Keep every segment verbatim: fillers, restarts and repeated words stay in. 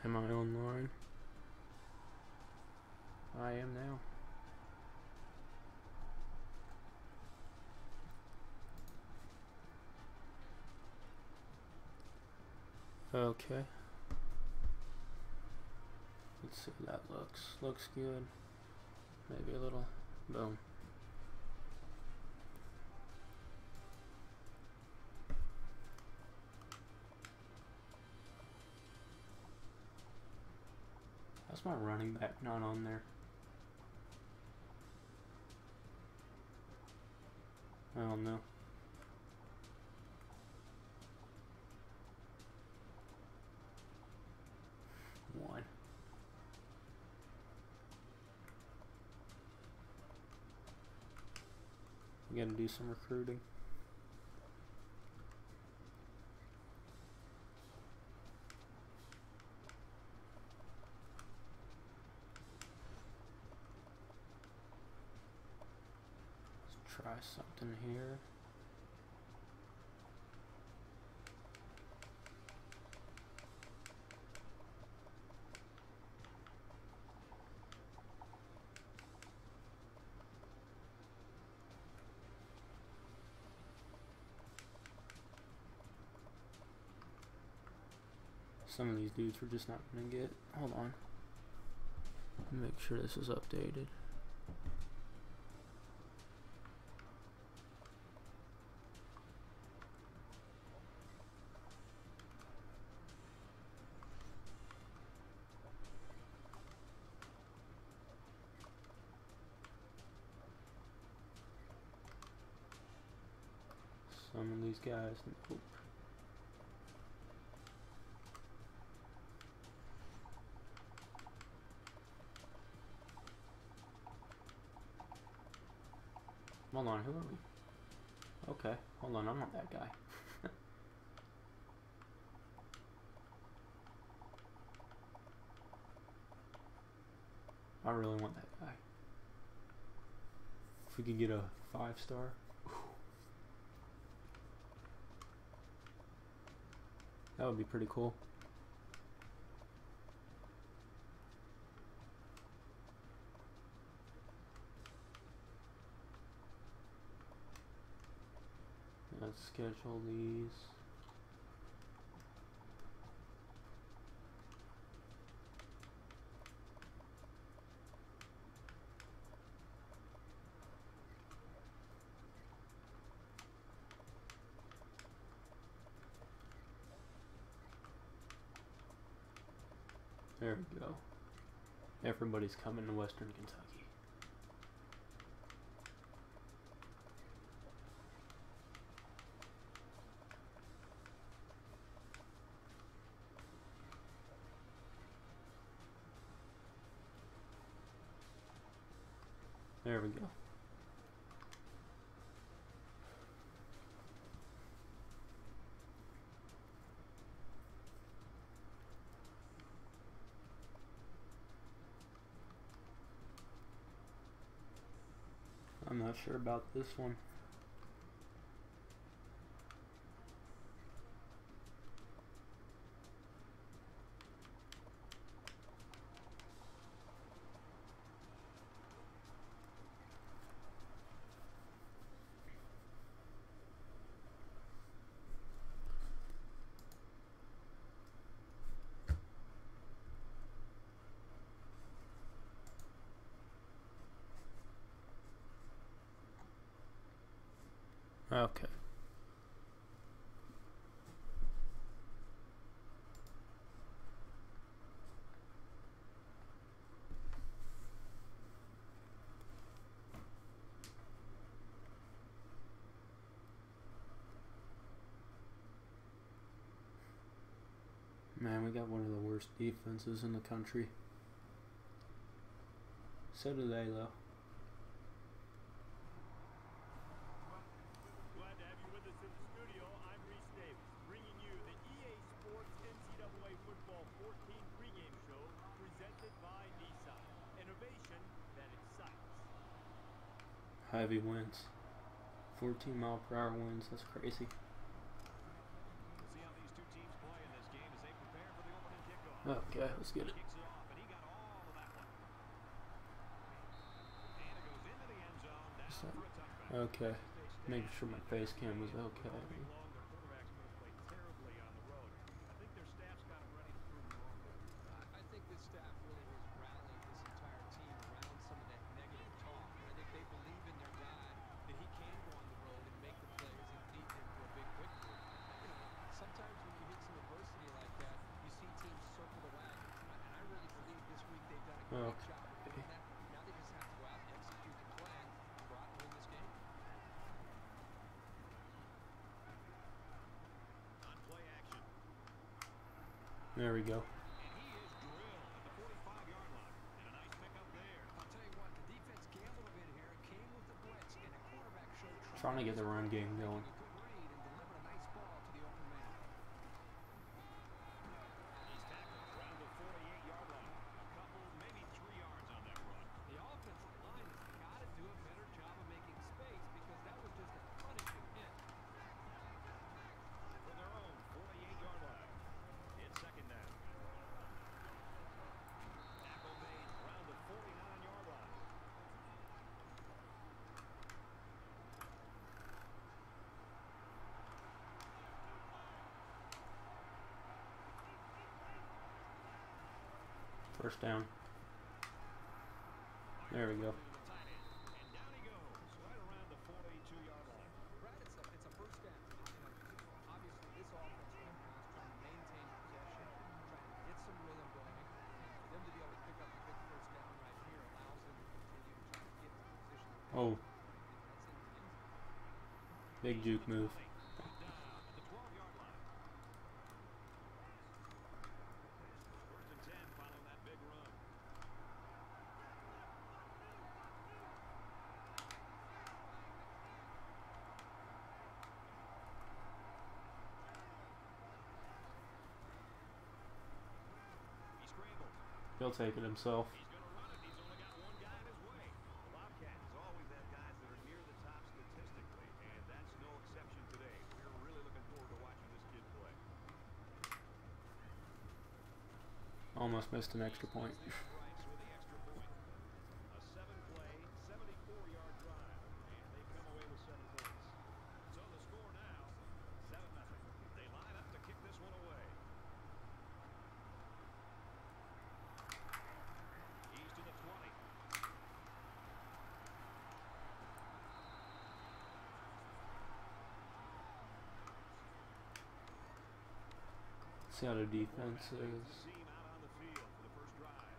Am I online? I am now. Okay. Let's see how that looks. Looks good. Maybe a little. Boom. How's my running back not on there? I don't know. One. We gotta do some recruiting. Let's try something here. Some of these dudes we're just not gonna get. Hold on. Make sure this is updated. Some of these guys, nope. Hold on, who are we? Okay, hold on, I'm not that guy. I really want that guy. If we could get a five star. That would be pretty cool. Let's schedule these. There we go. Everybody's coming to Western Kentucky. There we go. I'm not sure about this one. Okay. Man, we got one of the worst defenses in the country. So do they, though. Glad to have you with us in the studio. I'm Reese Davis, bringing you the E A Sports N C double A Football fourteen pregame show presented by Nissan. Innovation that excites. Heavy winds. fourteen mile per hour winds. That's crazy. We'll see how these two teams play in this game as they prepare for the opening kickoff. Okay, let's get it. Kicks it off, and he got all of that one. And it goes into the end zone, down So, for a touchback. okay, making sure my face cam was okay. All week long, their quarterbacks could have played terribly on the road. I think their staff's got them ready to prove them wrong. I think this staff really has rallied this entire team around some of that negative talk. And I think they believe in their guy that he can go on the road and make the plays and lead them to a big victory. You know, sometimes when you hit some adversity like that, you see teams circle the wagon. And I really believe this week they've done a great Okay. job of doing that. Now they just have to go out and execute the plan to go out and win this game. On play action. There we go. And he is drilled at the forty-five-yard line. And a nice pickup there. I'll tell you what, the defense gambled a bit here. It came with the blitz, and the quarterback showed tremendous Trying to get the run game going. making a good read and delivered a nice ball to the open man. He's tackled around the forty-eight-yard line. A couple, maybe three yards on that run. The offensive line has got to do a better job of making space because that was just a punishing hit. From their own forty-eight-yard line. It's second down. Tackle made around the forty-nine-yard line. First down. There we go. To the tight end. And down he goes, right around the forty-two-yard line. Brad, it's a, it's a first down. You know, obviously this offense right now is trying to maintain possession, trying to get some rhythm going, and for them to be able to pick up a big first down right here allows them to continue to try to get to the position. Oh, That's in the end zone. big juke move. Brought down at the twelve-yard line. First and ten following that big run. He scrambles. He'll take it himself. He's going to run it. He's only got one guy in his way. The Wildcats always have guys that are near the top statistically, and that's no exception today. We're really looking forward to watching this kid play. Almost missed an extra point. Rice with the extra point. A seven-play, seventy-four-yard drive, and they come away with seven points. So the score now, seven nothing. They line up to kick this one away. He's to the twenty. See how the defense is. Seam out on the field for the first drive.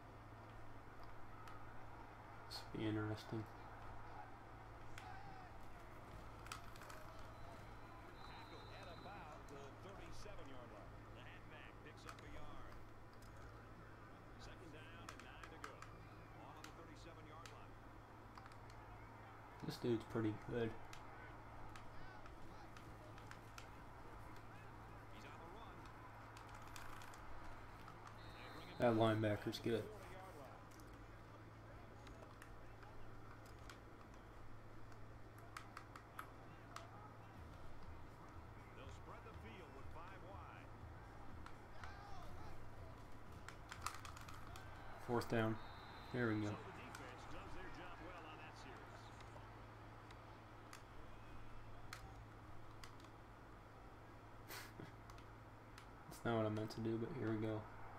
This will be interesting. Tackled at about the thirty-seven-yard line. The halfback picks up a yard. Second down and nine to go. On the thirty-seven-yard line. This dude's pretty good. He's on the run. That linebacker's good. forty-yard line. They'll spread the field with five wide. Fourth down. There we go. So the defense does their job well on that series. That's not what I meant to do, but here we go.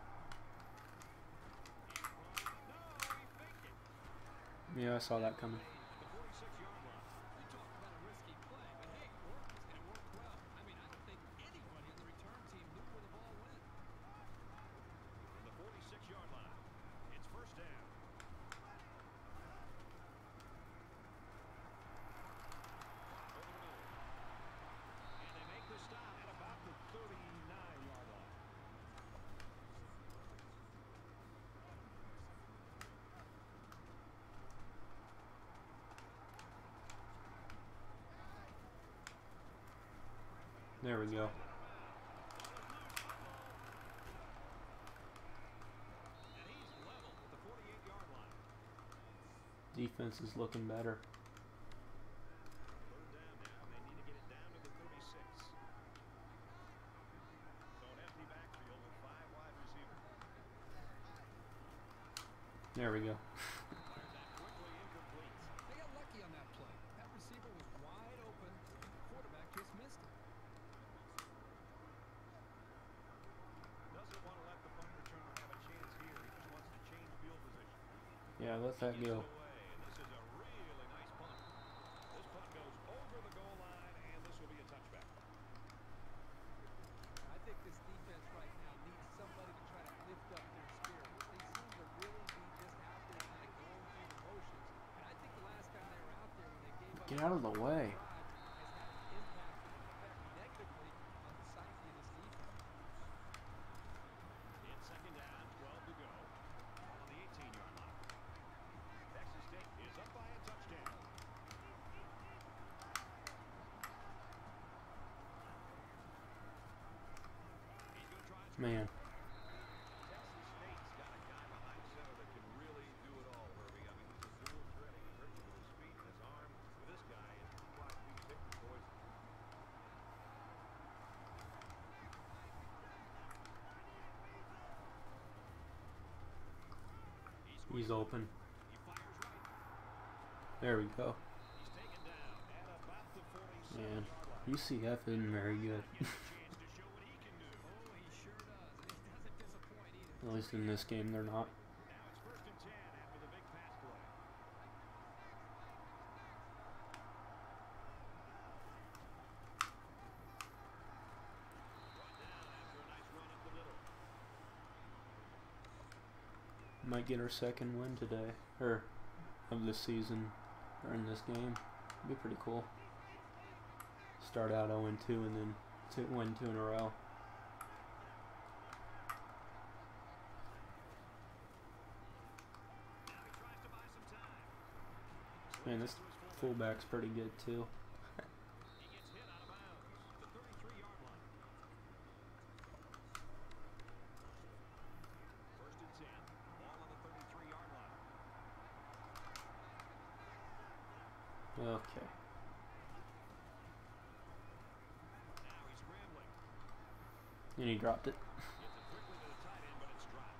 Yeah, I saw that coming. The forty-six-yard line. You talk about a risky play, but hey, it worked, and it worked well. I mean, I don't think anybody on the return team knew where the ball went. From the forty-six-yard line. It's first down. Over the middle. And they make the stop at about the thirty-nine-yard line. There we go. And he's level at the forty-eight-yard line. Defense is looking better. Third down now. They need to get it down to the thirty-six. So an empty backfield with five wide receivers. There we go. Fires that quickly, incomplete. They got lucky on that play. That receiver was wide open, and the quarterback just missed it. Doesn't want to let the punt returner have a chance here. He just wants to change field position. Yeah, let that Gets go. it away, and this is a really nice punt. This punt goes over the goal line, and this will be a touchback. I think this defense right now needs somebody to try to lift up their spirit. They seem to really be just out there kind of going through the motions. And I think the last time they were out there when they gave up Get out of the way. drive has had an impact and an effect negatively on the psyche of this defense. In second down, twelve to go. Ball on the eighteen-yard line. Texas State is up by a touchdown. He's going to try and Man. Texas State's got a guy behind center that can really do it all, Herbie. I mean, he's a dual threat. He can hurt you with his feet and his arm. With this guy, it's five feet pick the poison. He's open. He fires right. There we go. He's taken down at about the Man, forty-seven-yard line. U C F isn't very good. Gets a chance to show what he can do. Oh, he sure does. And he doesn't disappoint either. At least in this game, they're not. Now it's first and ten after the big pass play. Brought down after a nice run up the middle. Might get our second win today, or of this season, or in this game. It'd be pretty cool. Start out oh and two and then two, win two in a row. Now he tries to buy some time. Man, this fullback's pretty good too. He gets hit out of bounds at the thirty-three-yard line. First and ten. Ball on the thirty-three-yard line. Okay. Now he's scrambling. And he dropped it. Gets it quickly to the tight end, but it's dropped.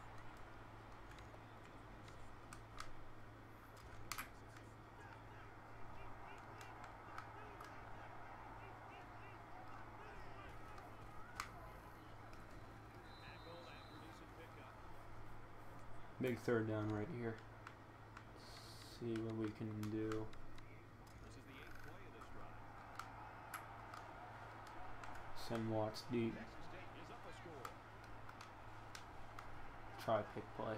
Tackled after decent pickup. Big third down right here. See what we can do. This is the eighth play of this drive. Send Watts deep. Texas State is up a score. Try pick play.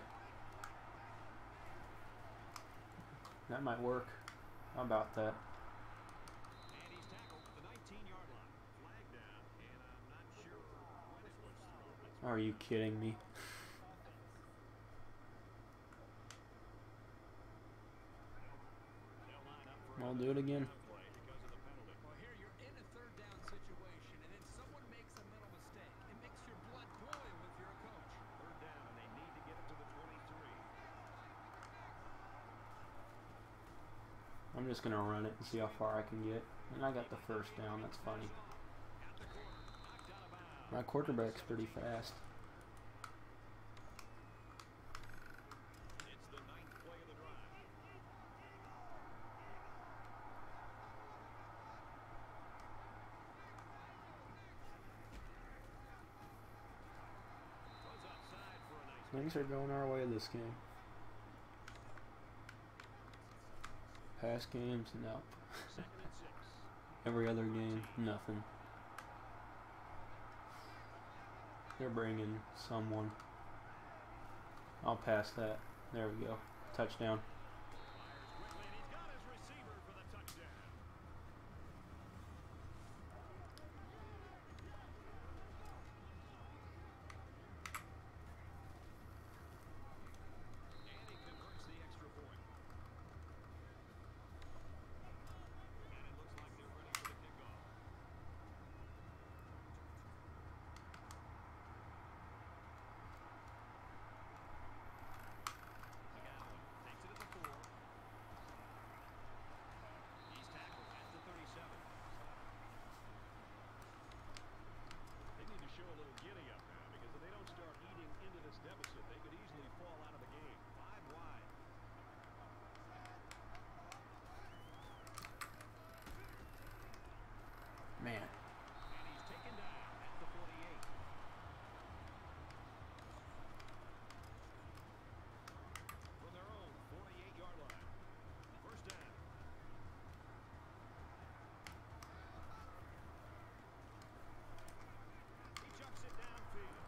That might work. How about that? And he's tackled at the nineteen-yard line. Flag down, and I'm not sure when it was thrown. Let's Are you kidding me? They'll line up for I'll another do it again. down play because of the penalty. Well, here you're in a third down situation, and then someone makes a mental mistake. It makes your blood boil if you're a coach. Third down, and they need to get it to the twenty-three. I'm just gonna run it and see how far I can get. And I got the first down. That's funny. At the corner, knocked out of bounds. My quarterback's pretty fast. It's the ninth play of the drive. Goes outside for a nice Things are going our way this game. Past games, no. second and six. Every other game, nothing. They're bringing someone. I'll pass that. There we go. Touchdown. Fires quickly, and he's got his receiver for the touchdown. And he converts the extra point. And it looks like they're ready for the kickoff. McGowan takes it at the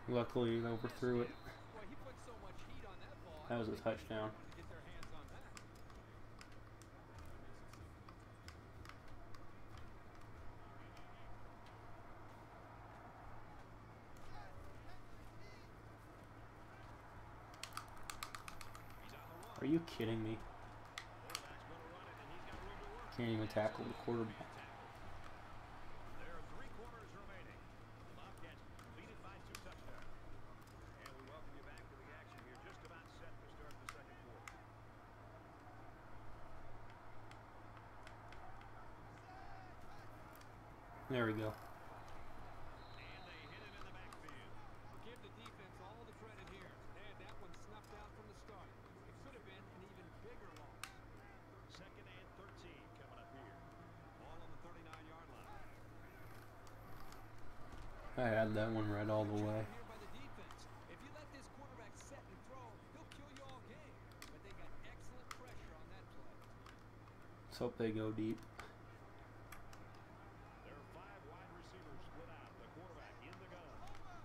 Luckily, he overthrew it. Boy, he put so much heat on that ball. That was a touchdown. To get their hands on that. Are you kidding me? Can't even tackle the quarterback. There are three quarters remaining. The Bobcats lead it by two touchdowns. And we welcome you back to the action here. Just about set to start the second quarter. There we go. And they hit it in the backfield. Give the defense all the credit here. They had that one snuffed out from the start. It could have been an even bigger loss. Second and thirteen coming up here. Ball on the thirty-nine yard line. I had that one right all the way. Here by the defense. If you let this quarterback set and throw, he'll kill you all game. But they got excellent pressure on that play. Let's hope they go deep. There are five wide receivers split out. The quarterback in the gun.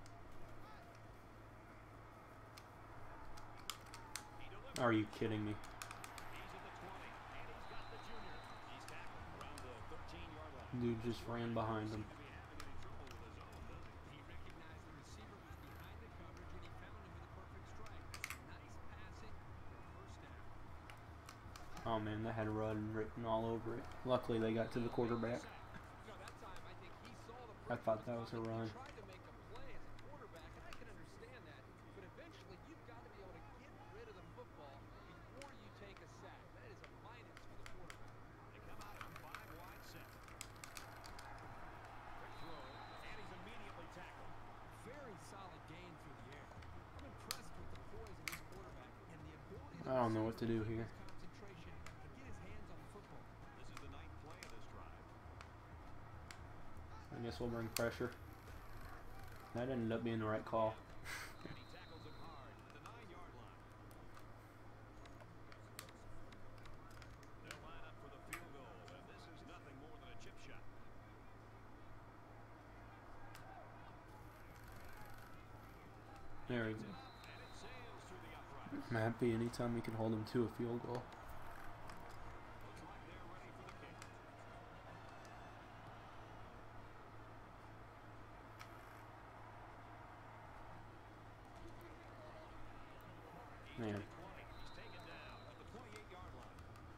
He delivers. Are you kidding me? He's at the twenty, and he's got the junior. He's tackled around the thirteen yard line. Dude just ran behind him. Seems to be having any trouble with his own, doesn't he? He recognized the receiver was behind the coverage, and he found him with a perfect strike. Nice passing for a first down. Oh man, that had run written all over it. Luckily they got to the quarterback. You know, that time I think he saw the I thought that was a coming. run. He tried to make a play as a quarterback, and I can understand that. But eventually, you've got to be able to get rid of the football before you take a sack. That is a minus for the quarterback. They come out in a five wide set. Quick throw, and he's immediately tackled. Very solid gain through the air. I'm impressed with the poise of this quarterback and the ability of I don't know what to do here. concentration and get his hands on the football. This is the ninth play of this drive. I guess we'll bring pressure. That ended up being the right call. And he tackles him hard at the nine yard line. They'll line up for the field goal, and this is nothing more than a chip shot. There we go. And it sails through the uprights. I'm happy anytime we can hold them to a field goal. Looks like they're ready for the kick. He's Man. at the twenty. He's taken down at the twenty-eight yard line.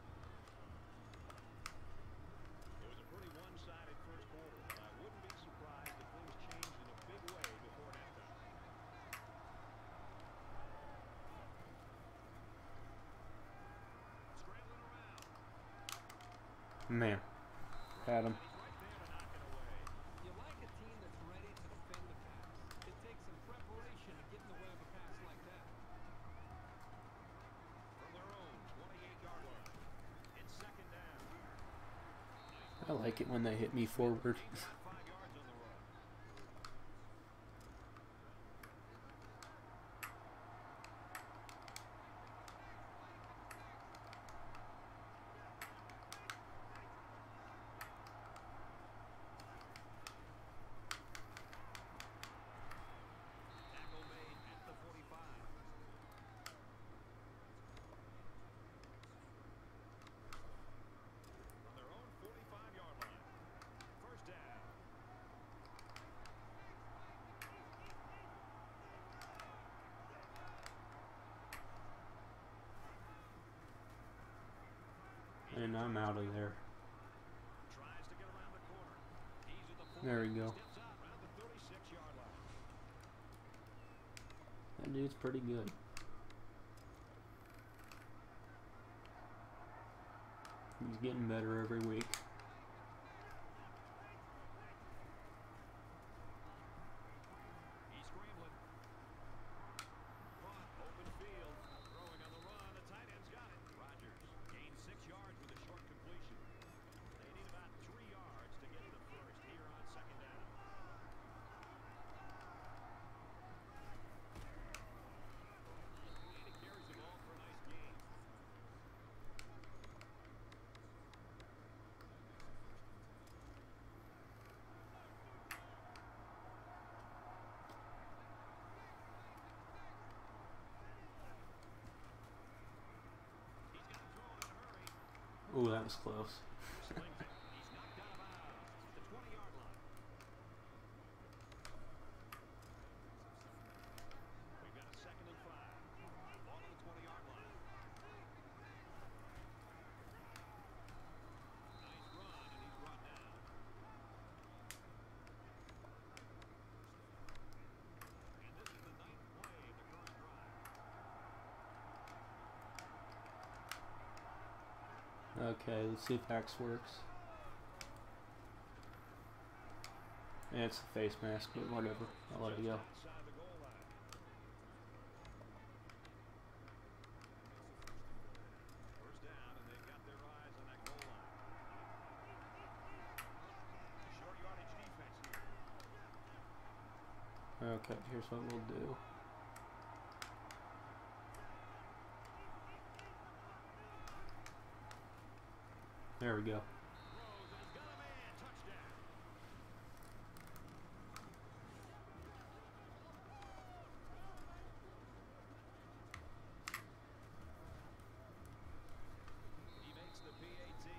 It was a pretty one-sided first quarter, and I wouldn't be surprised if things changed in a big way before halftime. Scrambling around. Man. Had him. He's right there to knock it away. You like a team that's ready to defend the pass. It takes some preparation to get in the way of a pass like that. From their own twenty-eight yard line. It's second down. I like it when they hit me forward. Got five yards on the run. Tackle made at the forty-five. From their own forty-five yard line. First down. And I'm out of there. Tries to get around the corner. He's at the forty. There we go. Steps out around the thirty-six yard line. That dude's pretty good. He's getting better every week. He's scrambling. Caught, open field. Throwing on the run. The tight end's got it. Rodgers gained six yards with a short completion. They need about three yards to get the first here on second down. And he carries the ball for a nice gain. Ooh, that was close. Slings it. He's knocked out of bounds. The twenty-yard line. We've got a second and five. Ball on the twenty-yard line. Nice run, and he's brought down. And this is the ninth play of the current drive. Okay, let's see if Axe works. Yeah, it's a face mask, but whatever. I'll let it go. Outside the goal line. First down, and they've got their eyes on that goal line. Short yardage defense here. Okay, here's what we'll do. There we go. Throws, and he's got a man. Touchdown. He makes the P A T.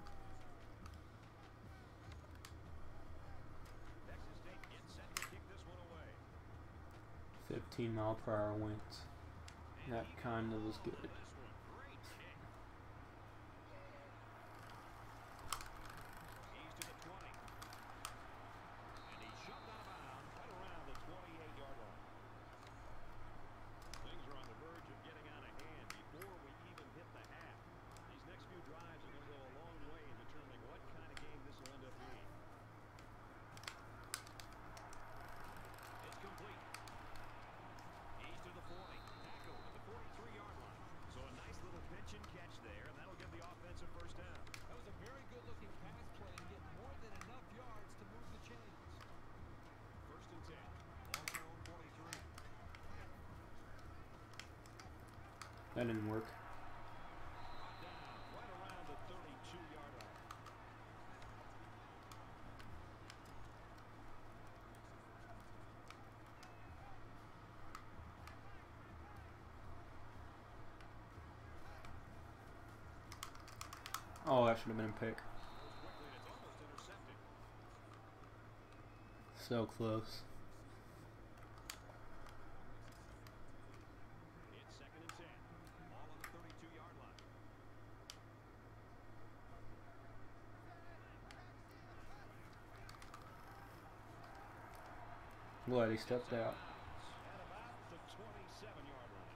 Texas State gets set to kick this one away. fifteen mile per hour winds. That kind of was good. This one, great kick. He's to the twenty. And he's shoved out of bounds right around the twenty-eight-yard line. Things are on the verge of getting out of hand before we even hit the half. These next few drives are going to go a long way in determining what kind of game this will end up being. It's complete. He's to the forty. Tackle at the forty-three-yard line. So a nice little pitch and catch there, and that'll give the offense a first down. That was a very good-looking pass play and get more than enough yards to move the chains. First and ten. Ball on their own forty-three. That didn't work. Down right around the thirty-two-yard line. Oh, that should have been a pick. Quickly, and it's almost intercepted. So close. It's second and ten. Ball on the thirty-two-yard line. Glad he stepped out. At about the twenty-seven-yard line.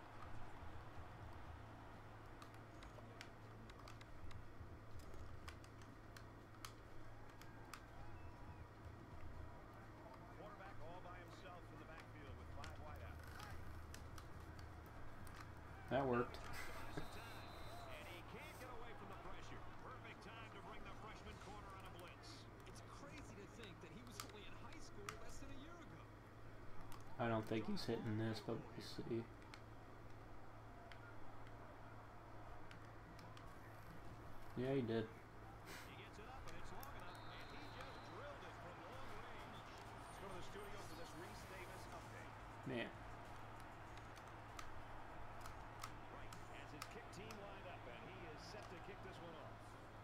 Quarterback all by himself in the backfield with five wideouts. That worked. And he can't get away from the pressure. Perfect time to bring the freshman corner on a blitz. It's crazy to think that he was only in high school less than a year ago. I don't think he's hitting this, but we'll see. Yeah, he did. He gets it up, and it's long enough, and he just drilled it from long range. Let's go to the studio for this Reese Davis update. Man. Right, as his kick team lined up, and he is set to kick this one off.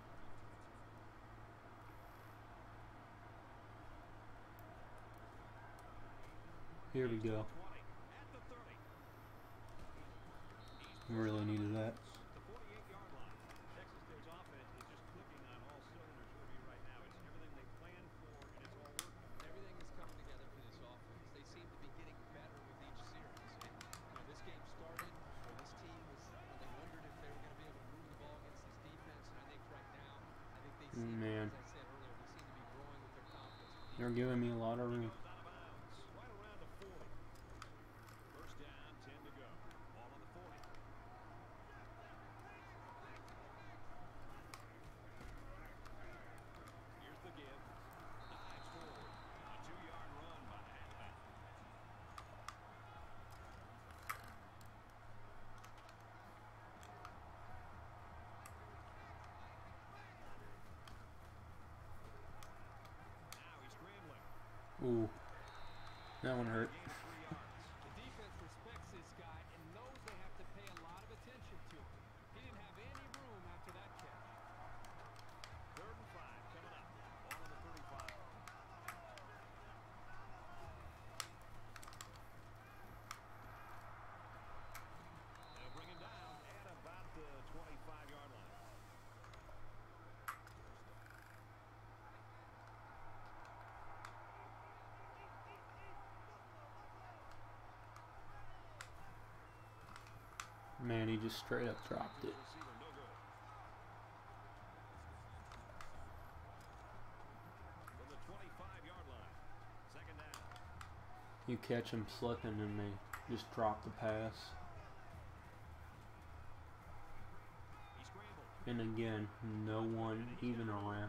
Here we go. twenty, at the thirty. Really needed that. The forty-eight-yard line. Texas State's offense is just clicking on all cylinders for me right now. It's everything they planned for, and it's all working. Everything is coming together for this offense. They seem to be getting better with each series. And, you know, this game started where this team was, well, they wondered if they were going to be able to move the ball against this defense. And I think right now, I think they seem, Man. as I said earlier, they seem to be growing with their confidence. They're giving me a lot of room. Goes out of bounds, right around the forty. First down, ten to go. Ball on the forty. Here's the give. Dives forward. A two-yard run by the halfback. Now he's scrambling. Ooh. That one hurt. Gain three yards. The defense respects this guy and knows they have to pay a lot of attention to him. He didn't have any room after that catch. Man, he just straight up dropped it. You catch him slipping and they just drop the pass. And again, no one even around.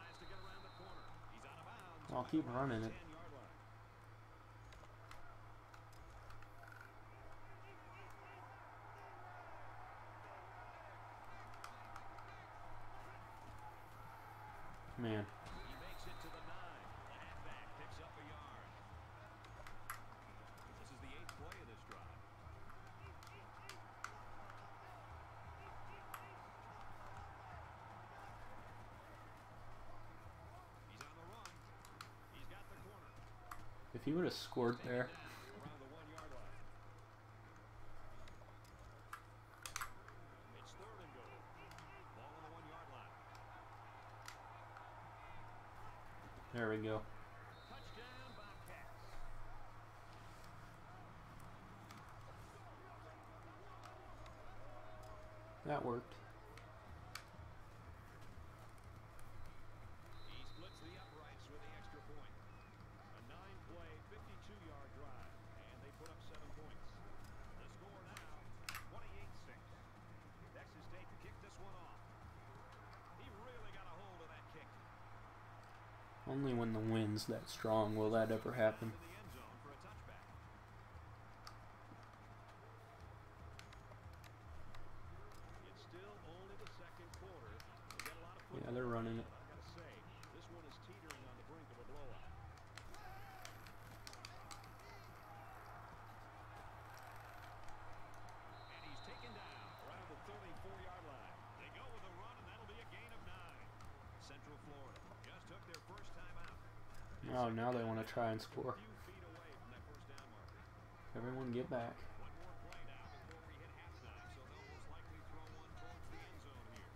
I'll keep running it. Man. If he would have scored there. There we go. That worked. He splits the uprights with the extra point. A nine-play, fifty-two yard drive, and they put up seven points. The score now, twenty-eight six. Texas State kicked this one off. He really got a hold of that kick. Only when the wind's that strong will that ever happen. Yeah, they're running it. I gotta say, this one is teetering on the brink of a blowout. And he's taken down around the thirty-four yard line. They go with a run, and that'll be a gain of nine. Central Florida just took their first time out. Oh, now they want to try and score. A few feet away from that first down marker. Everyone get back. One more play now before we hit halftime, so they'll most likely throw one towards the end zone here.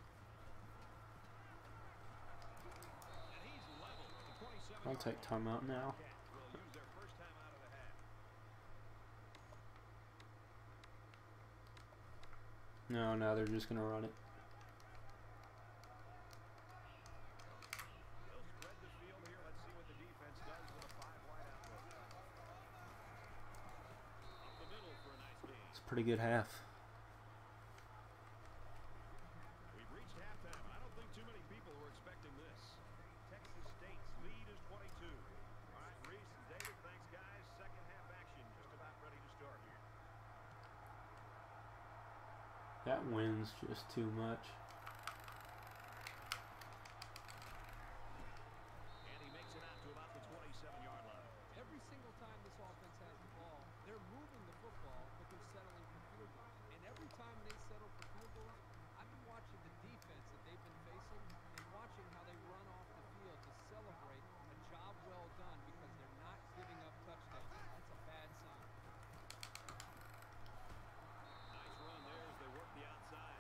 And he's level at the twenty-seven. I'll take timeout now. Will use their first time out of the half. No, now they're just gonna run it. They'll spread the field here. Let's see what the defense does with a five wide outlook. Up the middle for a nice game. It's a pretty good half. We've reached halftime. I don't think too many people were expecting this. Texas State's lead is twenty-two. All right, Reese and David, thanks, guys. Second half action just about ready to start here. That wind's just too much. And he makes it out to about the twenty-seven yard line. Every single time this offense has the ball, they're moving the football, but they're settling for field goals. And every time they settle for field goals, I've been watching the defense that they've been facing and watching how they run off the field to celebrate a job well done because they're not giving up touchdowns. That's a bad sign. Nice run there as they work the outside.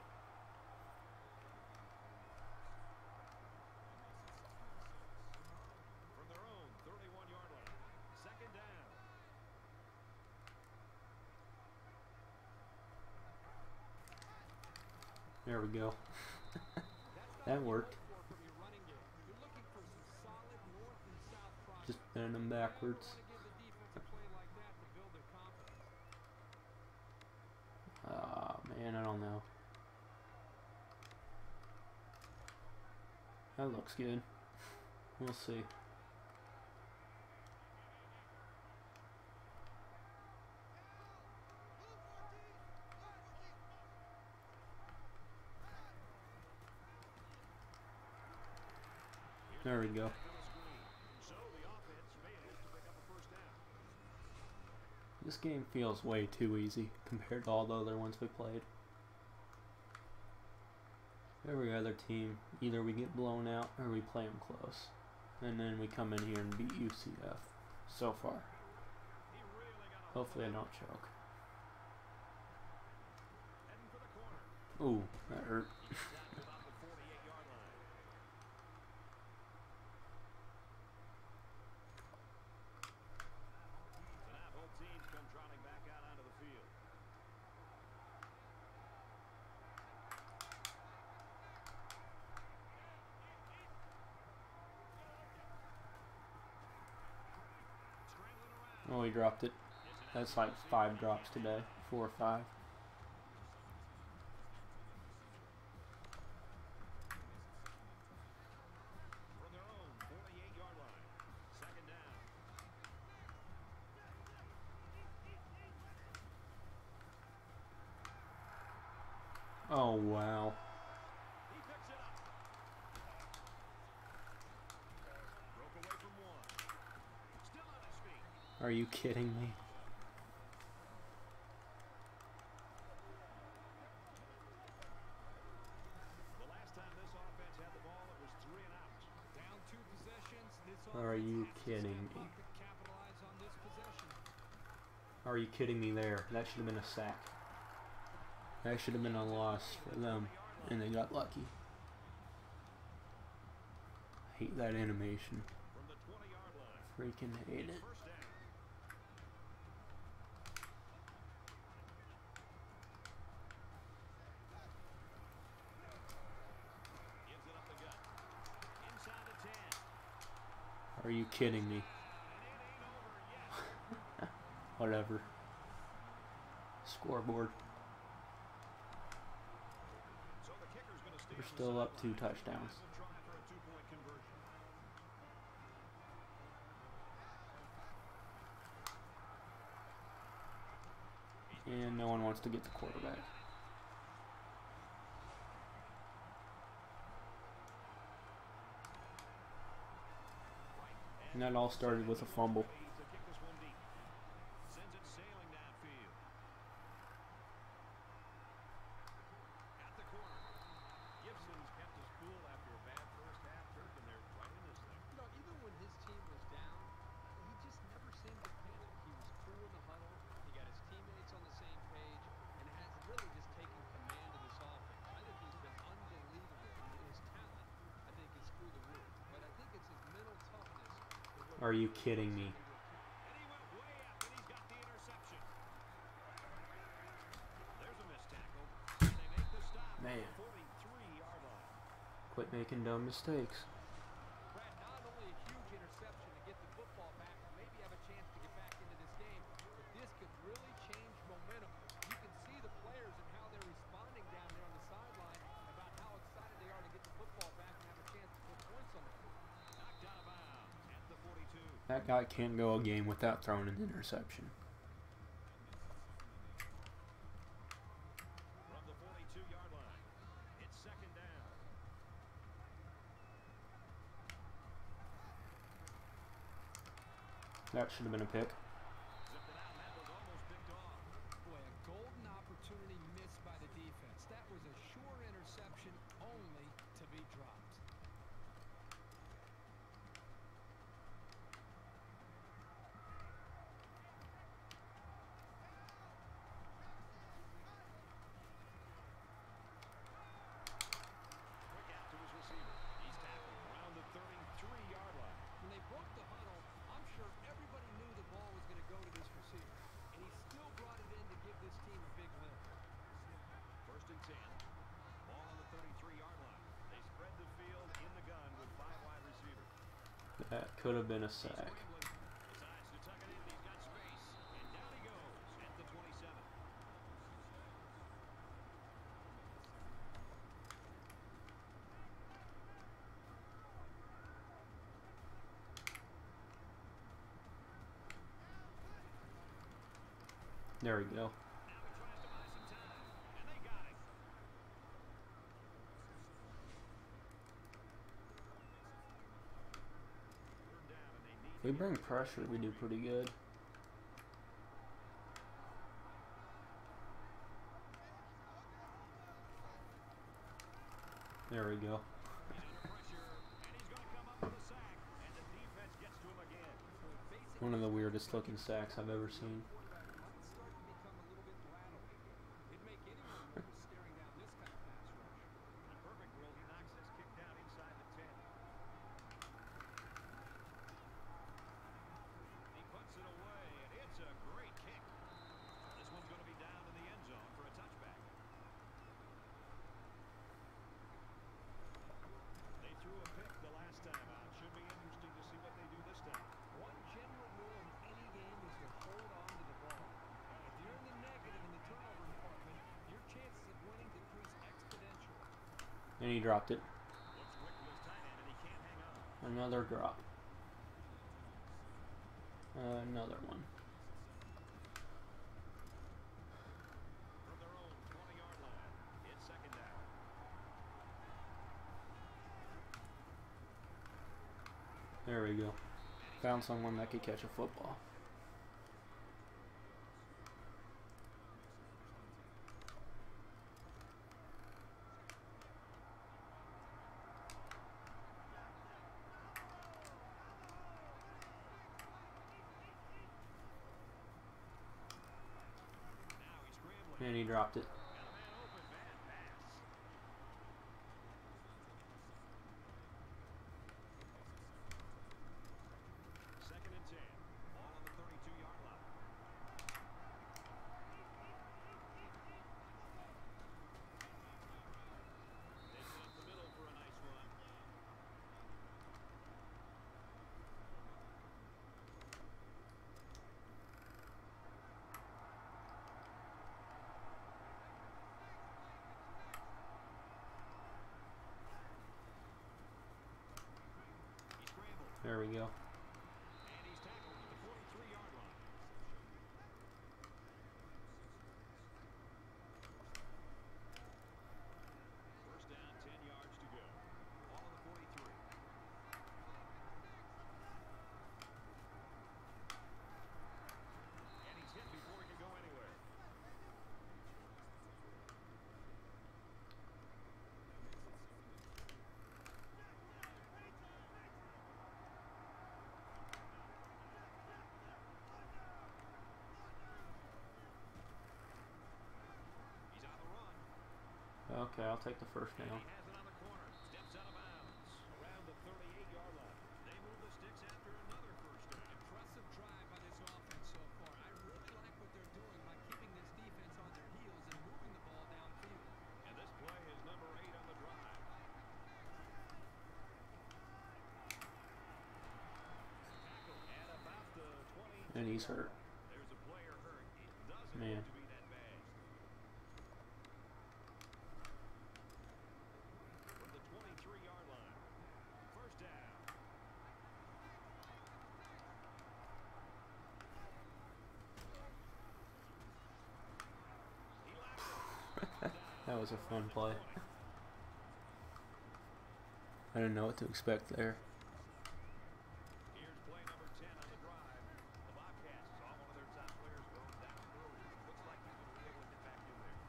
From their own thirty-one yard line. Second down. There we go. That worked. From your running game, you're looking for some solid north and south crossing. Just bend them backwards. You want to give the defense a play like that to build their confidence. Ah, man, I don't know. That looks good. We'll see. There we go. So the offense fails to pick up a first down. This game feels way too easy compared to all the other ones we played. Every other team, either we get blown out or we play them close. And then we come in here and beat U C F so far. He really got a Hopefully I don't choke. heading for the corner. Ooh, that hurt. He gets out to about the forty-eight yard line. So now both teams come trotting back out onto the field. Oh, he dropped it. That's like five drops today. Four or five. From their own forty-eight yard line. Second down. Oh, wow. He picks it up. Broke away from one. Still on his feet. Are you kidding me? The last time this offense had the ball, it was three and out. Down two possessions. This Are offense you has to kidding step me? up and capitalize on this possession. Are you kidding me there? That should have been a sack. That should have been a loss for them. And they got lucky. Hate that animation. From the twenty yard line. Freaking hate it. First down. Gives it up the gut. Inside the ten. Are you kidding me? And it ain't over yet. Whatever. Scoreboard. So the kicker's going to stay We're on the still up two sideline. touchdowns. We'll try for a two-point conversion. And no one wants to get the quarterback. And that all started with a fumble. To kick this one deep. Sends it sailing downfield. At the corner. Gibson's kept his cool after a bad first half. Turned and they're right in this thing. You know, even when his team was down, he just never seemed to panic. He was cool in the huddle. He got his teammates on the same page and has really just taken command of this offense. I think he's been unbelievable. And his talent, I think, is through the roof. But I think it's his mental toughness. that what Are you kidding me? And he went way up and he's got the interception. There's a missed tackle. And they make the stop. Man. At the forty-three yard line. Quit making dumb mistakes. Brad, not only a huge interception to get the football back and maybe have a chance to get back into this game, but this could really change momentum. You can see the players and how they're responding down there on the sideline about how excited they are to get the football back and have a chance to put points on the board. Knocked out of bounds at the forty-two. That guy can't go a game without throwing an interception. From the forty-two yard line. It's second down. That should have been a pick. Zipped it out and that was almost picked off. Boy, a golden opportunity missed by the defense. That was a sure interception only to be dropped. Quick out to his receiver. He's tackled around the thirty-three yard line. When they broke the huddle, I'm sure everybody knew the ball was going to go to this receiver. And he still brought it in to give this team a big lift. First and ten. Ball on the thirty-three yard line. They spread the field in the gun with five wide receivers. That could have been a sack. Scrambling. Decides to tuck it in. He's got space. And down he goes at the twenty-seven. There we go. Now he tries to buy some time. And they got it. Third down and they need If we bring pressure, we do pretty good. There we go. He's under pressure, and he's going to come up with a sack, and the defense gets to him again. One of the weirdest looking sacks I've ever seen. Might start to become a little bit rattled. It'd make anyone nervous staring down this kind of pass rush. In a perfect world, he knocks this kick down inside the ten. He puts it away, and it's a great kick. This one's going to be down in the end zone for a touchback. They threw a pick the last time out. Should be interesting to see what they do this time. One general rule in any game is to And he dropped it. Looks quick to his tight end, and he can't hang on. Another drop. Uh, another one. From their own twenty-yard line, it's second down. There we go. Found someone that could catch a football. Now he's scrambling. And he dropped it. Got a man open, bad pass. Second and ten. Ball on the thirty-two-yard line. Takes it up the middle for a nice run. He scrambled. There we go. And he's tackled at the forty-three-yard line. First down, ten yards to go. Ball on the forty-three. And he's hit before he can go anywhere. He's on the run. Okay, I'll take the first And down. he has it on the corner. Steps out of bounds. Around the thirty-eight-yard line. They move the sticks after another first down. Impressive drive by this offense so far. I really like what they're doing by keeping this defense on their heels and moving the ball downfield. And this play is number eight on the drive. Tackle at about the twenty. And he's hurt. There's a player hurt. It doesn't Man. look to be that bad. From the twenty-three-yard line. First down. He laterals. That was a fun play. I didn't know what to expect there. Here's play number ten on the drive. The Bobcats saw one of their top players going down early. Looks like he's going to be able to get back in there.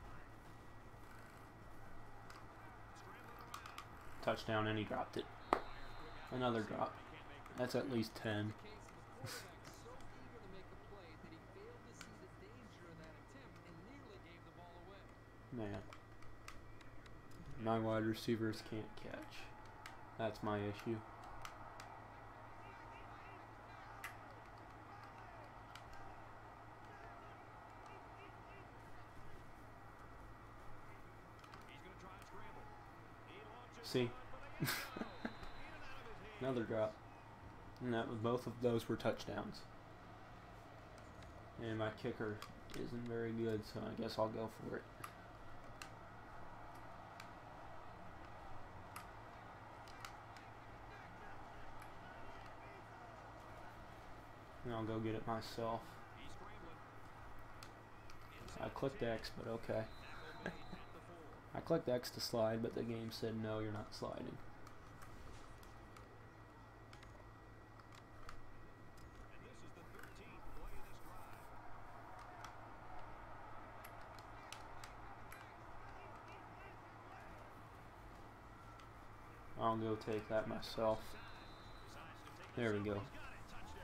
Scrambling around. Touchdown, and he dropped it. Another drop. That's at least ten. The case of the quarterback so eager to make a play that he failed to see the danger of that attempt and nearly gave the ball away. Man. My wide receivers can't catch. That's my issue. He's going to try and scramble. He launches See? one for the end zone. In and out of his hands. Another drop. And that was, both of those were touchdowns. And my kicker isn't very good, so I guess I'll go for it. And I'll go get it myself. He's scrambling. I Inside clicked ten. X, but okay. Tackle made at the four. I clicked X to slide, but the game said no, you're not sliding. And this is the thirteenth play of this drive. I'll go take that myself. Decides to take There this we up. go. He's got it. Touchdown.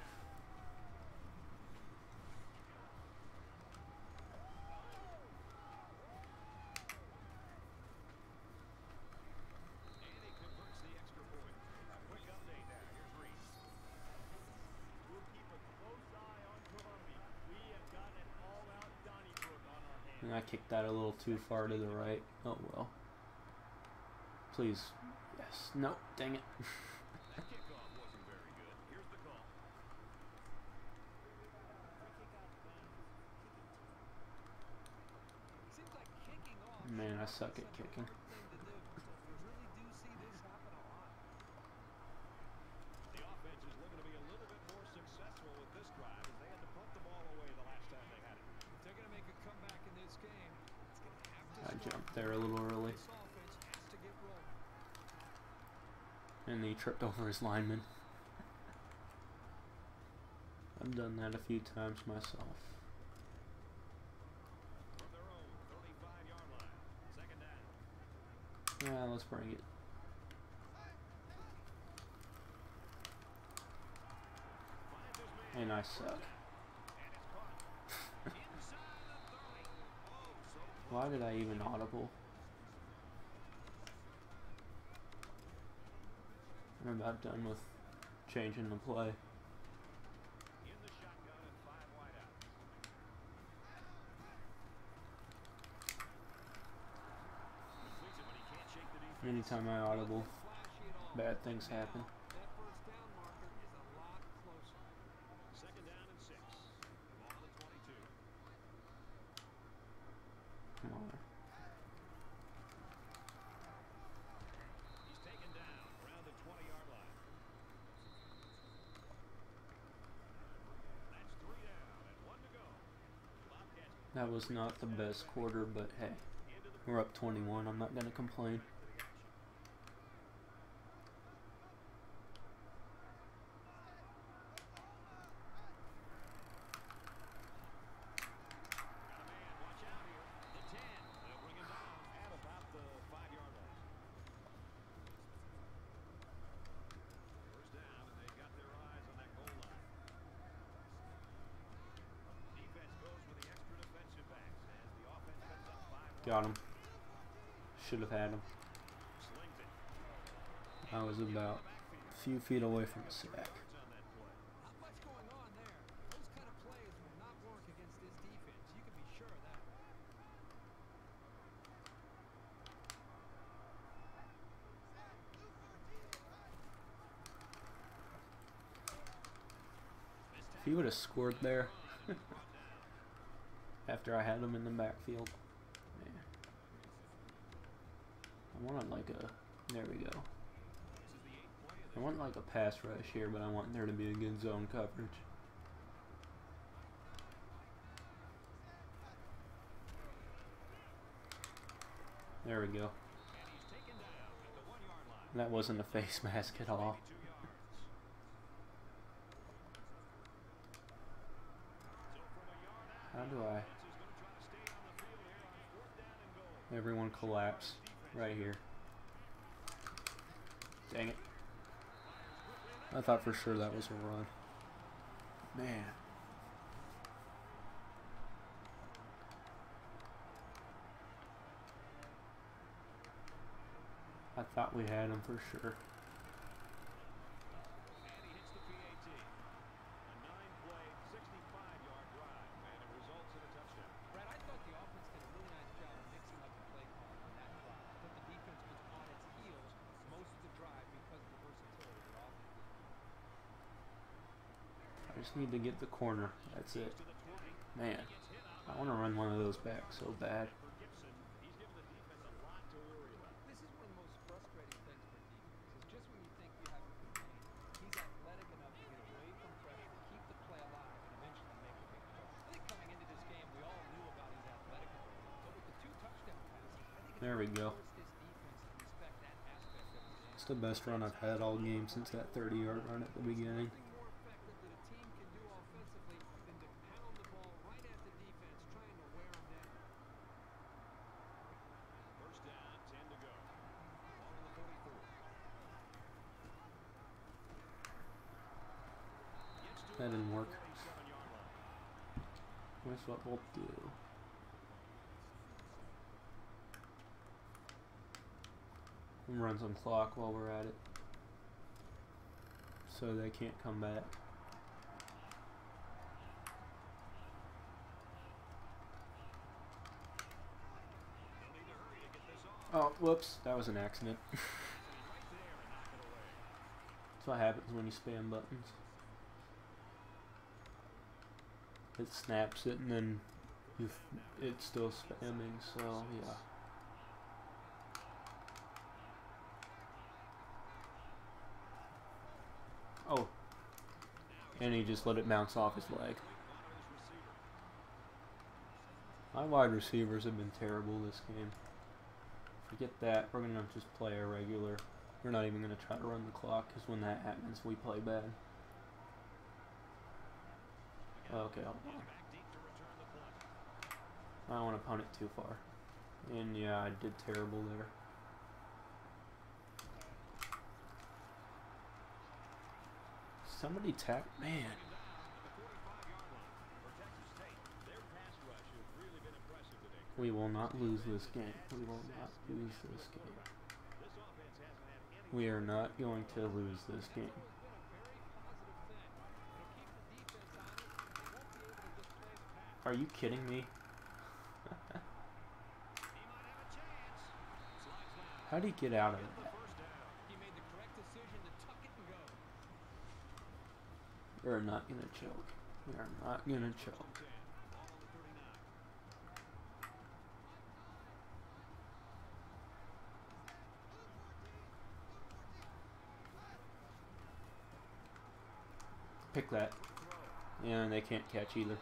And he converts the extra point. A quick update now. Here's Reese. We'll keep a close eye on Columbia. We have got an all-out Donnybrook on our hands. And I kicked that a little too far to the right. Oh well. Please. Yes. No. Dang it. That kickoff wasn't very good. Here's the call. Seems like kicking off Man, I suck at kicking. thing to do. there a little early. This offense has to get rolling. And he tripped over his lineman. I've done that a few times myself. From their own thirty-five yard line. Second down. Yeah, let's bring it. Finds his man. And I suck. And it's caught. Inside the thirty. Oh, so Why did I even audible? I'm about done with changing the play. in the shotgun and five wide out. Completes it, but he can't shake the defense. Anytime I audible, Flashy at all. bad things happen. That first down marker is a lot closer. Second down and six. Ball at the twenty-two. Come on. He's taken down around the twenty yard line. That's three down and one to go. Bobcats That was not the best quarter, but hey, into the we're up twenty-one. I'm not going to complain. Got a man, watch out here. The ten. They'll bring him down at about the five yard line. First down, and they've got their eyes on that goal line. Defense goes with the extra defensive backs as the offense cuts up five. Got him. Should have had him. Slings it. I was about a few feet away from a sack. Yards on that play. Not much going on there. Those kind of plays will not work against this defense. You can be sure of that. If he would have scored there after I had him in the backfield, man. I wanted like a, there we go. I want like a pass rush here, but I want there to be a good zone coverage. There we go. And he's taken down at the one yard line. That wasn't a face mask at all. Two yards. So from a yard out, How do I? defense is going to try to stay on the field here on fourth down and goal. Everyone collapse right here. Dang it. I thought for sure that was a run. Man. I thought we had him for sure. And he hits the P A T. A nine-play, sixty-five yard drive, and it results in a touchdown. Brad, I thought the offense did a really nice job of mixing up the play calling on that drive. I thought the defense was on its heels most of the drive because of the versatility of their offense. I just need to get the corner. That's it. To the twenty. Man. Gets hit out I want to run one of those back so bad. for Gibson. He's given the defense a lot to worry about. This is one of the most frustrating things for defense is just when you think you have him contained, he's athletic enough to get away from pressure, keep the play alive, and eventually make a big play. I think coming into this game, we all knew about his athletic ability, but with the two touchdown passes, I think There we it's go. forced this defense to respect that aspect of his game. It's the best run I've had all game since that thirty yard run at the beginning. Nothing more effective that a team can do offensively than to pound the ball right at the defense, trying to wear them down. First down, ten to go. Ball on the forty-four. Gets to That didn't about work. the forty-seven yard line. That's what we'll do. And run some clock while we're at it. So they can't come back. They'll need to hurry to get this off. Oh, whoops. That was an accident. Right there and knock it away. That's what happens when you spam buttons. It snaps it and then you f it's still spamming, so yeah. Oh. And he just let it bounce off his leg. My wide receivers have been terrible this game. Forget that. We're gonna just play a regular. We're not even gonna try to run the clock, because when that happens, we play bad. Okay, hold on. I don't want to punt it too far. And yeah, I did terrible there. Somebody tap, man. We will not lose this game. We will not lose this game. We are not going to lose this game. Are you kidding me? How did he get out of that? We're not gonna choke. We are not gonna choke. Pick that. And they can't catch either.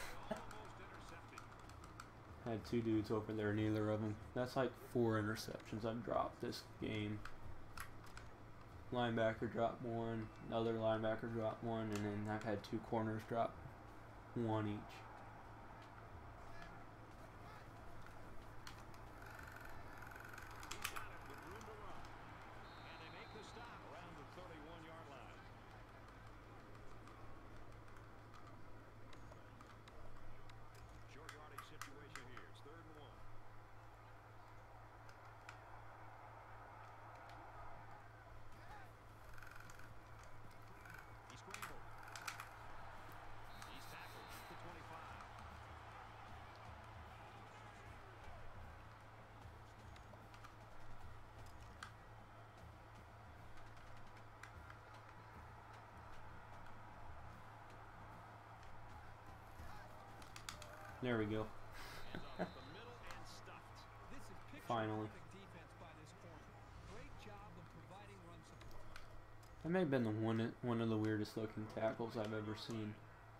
I had two dudes over there, neither of them. That's like four interceptions I've dropped this game. Linebacker dropped one, another linebacker dropped one, and then I've had two corners drop one each. There we go. Finally. That may have been the one one of the weirdest looking tackles I've ever seen.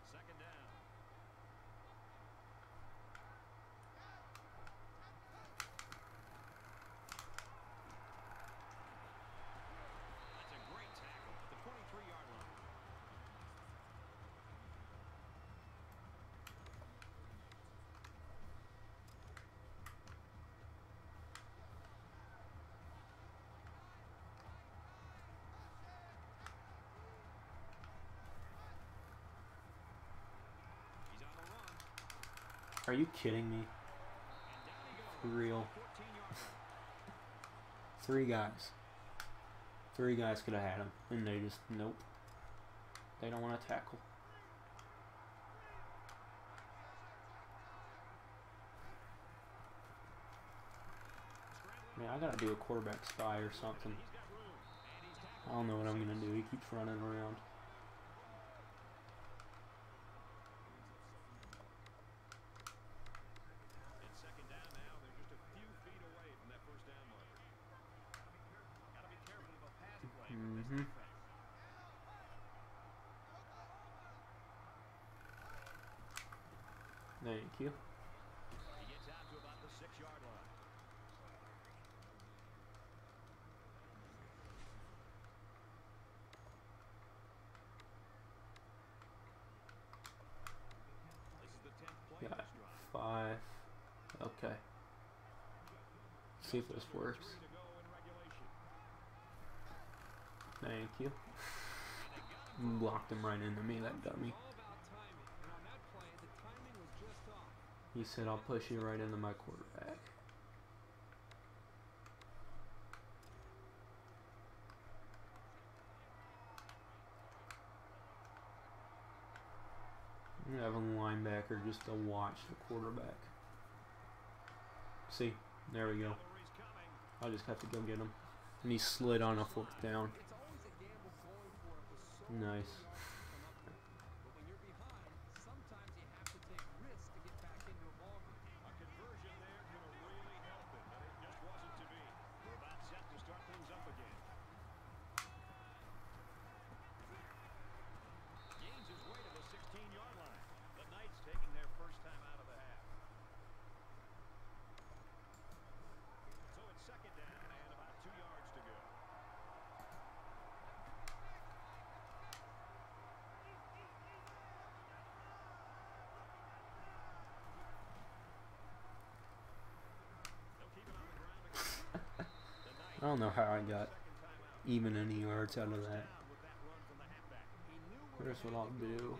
Are you kidding me? For real. Three guys. Three guys could have had him. And they just, nope. They don't want to tackle. Man, I gotta do a quarterback spy or something. I don't know what I'm gonna do. He keeps running around. Mm-hmm. Thank you. He gets out to about the six-yard line. This is the tenth play. Got five. Okay. See if this works. Thank you. Blocked him right into me, that dummy. He said, I'll push you right into my quarterback. You have a linebacker just to watch the quarterback. See, there we go. I just have to go get him. And he slid on a fourth down. Nice. I don't know how I got even any yards out of that. Here's what I'll do.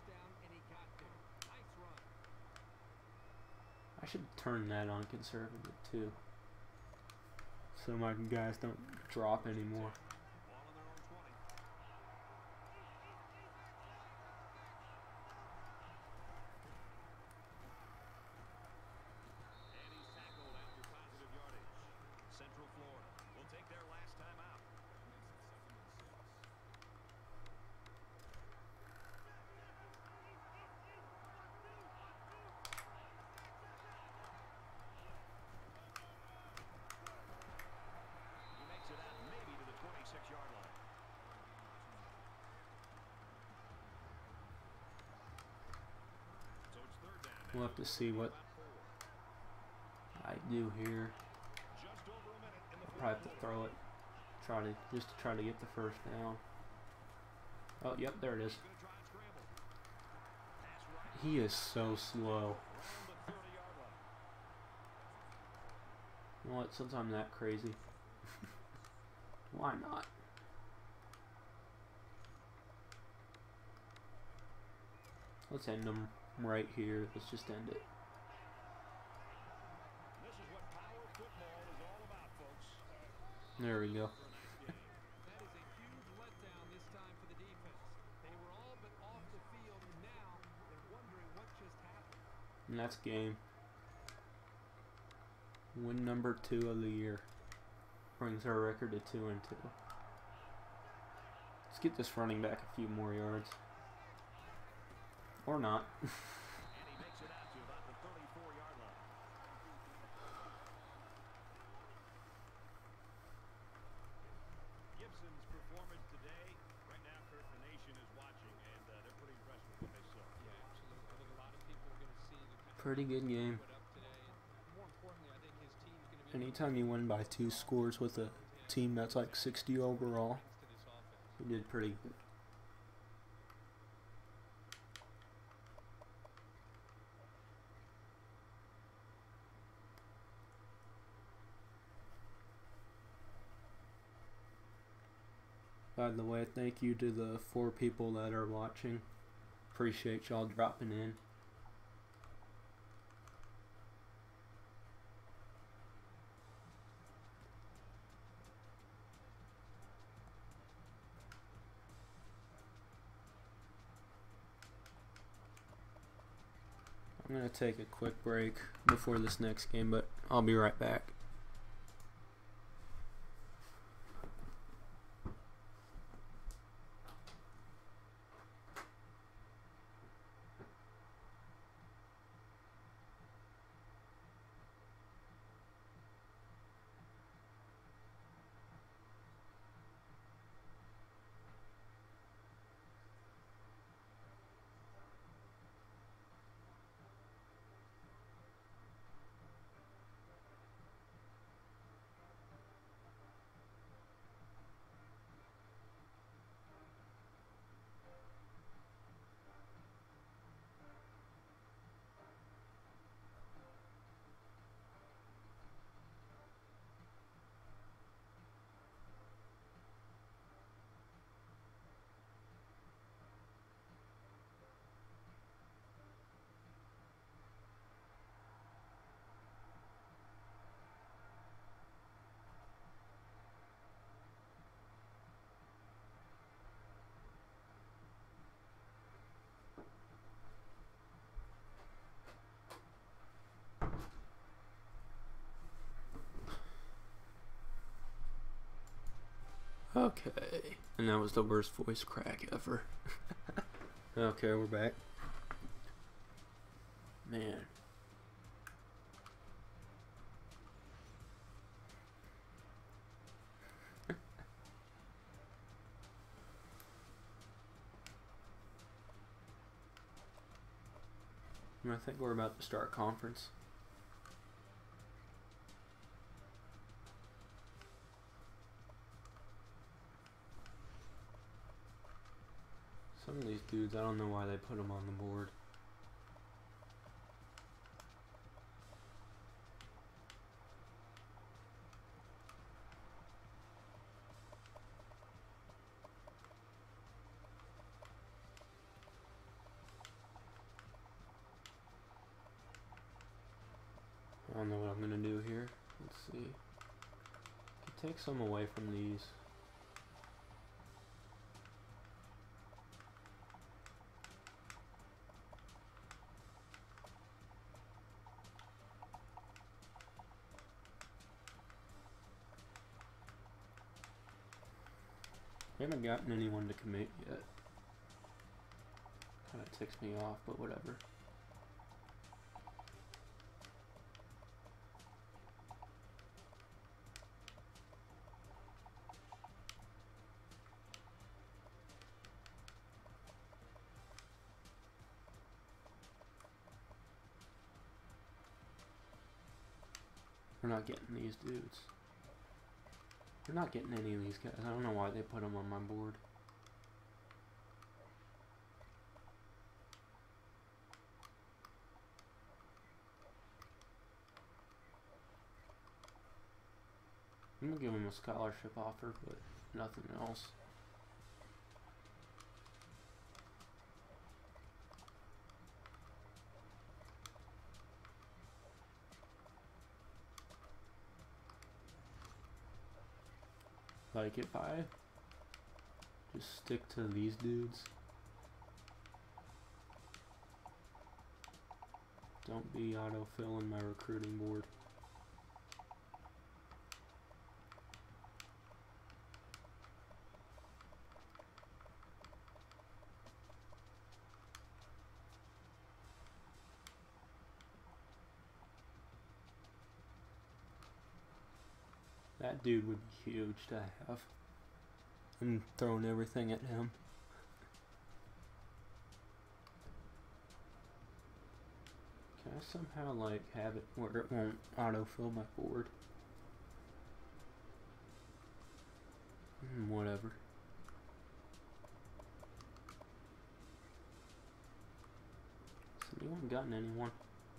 I should turn that on conservative too, so my guys don't drop anymore. We'll have to see what I do here. I'll probably have to throw it, try to just to try to get the first down. Oh, yep, there it is. He is so slow. You know what? Since I'm that crazy, why not? Let's end them right here. Let's just end it. This is what power football is all about, folks. There we go. That is a huge letdown this time for the defense. They were all but off the field, and now they're wondering what just happened. And that's game. Win number two of the year. Brings our record to two and two. Let's get this running back a few more yards. Or not. And he makes it out to about the thirty-four yard line. Gibson's performance today, right now, Kirk, the nation is watching, and uh, they're pretty impressed with what they saw. Yeah, absolutely. I think a lot of people are going to see the kind of Pretty good game. put up today, and more importantly, I think his team's going to be Anytime you win by two scores with a team that's like sixty overall, to this offense. you did pretty good. By the way, thank you to the four people that are watching. Appreciate y'all dropping in. I'm going to take a quick break before this next game, but I'll be right back. Okay, and that was the worst voice crack ever. Okay, we're back. Man. I think we're about to start conference. Some of these dudes, I don't know why they put them on the board. don't know what I'm gonna do here. Let's see. Could take some away from these. I haven't gotten anyone to commit yet. Kind of ticks me off, but whatever. We're not getting these dudes. We're not getting any of these guys. I don't know why they put them on my board. I'm gonna give him a scholarship offer, but nothing else. Like if I just stick to these dudes, don't be autofilling my recruiting board. That dude would be huge to have. I'm throwing everything at him. Can I somehow like have it where it won't autofill my board? Mm, whatever. Has anyone gotten anyone?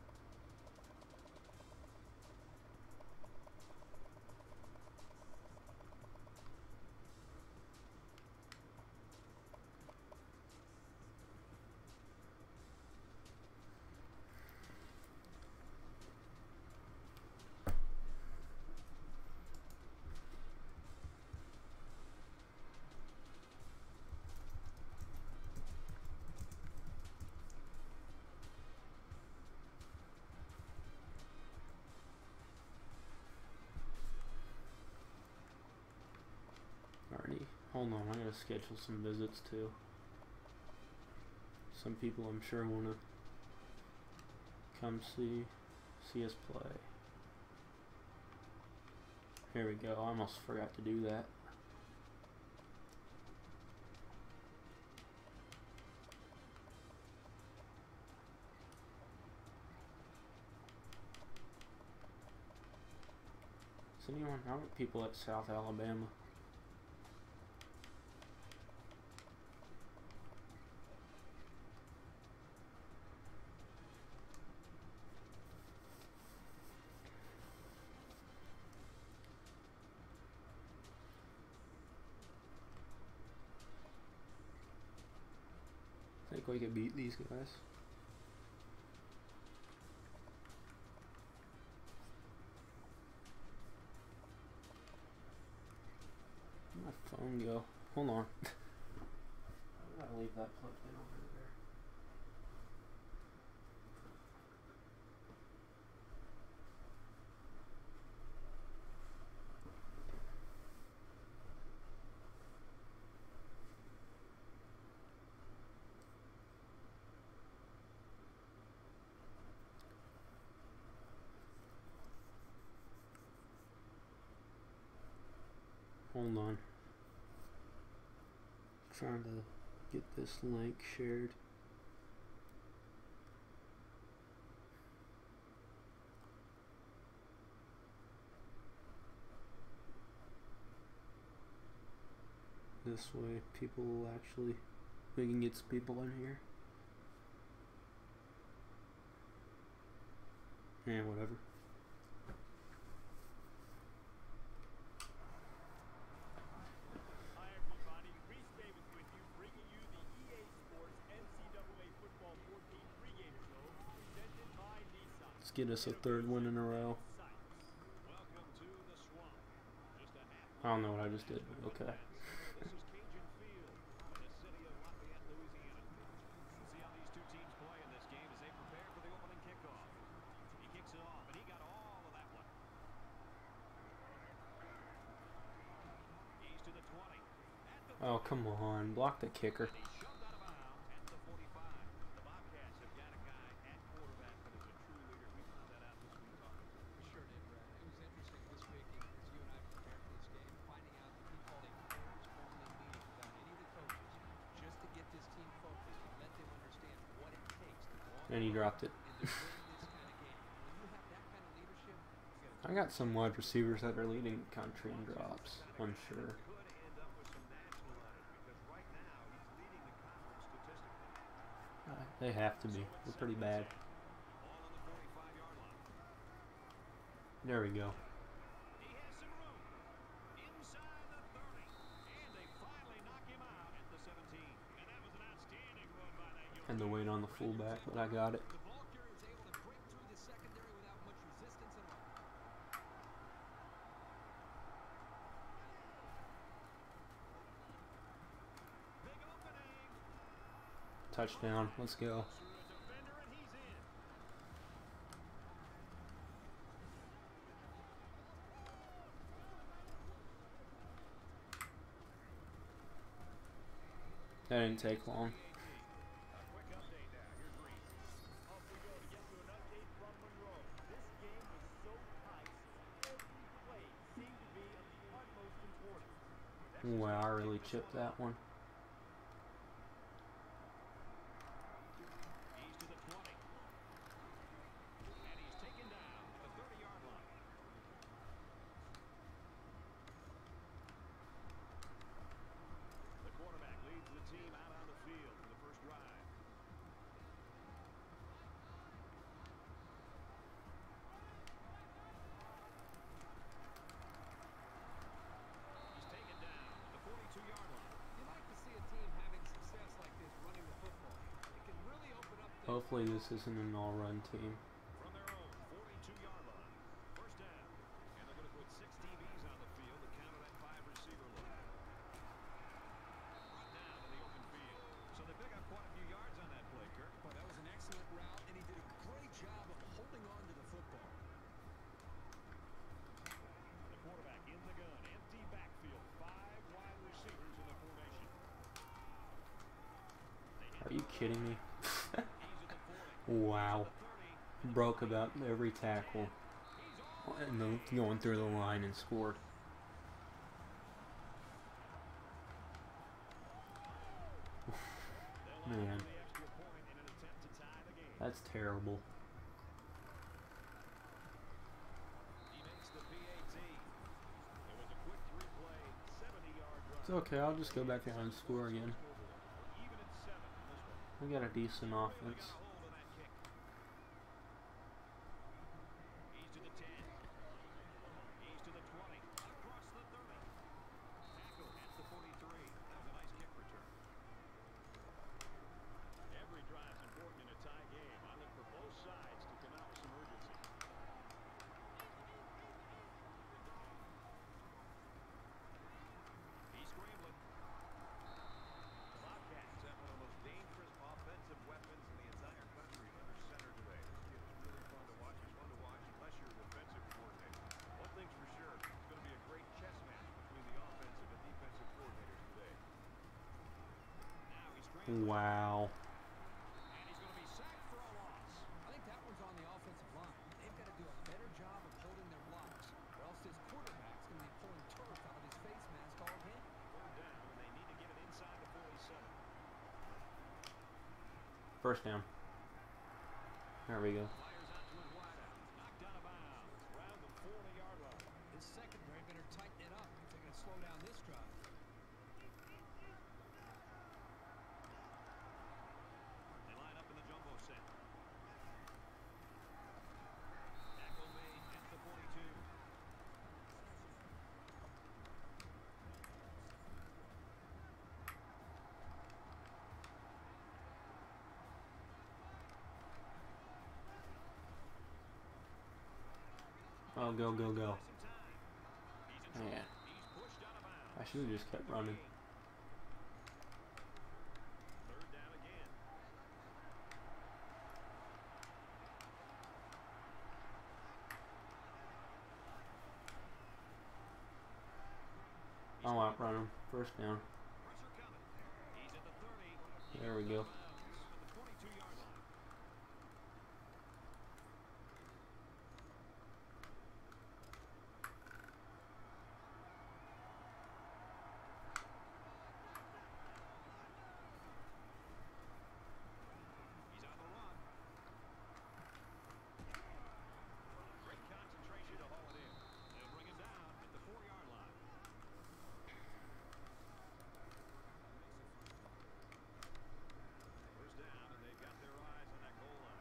Alrighty, hold on, I gotta schedule some visits too. Some people I'm sure wanna come see see us play. Here we go, I almost forgot to do that. Is anyone, how about people at South Alabama? I think we could beat these guys. Where'd my phone go? Hold on. I gotta leave that plugged in over there. Hold on. Trying to get this link shared. This way people will actually, we can get some people in here. Yeah, whatever. Hi everybody, Reese Davis with you, bringing you the E A Sports N C double A Football fourteen pregame show presented by Nissan. Let's get us a third win in a row. Welcome to the Swamp. Just a half I don't know what I just did, but okay. This is Cajun Field in the city of Lafayette, Louisiana. We'll see how these two teams play in this game as they prepare for the opening kickoff. He kicks it off, and he got all of that one. He's to the twenty. At the Oh, come on. Block the kicker. and he's shoved out of bounds at the forty-five. The Bobcats have got a guy at quarterback that is a true leader. We found that out this week talking to him. We sure did, Brad. It was interesting this week as you and I prepared for this game, finding out that he called a players-only meeting without any of the coaches just to get this team focused and let them understand what it takes to go on And he the road dropped it. and to win this kind of game. When you have that kind of leadership, you I got some wide receivers that are leading the country in drops, I'm sure. Could end up with some national letters because right now he's leading the conference statistically. Uh, they have to be. They're pretty bad. All on the forty-five-yard line. There we go. He has some room. Inside the thirty. And they finally knock him out at the seventeen. And that was an outstanding run by that young And the weight on the fullback, but I got it. The ball carrier was able to break through the secondary without much resistance at all. big opening. Touchdown. Let's go. Through the defender, and he's in. That didn't take long. A quick update now. Here's Reed. Off we go to get to an update from Monroe. This game was so tight. Every play seemed to be of the utmost importance. Wow, I really chipped that one. He's to the twenty. And he's taken down at the thirty-yard line. The quarterback leads the team out on the field for the first drive. He's taken down at the forty-two-yard line. You like to see a team having success like this running the football. It can really open up the Hopefully this isn't an all-run team. From their own forty-two-yard line. First down. And they're going to put six D Bs on the field to counter that five-receiver look. Brought down in the open field. So they pick up quite a few yards on that play, Kirk. Well, that was an excellent route, and he did a great job of holding on to the football. The quarterback in the gun. Empty backfield. Five wide receivers in the formation. They hit Are you kidding me? He's at the forty. Wow. The thirty. Broke about every tackle. He's off. And then going through the line and scored. They'll line Man, up for the extra point in an attempt to tie the game. that's terrible. He makes the P A T. It was a quick three-play, seventy-yard run. It's okay, I'll just go back down and score again. Even at seven in this one. We got a decent Really offense. got a hold of that kick. He's to the ten. He's to the twenty. Across the thirty. Tackle at the forty-three. That was a nice kick return. Every drive's important in a tie game. I look for both sides to come out with some urgency. He's scrambling. The Bobcats have one of the most dangerous offensive weapons in the entire country under center today. This kid is really fun to watch. He's fun to watch unless you're a defensive coordinator. One thing's for sure, it's going to be a great chess match between the offensive and defensive coordinators today. Now he's scrambling, Wow. and he's going to be sacked for a loss. I think that one's on the offensive line. They've got to do a better job of holding their blocks, or else this quarterback's going to be pulling turf out of his face mask all game. Third down, and they need to get it inside the forty-seven. First down. There we go. Fires out to his wideout. Knocked out of bounds. Around the forty-yard line. This secondary better tighten it up if they're going to slow down this drive. They line up in the jumbo set. Tackle made at the forty-two. Go, go, go, go. Man. I should have just kept running. Third down again. I'll outrun him. First down. Pressure coming. He's at the thirty. There we go. At the twenty-two yard line. He's on the run. Great concentration to haul it in. They'll bring him down at the four yard line. First down, and they've got their eyes on that goal line.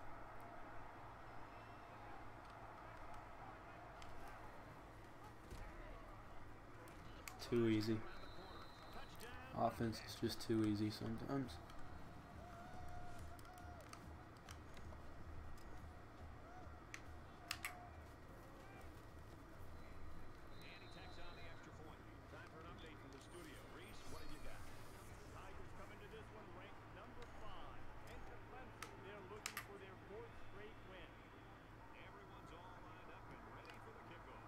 Too easy. Around the corner. Touchdown. Offense is just too easy sometimes. And he tacks on the extra point. Time for an update from the studio. Reese, what have you got? Tigers come into this one ranked number five. Enter Clemson. They're looking for their fourth straight win. Everyone's all lined up and ready for the kickoff.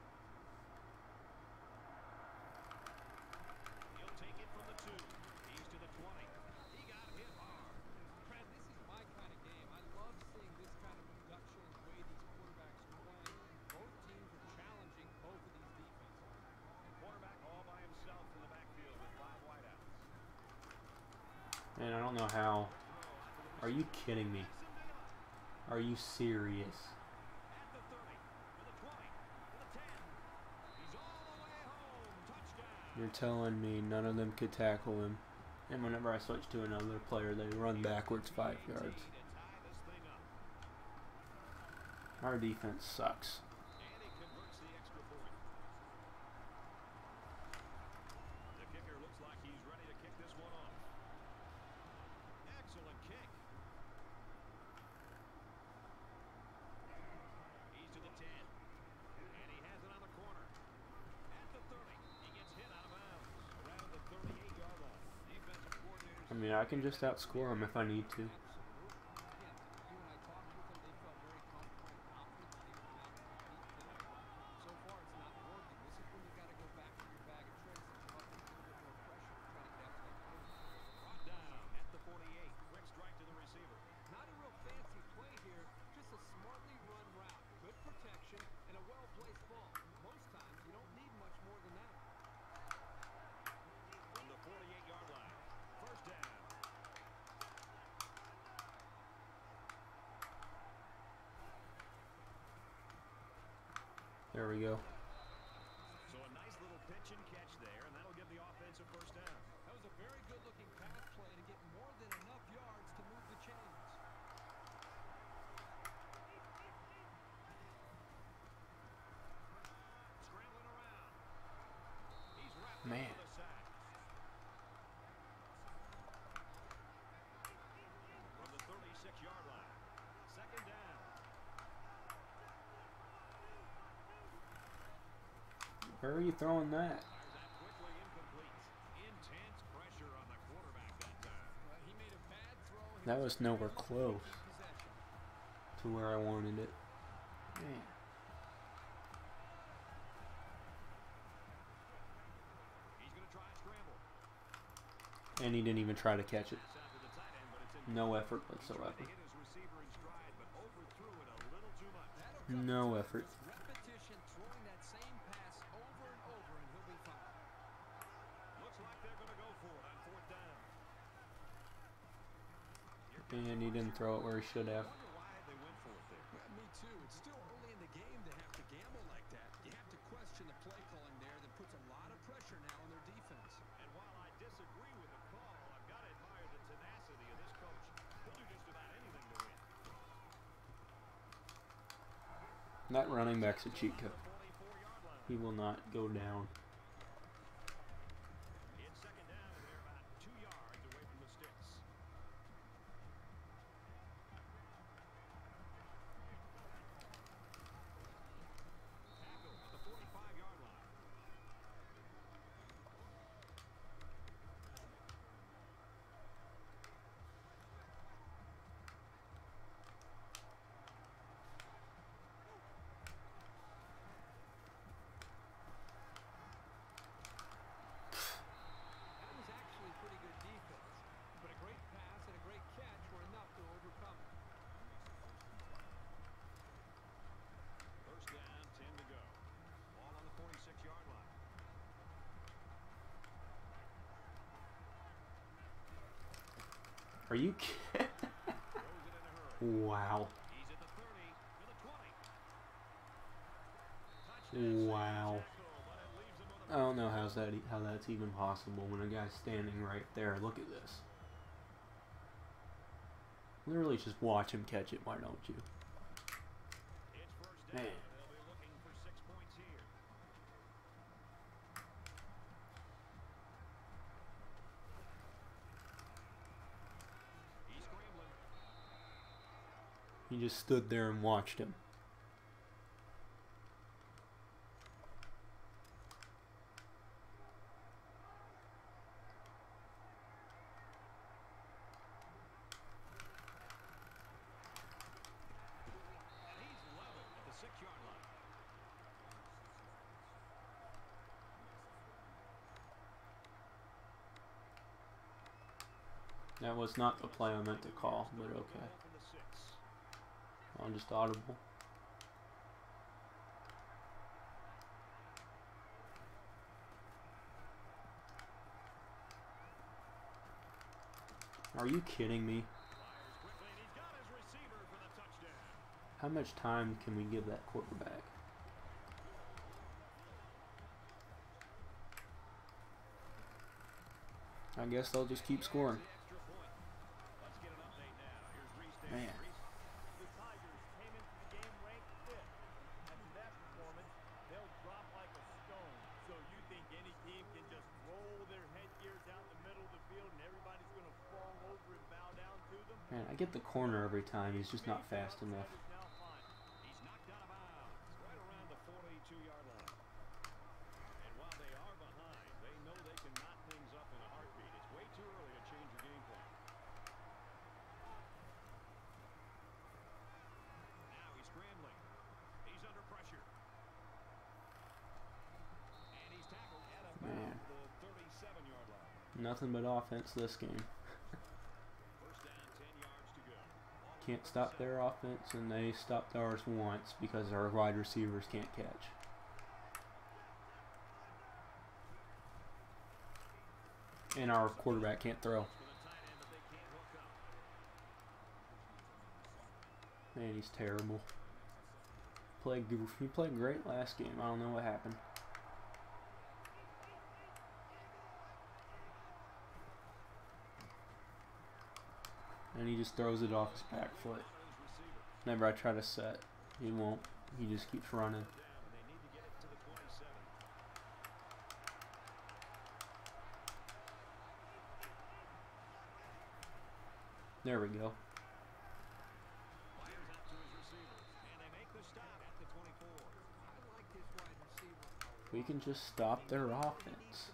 He'll take it from the two. He's to the twenty. He got hit hard. Brad, this is my kind of game. I love seeing this kind of production and the way these quarterbacks play. Both teams are challenging both of these defenses. Quarterback all by himself in the backfield with five wideouts. Man, I don't know how. Are you kidding me? Are you serious? At the thirty, to the twenty, to the ten. He's all the way home. Touchdown. You're telling me none of them could tackle him. And whenever I switch to another player, they run backwards five yards. To tie this thing up. Our defense sucks. And he converts the extra point. The kicker looks like he's ready to kick this one off. Excellent kick. He's to the ten. And he has it on the corner. At the thirty. He gets hit out of bounds. Around the thirty-eight yard line. Defensive coordinators. I mean, I can just outscore him if I need to. Again, you and I talked with them. They felt very comfortable and confident that they would come out and compete today. So far, it's not working. This is when you got to go back to your bag of tricks and come up with a little bit more pressure to try to get after that quarterback. Brought down at the forty-eight. Quick strike to the receiver. Not a real fancy play here, just a smartly run route. Good protection and a well-placed ball. Most times, you don't need much more than that. From the forty-eight yard line. First down. There we go. So a nice little pitch and catch there, and that'll give the offense a first down. That was a very good-looking pass play to get more than enough yards to move the chains. Scrambling around. He's wrapped Man. up with a sack. From the thirty-six yard line. Second down. Where are you throwing that? Fires that quickly incomplete. Intense pressure on the quarterback that time. Well, he made a bad throw. He That was was nowhere prepared to close keep possession. to where I wanted it. Man. He's going to try and scramble. And he didn't even try to catch it. Pass out to the tight end, but it's in. No effort He tried whatsoever. to hit his receiver in stride, but overthrew it a little too much. That'll come No to effort. repetition, throwing that same pass over and over, and he'll be fine. Looks like they're going to go for it on fourth down. And he didn't throw it where he should have. I wonder why they went for it there. Well, me too. It's still early in the game to have to gamble like that. You have to question the play calling there. That puts a lot of pressure now on their defense. And while I disagree with the call, I've got to admire the tenacity of this coach. He'll do just about anything to win. That running back's a cheat code. forty-four yard line. He will not go down. It's second down, and they're about two yards away from the sticks. Are you kidding? Wow. Wow. I don't know how's that e- how that's even possible when a guy's standing right there. Look at this. Literally just watch him catch it, why don't you? Man. He just stood there and watched him. That was not the play I meant to call, but okay. I'm just audible. Are you kidding me? How much time can we give that quarterback? I guess they'll just keep scoring. Man. The Tigers came into the game ranked fifth. After that performance, they'll drop like a stone. So you think any team can just roll their headgears out in the middle of the field and everybody's going to fall over and bow down to them? Man, I get the corner every time. He's just not fast enough. He's knocked out of bounds right around the forty-two yard line. And while they are behind, they know they can knot things up in a heartbeat. It's way too early to change your game plan. Now he's scrambling. He's under pressure. And he's tackled at about Man. the thirty-seven yard line. Nothing but offense this game. First down, ten yards to go. Can't stop their offense, and they stopped ours once because our wide receivers can't catch. And our quarterback can't throw. Man, he's terrible. Played, he played great last game. I don't know what happened. And he just throws it off his back foot. Whenever I try to set, he won't. He just keeps running. There we go. We can just stop their offense.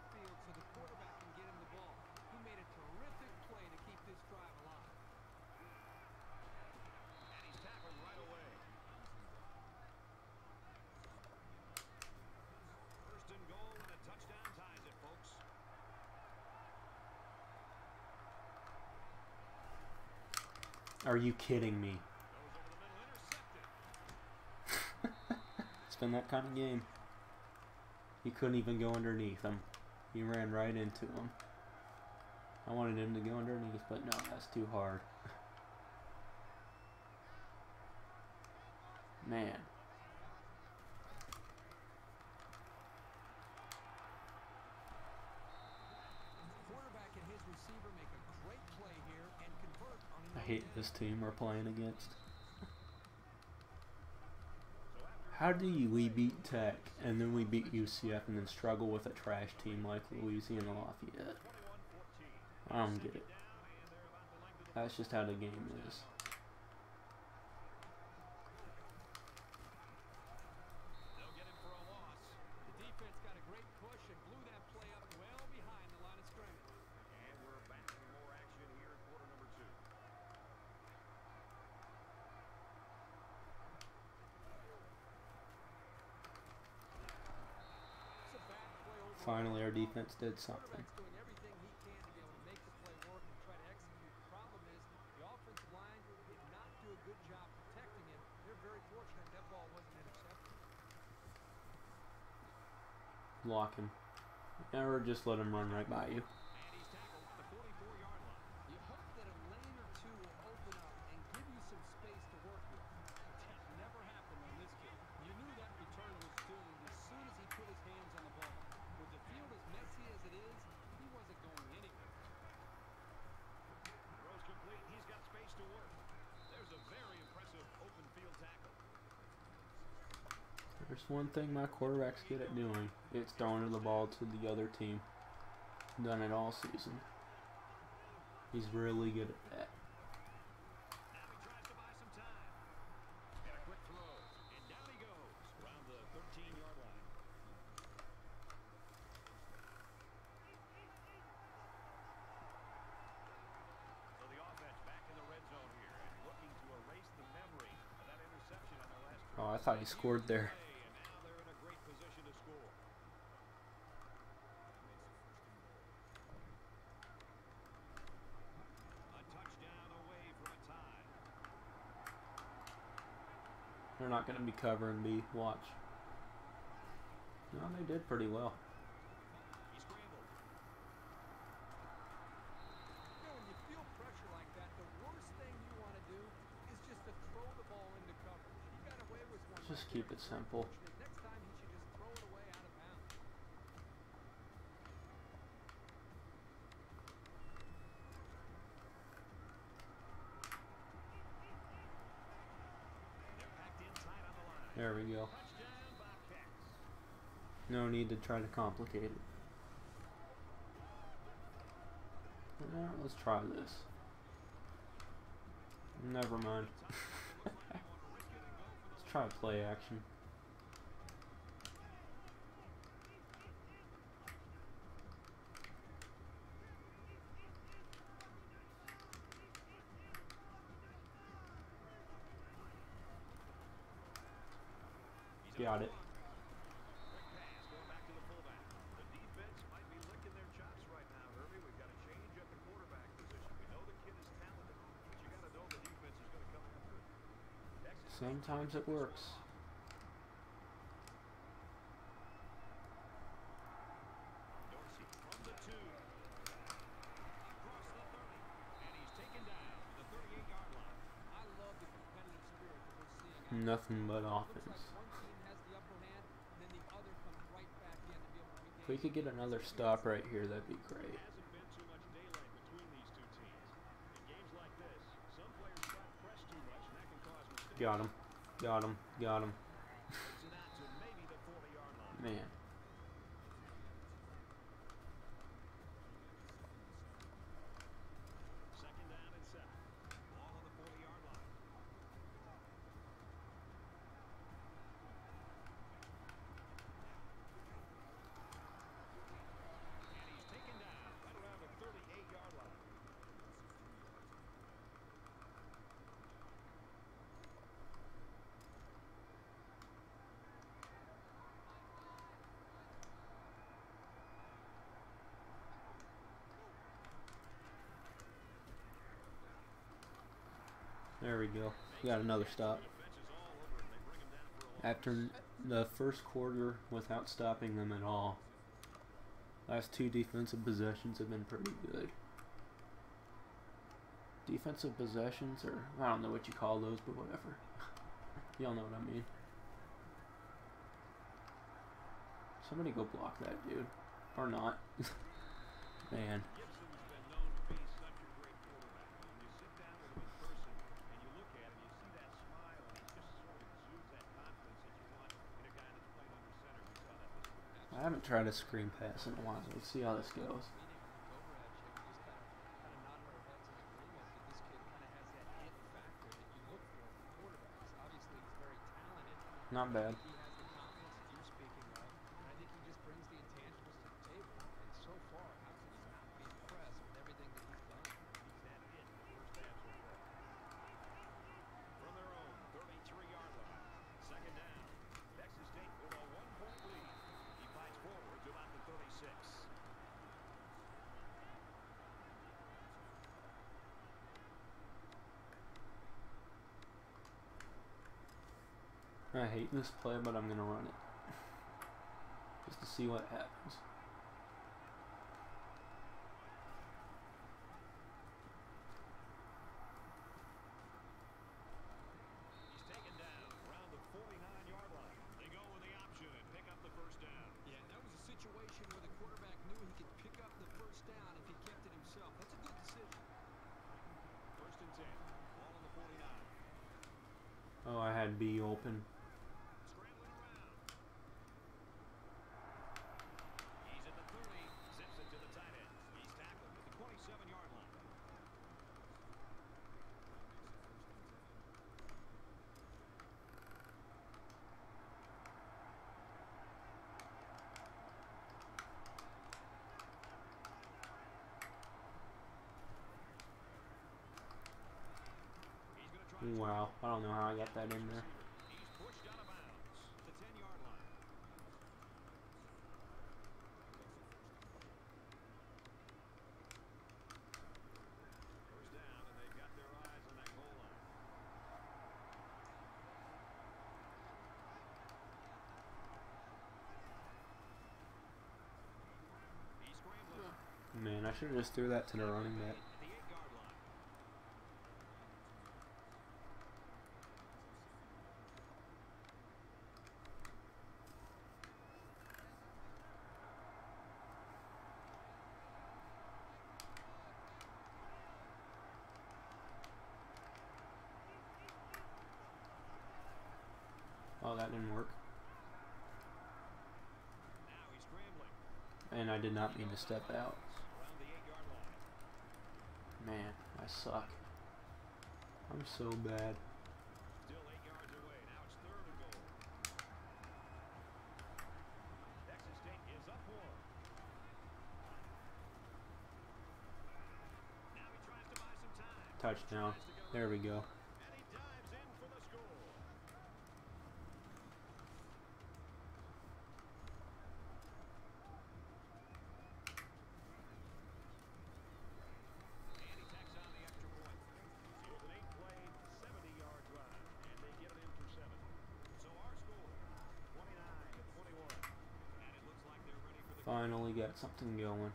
Are you kidding me? It's been that kind of game. He couldn't even go underneath him. He ran right into him. I wanted him to go underneath, but no, that's too hard. Man. I hate this team we're playing against. How do you, we beat Tech and then we beat U C F and then struggle with a trash team like Louisiana Lafayette? I don't get it. That's just how the game is. Finally, our defense did something. Block him. Or just let him run right by you. There's one thing my quarterback's good at doing. It's throwing the ball to the other team. Done it all season. He's really good at that. Now he tries to buy some time. And a quick throw. And down he goes around the thirteen-yard line. So the offense back in the red zone here and looking to erase the memory of that interception on their last drive. Oh, I thought he scored there. And now they're in a great position to score. A touchdown away from a tie. They're not going to be covering B. Watch. No, they did pretty well. He scrambled. You know, when you feel pressure like that, the worst thing you want to do is just to throw the ball into coverage. He got away with one. Just right keep there. it simple. Next time he should just throw it away out of bounds. They're packed in tight on the line. There we go. Touchdown, Bobcats. No need to try to complicate it. Well, let's try this. Never mind. Let's try play action. Got it. Quick pass going back to the fullback. The defense might be licking their chops right now, Herbie. We've got a change at the quarterback position. We know the kid is talented, but you got to know the defense is going to come after it. Texas Sometimes it works. Dorsey from the two. Across the thirty. And he's taken down to the thirty-eight-yard line. I love the competitive spirit that we're seeing. Nothing but Looks offense. like one team has the upper hand, and then the other comes right back in to be able to regain. If we could get another stop right here, that'd be great. Hasn't been too much daylight between these two teams. In games like this, some players try to press too much, and that can cause mistakes. Got him. Got him. Got him. Gets it out to maybe the forty-yard line. Man. Second down and seven. Ball on the forty-yard line. And he's taken down right around the thirty-eight-yard line. There we go. We got another stop. Defense is all over him. They bring him down for a loss. After the first quarter without stopping them at all, last two defensive possessions have been pretty good. Defensive possessions, or I don't know what you call those, but whatever. Y'all know what I mean. Somebody go block that dude. Or not. Man. Gibson's been known to be such a great quarterback. When you sit down with him in person and you look at him, you see that smile, and he just sort of exudes that confidence that you want in a guy that's playing under center. We saw that this week. I haven't tried a screen pass in a while. Let's see how this goes. Not bad. He has the confidence that you're speaking of, and I think he just brings the intangibles to the table. And so far, how could you not be impressed with everything that he's done? He's had it in the first half so far. From their own thirty-three-yard line. Second down. Texas State with a one-point lead. He fights forward to about the thirty-six. I hate this play, but I'm going to run it. Just to see what happens. He's taken down around the forty-nine-yard line. They go with the option and pick up the first down. Yeah, that was a situation where the quarterback knew he could pick up the first down if he kept it himself. That's a good decision. First and ten. Ball on the forty-nine. Oh, I had B open. Scrambling around. Wow, I don't know how I got that in there. He's pushed out of bounds. The ten-yard line. First down, and they've got their eyes on that goal line. He's scrambling. Man, I should have just threw that to the running back. At the eight-yard line. Oh, that didn't work. Now he's scrambling. And I did not mean to step out. Around the eight-yard line. Man, I suck. I'm so bad. Still eight yards away. Now it's third and goal. Texas State is up one. Now he tries to buy some time. Touchdown. There we go. And he dives in for the score. And he tacks on the extra point. So with an eight-play, seventy-yard drive, and they get it in for seven. So our score, twenty-nine to twenty-one. And it looks like they're ready for the Finally got something going.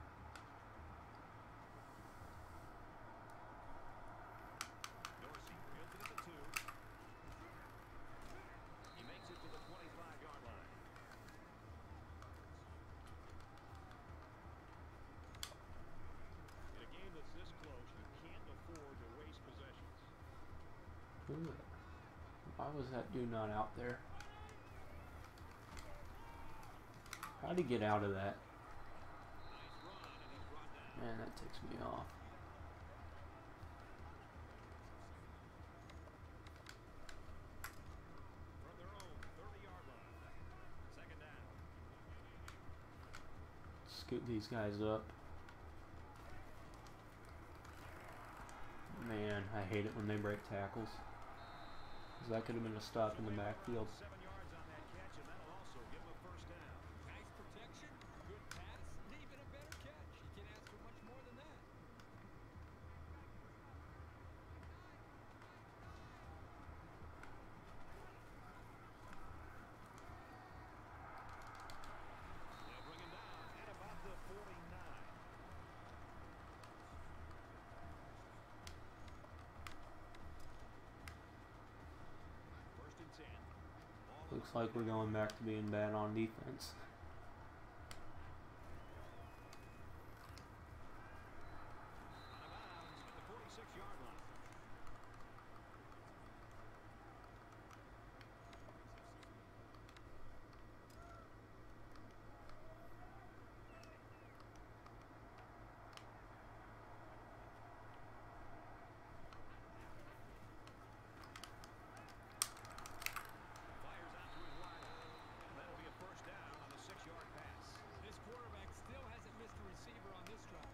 Dorsey fields it at the two. He makes it to the twenty-five-yard line. In a game that's this close, you can't afford to waste possessions. Ooh. Why was that dude not out there? How'd he get out of that? Nice run, and he's brought down. Man, that ticks me off. From their own thirty-yard line. Second down. Scoot these guys up. Man, I hate it when they break tackles. 'Cause that could have been a stop in the backfield. Seven yards on that catch, and that'll also give him a first down. Nice protection, good pass, and even a better catch. You can't ask for much more than that. They'll bring him down at about the forty-nine. First and ten. Ball on Looks like we're going back to being bad on defense. out of bounds at the forty-six-yard line. Fires out to his wideout, and that'll be a first down on the six-yard pass. This quarterback still hasn't missed a receiver on this drive.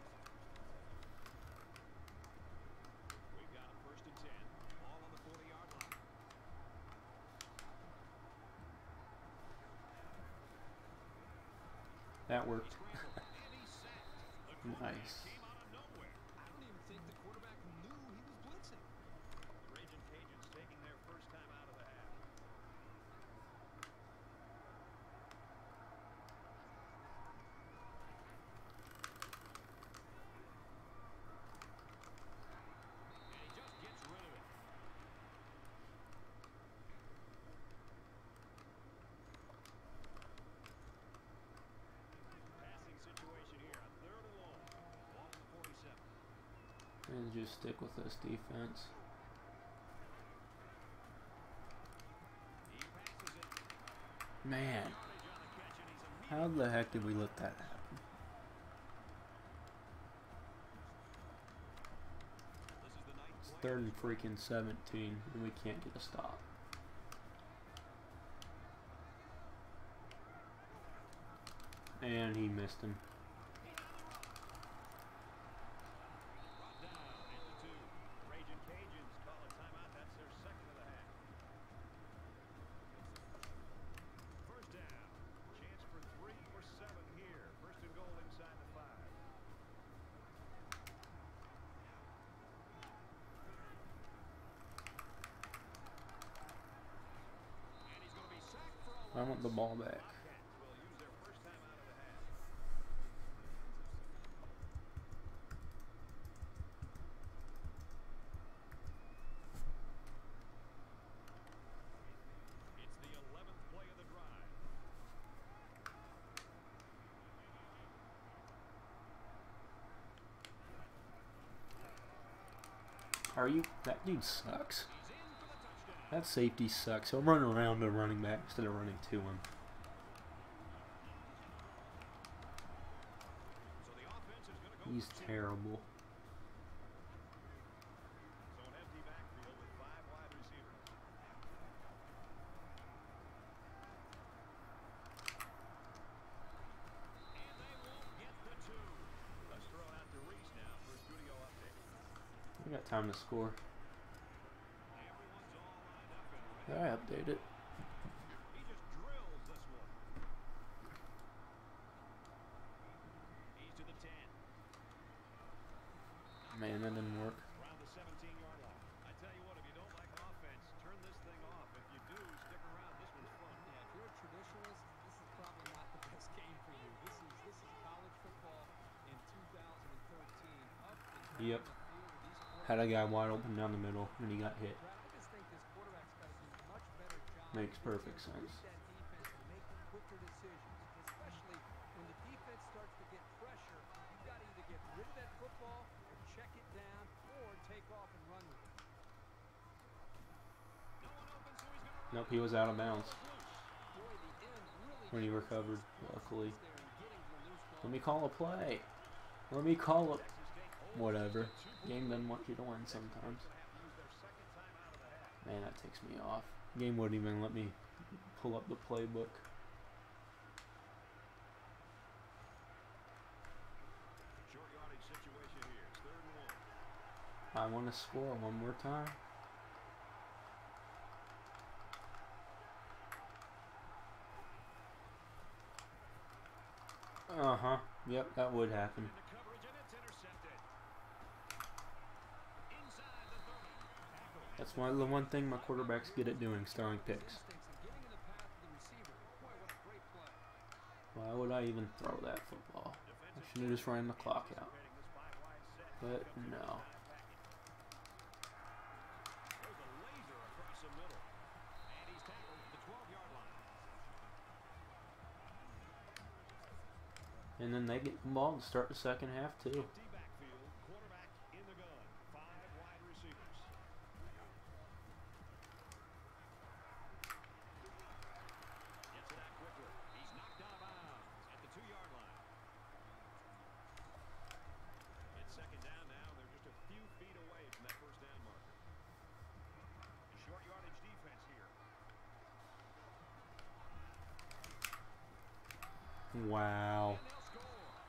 We've got a first and ten. All on the forty-yard line. That worked. Scramble, and he's sacked. The quarterback Nice. came out of nowhere. I don't even think the quarterback knew he was blitzing. The Raging Cajuns taking their first time out of the half. And he just gets rid of it. Passing situation here, a third and long. Ball on the forty-seven. And just stick with this defense. He passes it. Man, Yardage on the catch, and he's immediately how the heck did we let that happen? This is the ninth It's play. third and freaking seventeen, and we can't get a stop. And he missed him. Brought down at the two. Raging Cajuns call a timeout. That's I want the ball back. It's the eleventh play of the drive. Are you? That dude sucks. That safety sucks. He'll run around the running back instead of running to him. So the offense is going to go He's terrible. So an empty backfield with five wide receivers. And they won't get the two. Let's throw it out to Reese now for a studio update. We got time to score. Everyone's all lined up and ready. I update it. He just drills this one. He's to the ten. Man, that didn't work. Around the seventeen-yard line. I tell you what, if you don't like offense, turn this thing off. If you do, stick around. This one's fun. Yeah, if you're a traditionalist, this is probably not the best game for you. This is this is college football in two thousand thirteen. Up and down Yep. the field with these Had a guy wide open down the middle and he got hit. Brad, I just think this quarterback's got to do a much better job. Makes perfect to sense. read that defense and make quicker decisions, especially when the defense starts to get pressure. You've got to either get rid of that football or check it down or take off and run with it. No one open, so he's going to Nope, he was out of bounds Boy, the end really when he shows recovered, his luckily. skills there in getting to the loose ball. Let me call a play. Let me call it. Whatever. Game doesn't want you to win sometimes. Man, that takes me off. Game wouldn't even let me pull up the playbook. Short yardage situation here. It's third and one. I want to score one more time. Uh-huh. Yep, that would happen. Into coverage, and it's intercepted. Inside the thirty. Tackle. That's one, the one thing my quarterback's good at doing, throwing picks. Instincts and getting in the path of the receiver. Boy, what a great play. Why would I even throw that football? I should have just ran the clock out. But no. There's a laser across the middle. And he's tackled at the twelve-yard line. And then they get the ball to start the second half too. Empty backfield, quarterback in the gun. Five wide receivers. Gets it out quickly. He's knocked out of bounds at the two-yard line. It's second down now. They're just a few feet away from that first down marker. Short yardage defense here. Wow. And they'll score.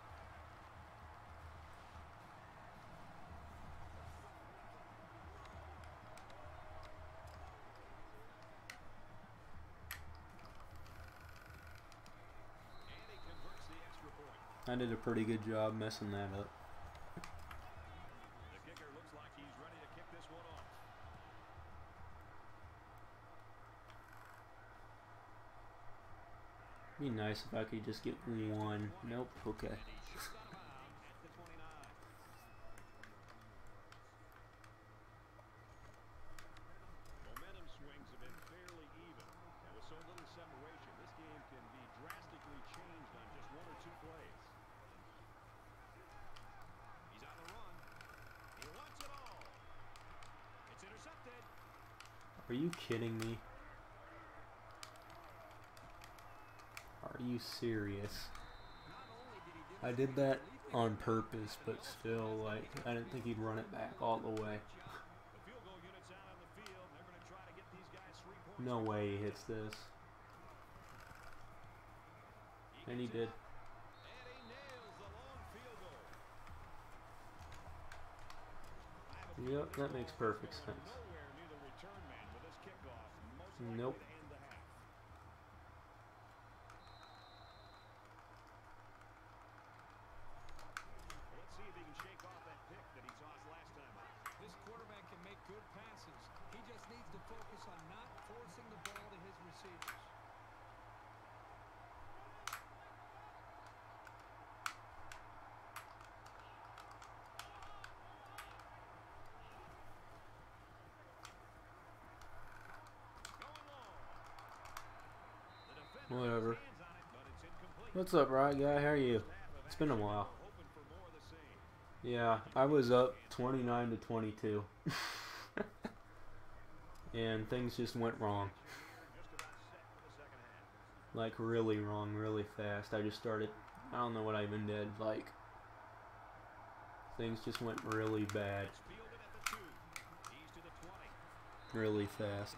And he converts the extra point. I did a pretty good job messing that up. The kicker looks like he's ready to kick this one off. Be nice if I could just get one. Nope. Okay. And he's shipped out of bounds at the twenty-nine. Momentum swings have been fairly even. And with so little separation, this game can be drastically changed on just one or two plays. He's on the run. He wants it all. It's intercepted. Are you kidding me? Are you serious? Not only did he do I did that on purpose, but still, like, I didn't think he'd run it back all the way. The field goal unit's out on the field. They're going to try to get these guys three points. No way he hits this. And he did. And he nails the long field goal. I have a feeling Yep, this that ball makes is perfect going sense. Nowhere near the return man with this kickoff. Most likely Nope. to end the half. Let's see if he can shake off that pick that he tossed last time out. This quarterback can make good passes. He just needs to focus on not forcing the ball to his receivers. Whatever. What's up, right guy? How are you? It's been a while. Yeah, I was up twenty-nine to twenty-two. And things just went wrong. Like really wrong, really fast. I just started, I don't know what I even did, like things just went really bad. Really fast.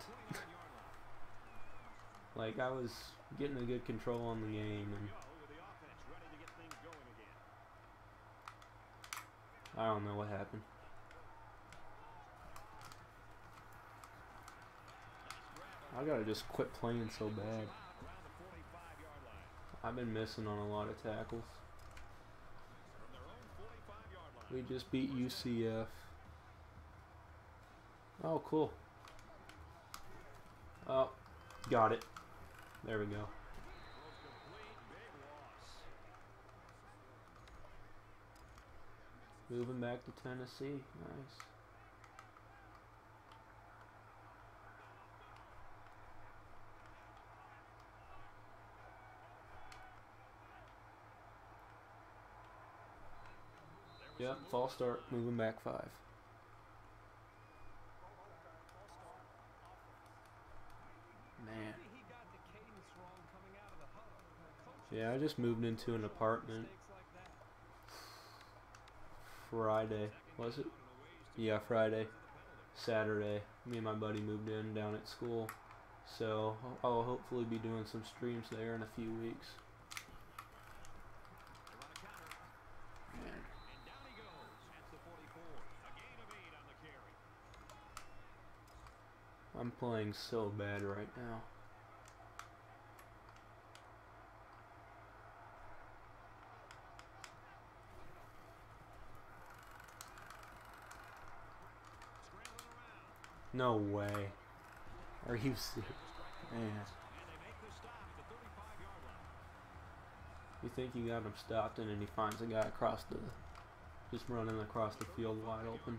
Like I was getting a good control on the game, and I don't know what happened. I gotta just quit playing so bad. I've been missing on a lot of tackles. We just beat U C F. Oh, cool. Oh, got it. There we go. Moving back to Tennessee. Nice. Yep, false start, moving back five. Man. Yeah, I just moved into an apartment Friday, was it? Yeah, Friday. Saturday, me and my buddy moved in down at school. So, I'll hopefully be doing some streams there in a few weeks. I'm playing so bad right now. No way. Are you serious? Man. You think you got him stopped, and then he finds a guy across the, just running across the field wide open.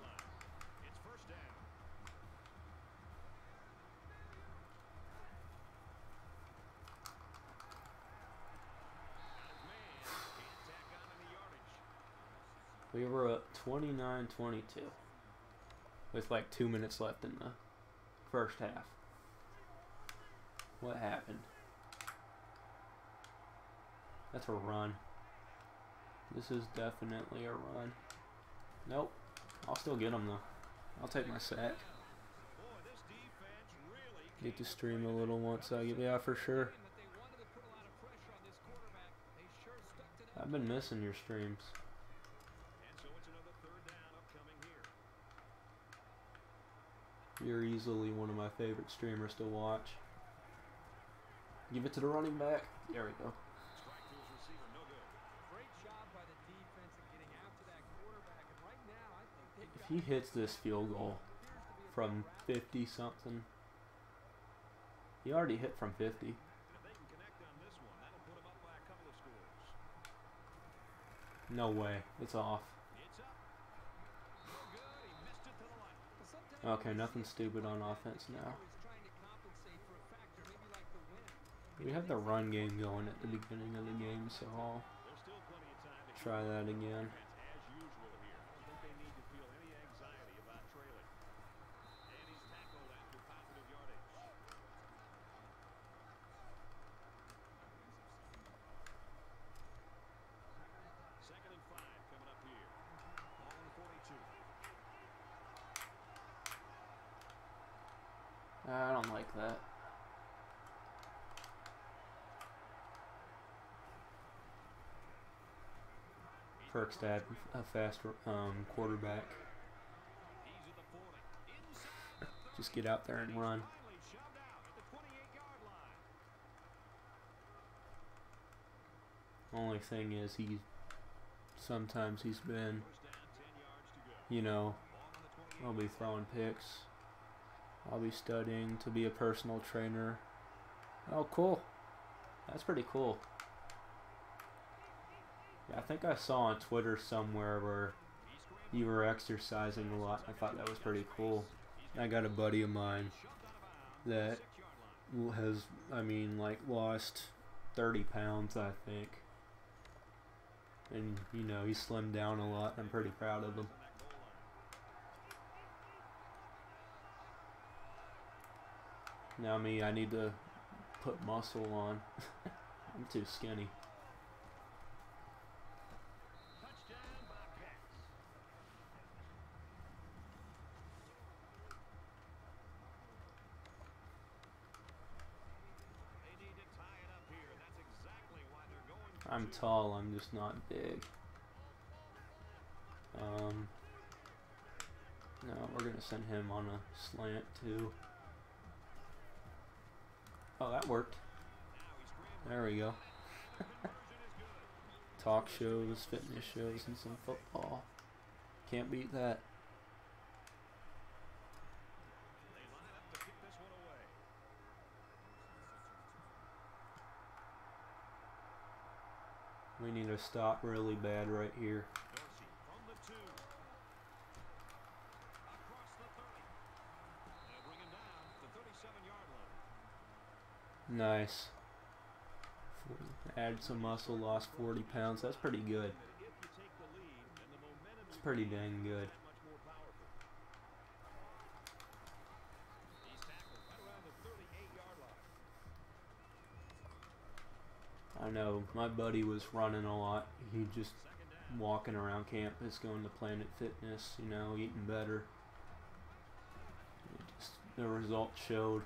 We were up twenty-nine twenty-two with like two minutes left in the first half. What happened? That's a run. This is definitely a run. Nope. I'll still get him though. I'll take my sack. Get to stream a little once I get, yeah, for sure. I've been missing your streams. You're easily one of my favorite streamers to watch. Give it to the running back. There we go. If he hits this field goal from fifty something, he already hit from fifty. No way. It's off. Okay, nothing stupid on offense now. We have the run game going at the beginning of the game, so I'll try that again. I don't like that. Kirkstad, a fast um, quarterback. Just get out there and run. Only thing is, he sometimes he's been, you know, I'll be throwing picks. I'll be studying to be a personal trainer. Oh, cool. That's pretty cool. Yeah, I think I saw on Twitter somewhere where you were exercising a lot. I thought that was pretty cool. I got a buddy of mine that has, I mean, like, lost thirty pounds, I think. And, you know, he slimmed down a lot. I'm pretty proud of him. Now me, I need to put muscle on. I'm too skinny. I'm tall, I'm just not big. Um, no, we're going to send him on a slant too. Oh, that worked. There we go. Talk shows, fitness shows, and some football. Can't beat that. We need to stop really bad right here. Nice. Add some muscle, lost forty pounds. That's pretty good. It's pretty dang good. I know, my buddy was running a lot. He just walking around campus, going to Planet Fitness, you know, eating better. It just, the results showed.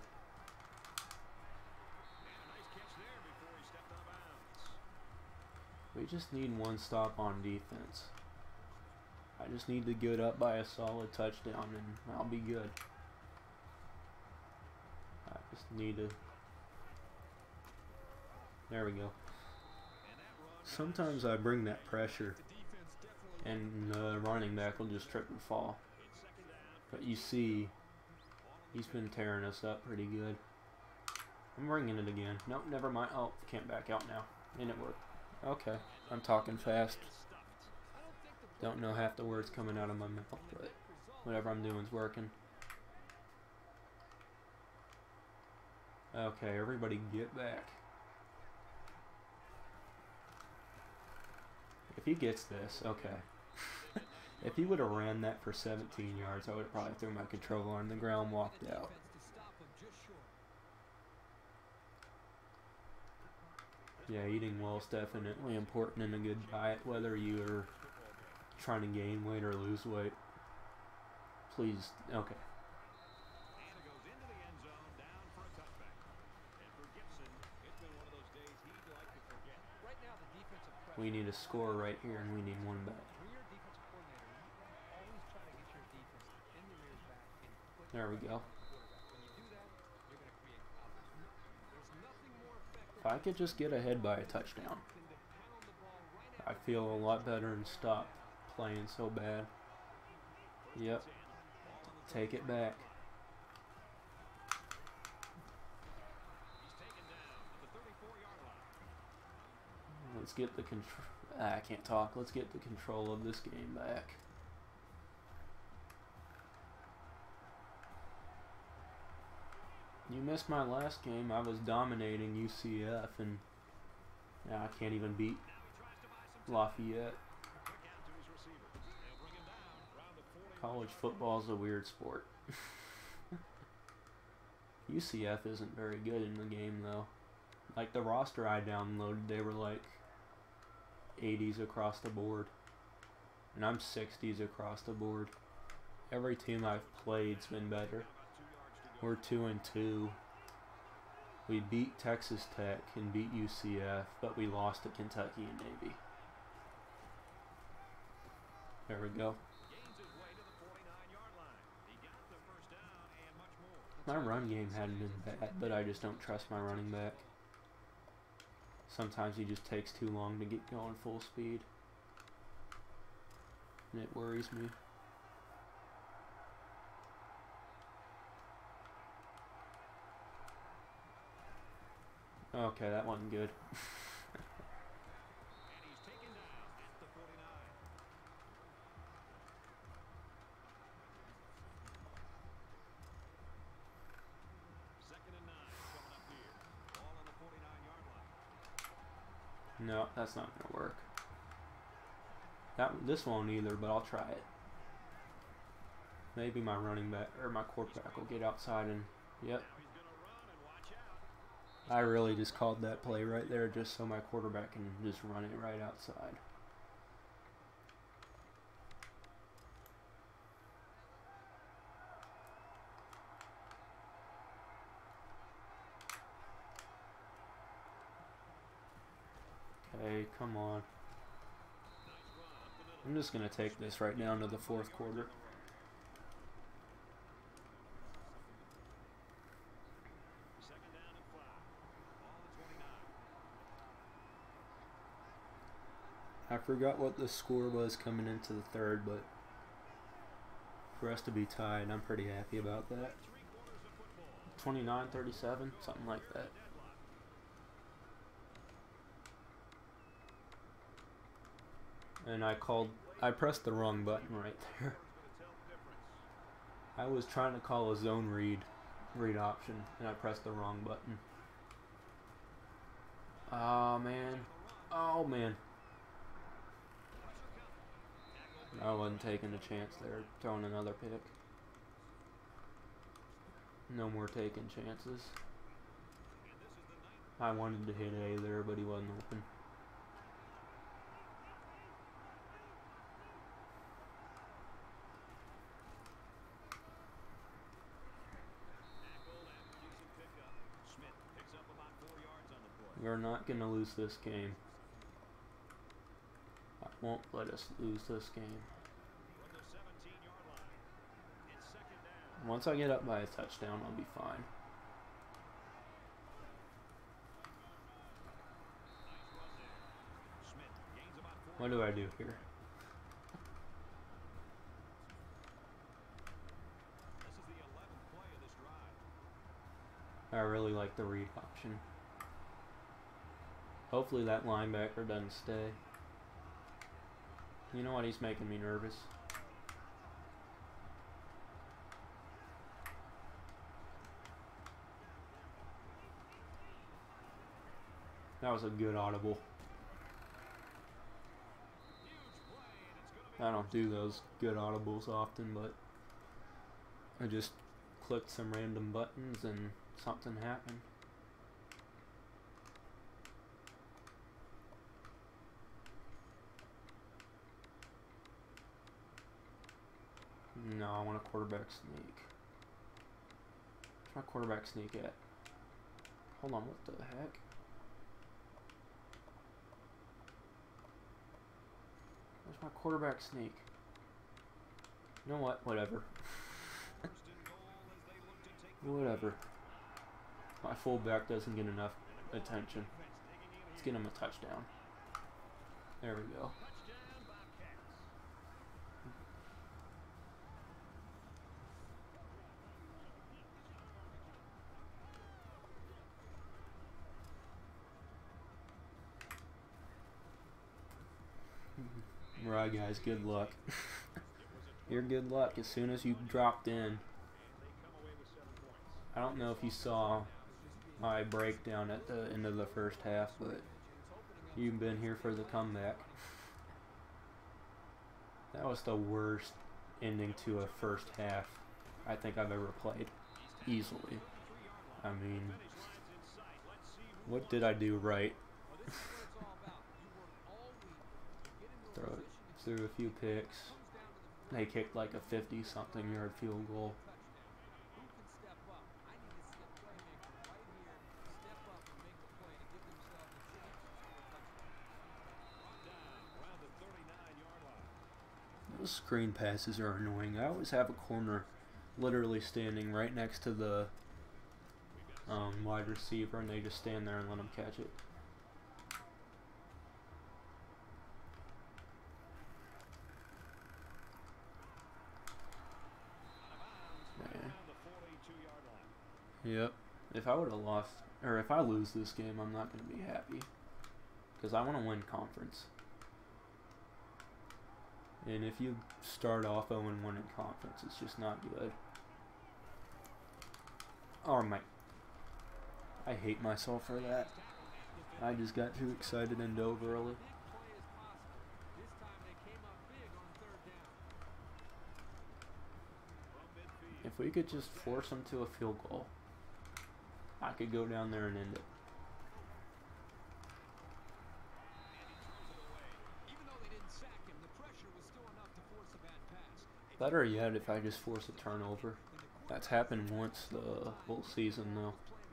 We just need one stop on defense. I just need to get up by a solid touchdown and I'll be good. I just need to... There we go. Sometimes I bring that pressure and the running back will just trip and fall. But you see, he's been tearing us up pretty good. I'm bringing it again. Nope, never mind. Oh, can't back out now. And it worked. Okay, I'm talking fast. Don't know half the words coming out of my mouth, but whatever I'm doing is working. Okay, everybody get back. If he gets this, okay. If he would have ran that for seventeen yards, I would have probably threw my controller on the ground and walked out. Yeah, eating well is definitely important in a good diet, whether you are trying to gain weight or lose weight. Please, okay. We need a score right here, and we need one back. There we go. If I could just get ahead by a touchdown, I feel a lot better and stop playing so bad. Yep. Take it back. Let's get the control. Ah, I can't talk. Let's get the control of this game back. You missed my last game. I was dominating U C F, and now I can't even beat Lafayette. College football is a weird sport. U C F isn't very good in the game, though. Like the roster I downloaded, they were like eighties across the board, and I'm sixties across the board. Every team I've played's been better. We're two and two. We beat Texas Tech and beat U C F, but we lost to Kentucky and Navy. There we go. My run game hadn't been bad, but I just don't trust my running back. Sometimes he just takes too long to get going full speed, and it worries me. Okay, that wasn't good. No, that's not gonna work. That this won't either, but I'll try it. Maybe my running back or my quarterback will get outside and yep. I really just called that play right there just so my quarterback can just run it right outside. Okay, come on. I'm just going to take this right down to the fourth quarter. I forgot what the score was coming into the third, but for us to be tied, I'm pretty happy about that. twenty-nine thirty-seven, something like that. And I called, I pressed the wrong button right there. I was trying to call a zone read, read option, and I pressed the wrong button. Oh man, oh man. I wasn't taking a chance there, throwing another pick. No more taking chances. I wanted to hit A there, but he wasn't open. We're not going to lose this game. I won't let us lose this game. Once I get up by a touchdown, I'll be fine. What do I do here? I really like the read option. Hopefully that linebacker doesn't stay. You know what? He's making me nervous. That was a good audible. I don't do those good audibles often, but I just clicked some random buttons and something happened. No, I want a quarterback sneak. Where's my quarterback sneak at? Hold on, what the heck? Where's my quarterback sneak? You know what? Whatever. Whatever. My fullback doesn't get enough attention. Let's get him a touchdown. There we go. Right, guys, good luck. You're good luck as soon as you dropped in. I don't know if you saw my breakdown at the end of the first half, but you've been here for the comeback. That was the worst ending to a first half I think I've ever played. Easily. I mean, what did I do right? Throw it. Threw a few picks. They kicked like a fifty something yard field goal. Those screen passes are annoying. I always have a corner literally standing right next to the um, wide receiver, and they just stand there and let them catch it. Yep. If I would have lost, or if I lose this game, I'm not going to be happy. Because I want to win conference. And if you start off oh and one in conference, it's just not good. Oh my. I hate myself for that. I just got too excited and dove early. Big play is possible. This time they came up big on third down. From midfield. If we could just force them to a field goal, I could go down there and end it. Even though they didn't sack him, the pressure was still enough to force a bad pass. Better yet if I just force a turnover. That's happened once the whole season though.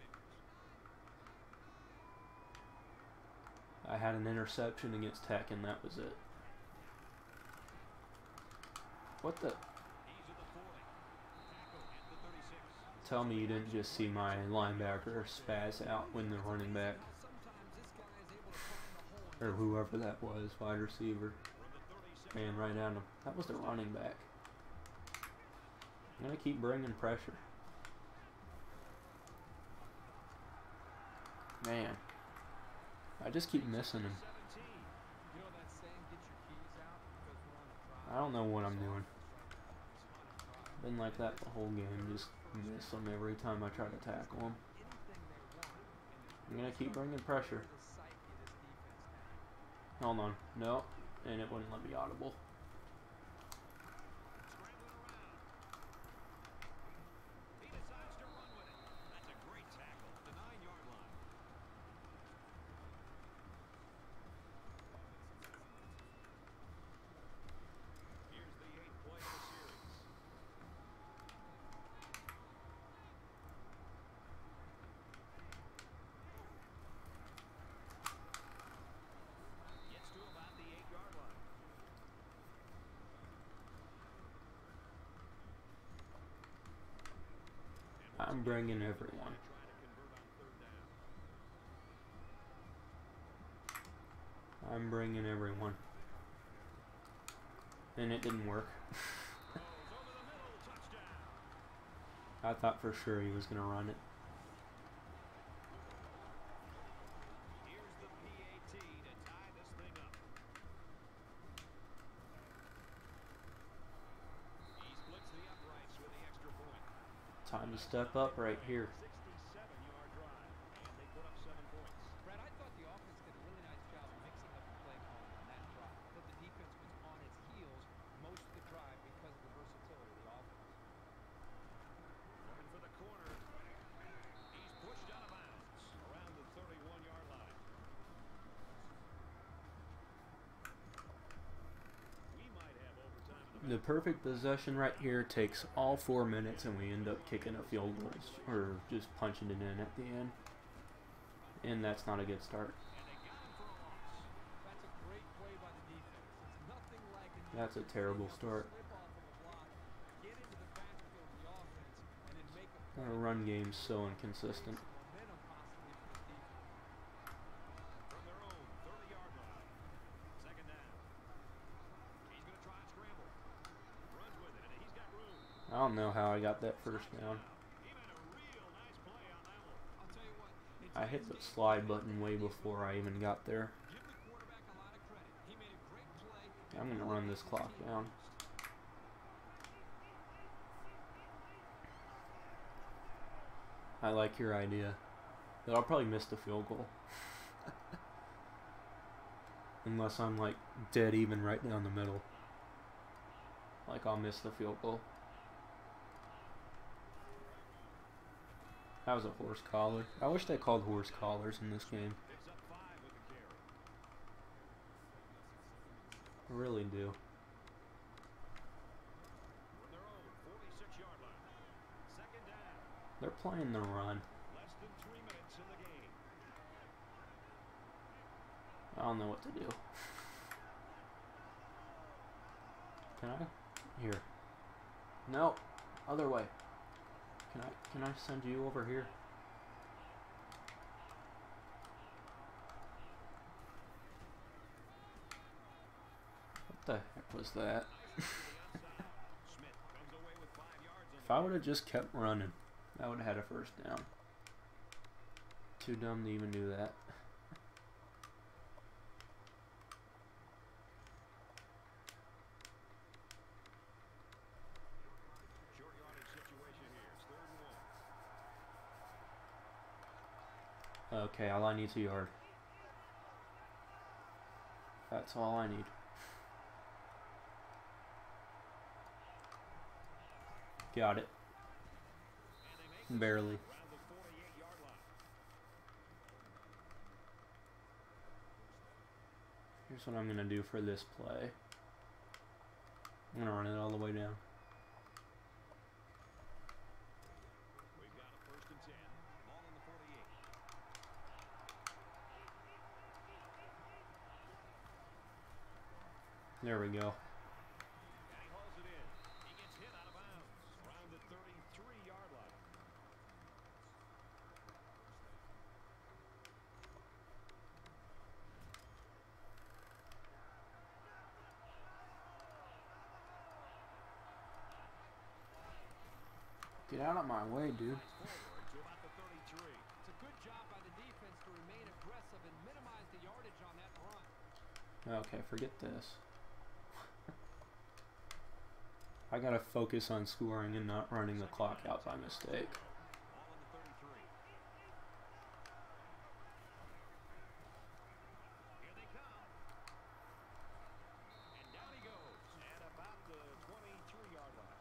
I had an interception against Tech and that was it. What the? Tell me you didn't just see my linebacker spaz out when the running back, or whoever that was, wide receiver, ran right at him. That was the running back. I'm going to keep bringing pressure. Man, I just keep missing him. I don't know what I'm doing. Been like that the whole game, just miss them every time I try to tackle them. I'm going to keep bringing pressure. Hold on. No, and it wouldn't let me audible. I'm bringing everyone. I'm bringing everyone. And it didn't work. I thought for sure he was going to run it. Time to step up right here. Brad, I thought the offense did a really nice job of mixing up the play calling on that drive. I thought the defense was on its heels most of the drive because of the versatility of the offense. Looking for the corner. He's pushed out of bounds around the thirty-one yard line. We might have overtime in the The perfect possession right here takes all four minutes and we end up kicking a field goal or just punching it in at the end. And that's not a good start. That's a great play by the defense. It's nothing like a That's a terrible start. slip off of a block, get into the backfield of the offense, and then make a Our run game's so inconsistent. momentum possibly for this defense. from their own thirty yard line. Second down. He's going to try and scramble. Runs with it, and he's got room. I don't know how I got that first down. He made a real nice play on that one. I'll tell you what, it's I hit the slide button way before I even got there. give the quarterback a lot of credit. He made a great play. I'm gonna run this clock down. I like your idea, but I'll probably miss the field goal. Unless I'm like dead even right down the middle. Like I'll miss the field goal. That was a horse collar. I wish they called horse collars in this game. Picks up five with the carry. I really do. From their own forty-six yard line. Second down. They're playing the run. Less than three minutes in the game. I don't know what to do. Can I? Here. No. Other way. Can I can I send you over here? What the heck was that? Smith comes away with five yards on If I would have just kept running, I would have had a first down. Too dumb to even do that. short yardage situation here. It's third and one. Okay, all I need is a yard. That's all I need. Got it. Barely. Here's what I'm going to do for this play. I'm going to run it all the way down. We've got a first and ten. Ball on the forty-eight. There we go. And he hauls it in. He gets hit out of bounds around the thirty-three yard line. Get out of my way, dude. Forward to about the thirty-three. It's a good job by the defense to remain aggressive and minimize the yardage on that run. Okay, forget this. I gotta focus on scoring and not running the clock out by mistake. Ball on the thirty-three. Here they come. And down he goes at about the twenty-three yard line.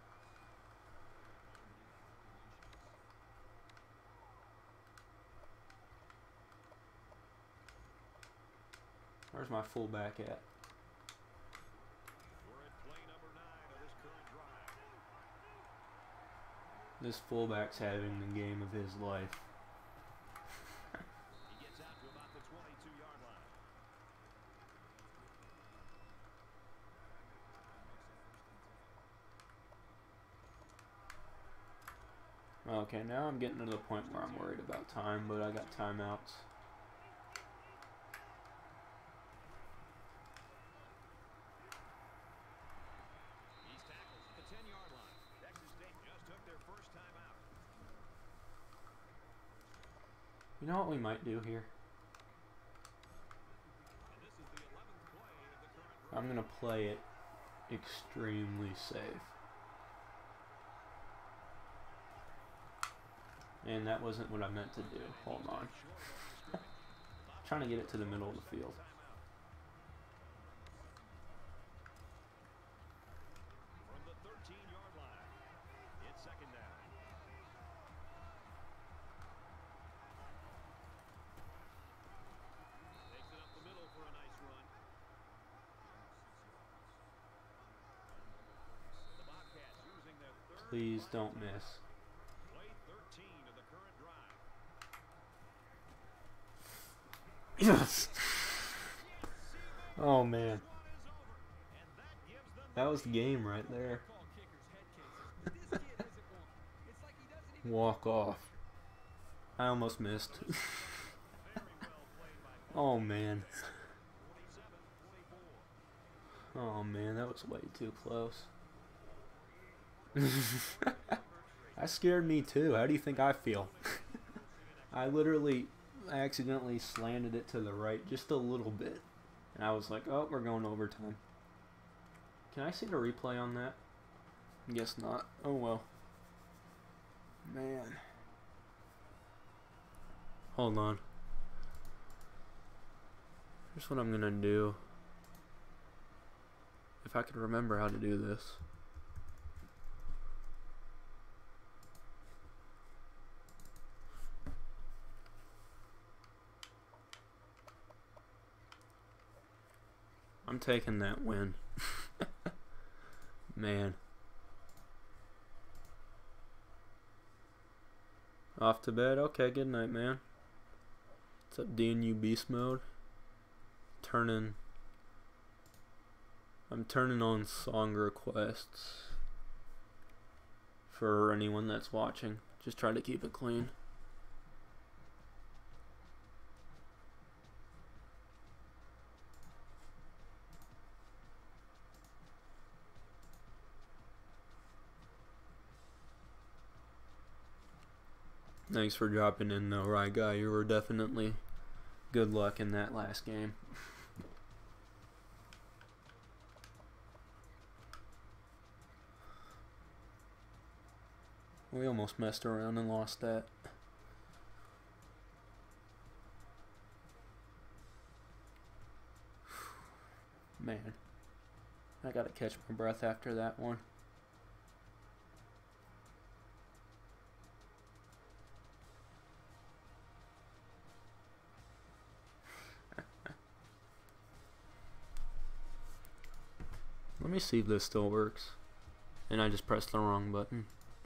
Where's my fullback at? We're at play number nine of this current drive. This fullback's having the game of his life. He gets out to about the twenty-two yard line. Okay, now I'm getting to the point where I'm worried about time, but I got timeouts. He's tackled at the ten yard line. Texas State just took their first time out. You know what we might do here? And this is the eleventh play of the current drive. I'm gonna play it extremely safe. And that wasn't what I meant to do. Hold on. Trying to get it to the middle of the field. From the thirteen yard line, it's second down. Takes it up the middle for a nice run. The Bobcats using their third. Please don't miss. Play thirteen of the current drive. Yes! Oh man. Run is over, and that gives them That was the game right there. Call kickers head cases, but this kid isn't one. It's like he doesn't even Walk off. I almost missed. very well played by Oh man. forty-seven twenty-four. Oh man, that was way too close. That scared me too. How do you think I feel? I literally accidentally slanted it to the right just a little bit. And I was like, oh, we're going overtime. Can I see the replay on that? Guess not. Oh well. Man. Hold on. Here's what I'm gonna do. If I could remember how to do this. I'm taking that win. Man. Off to bed? Okay, good night, man. What's up, D N U Beast Mode? Turning... I'm turning on song requests for anyone that's watching. Just try to keep it clean. Thanks for dropping in though, right guy. You were definitely good luck in that last game. We almost messed around and lost that. Man, I gotta catch my breath after that one. Let me see if this still works. And I just pressed the wrong button.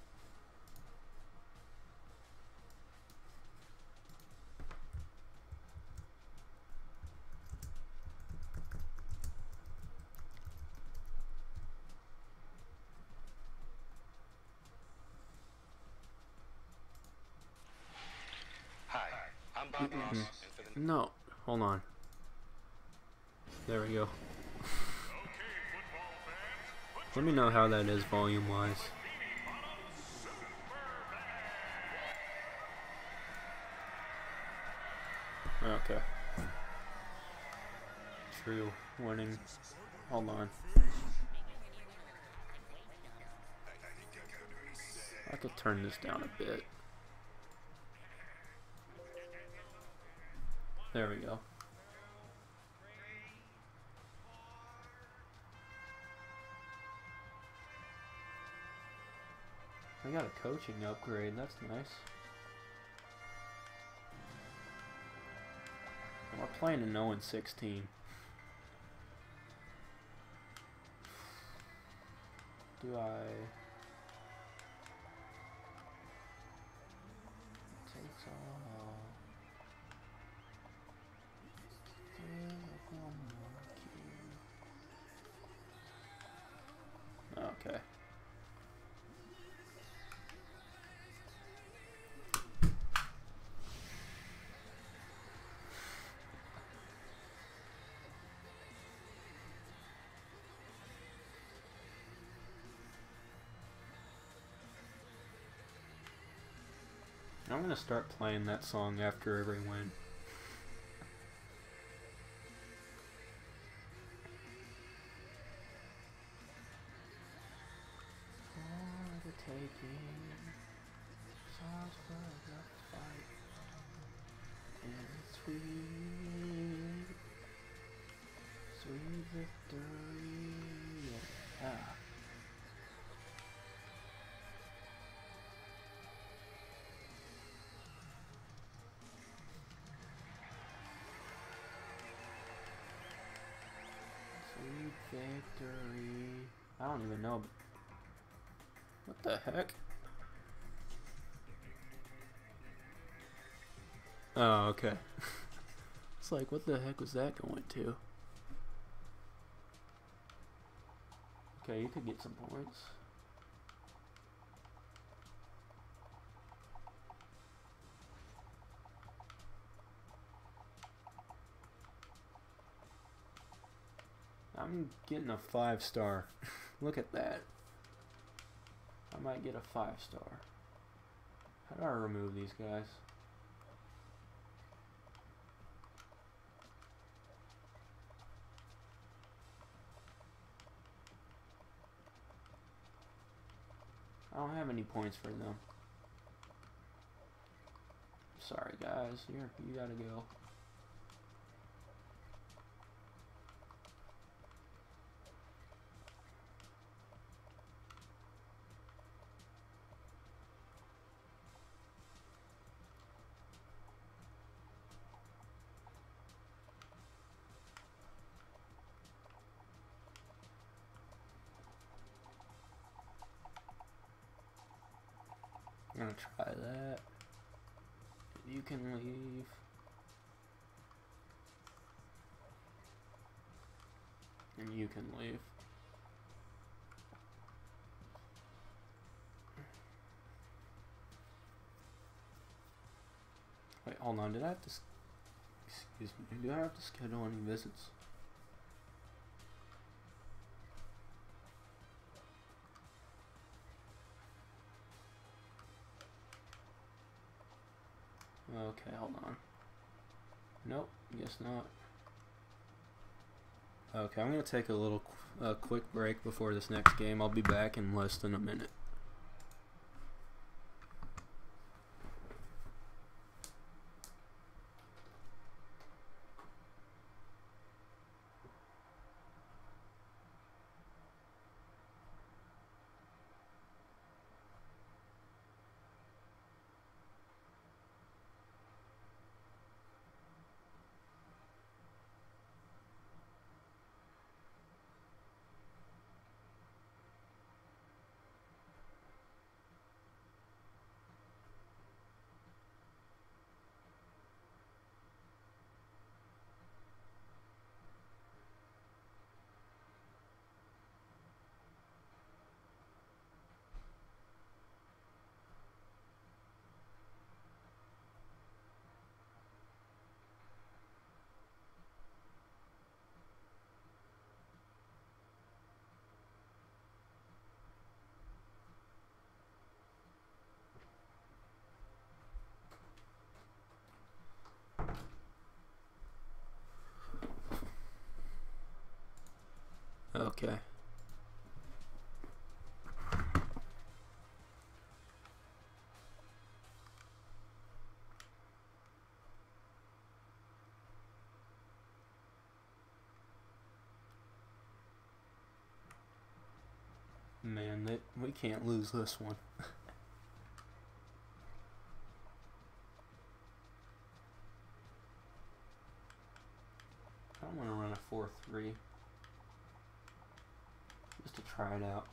Hi, I'm Bob Ross, and for the No, hold on. There we go. Let me know how that is volume wise. Okay. True. Winning. Hold on. I could turn this down a bit. There we go. I got a coaching upgrade, that's nice. And we're playing a oh and sixteen. Do I take all? Okay. I'm gonna start playing that song after every win. For the taking, songs for the fight, and sweet, sweet victory. Yeah. Sweet victory. I don't even know. What the heck? Oh, okay. It's like, what the heck was that going to? Okay, you could get some points. I'm getting a five star. Look at that. I might get a five star. How do I remove these guys? I don't have any points for them. Sorry guys, you're, you gotta go. I'm gonna try that. You can leave. And you can leave. Wait, hold on. Did I have to... Excuse me. Do I have to schedule any visits? Okay, hold on. Nope, guess not. Okay, I'm going to take a little qu uh, quick break before this next game. I'll be back in less than a minute. Okay. Man, that we can't lose this one. I want to run a four three just to try it out.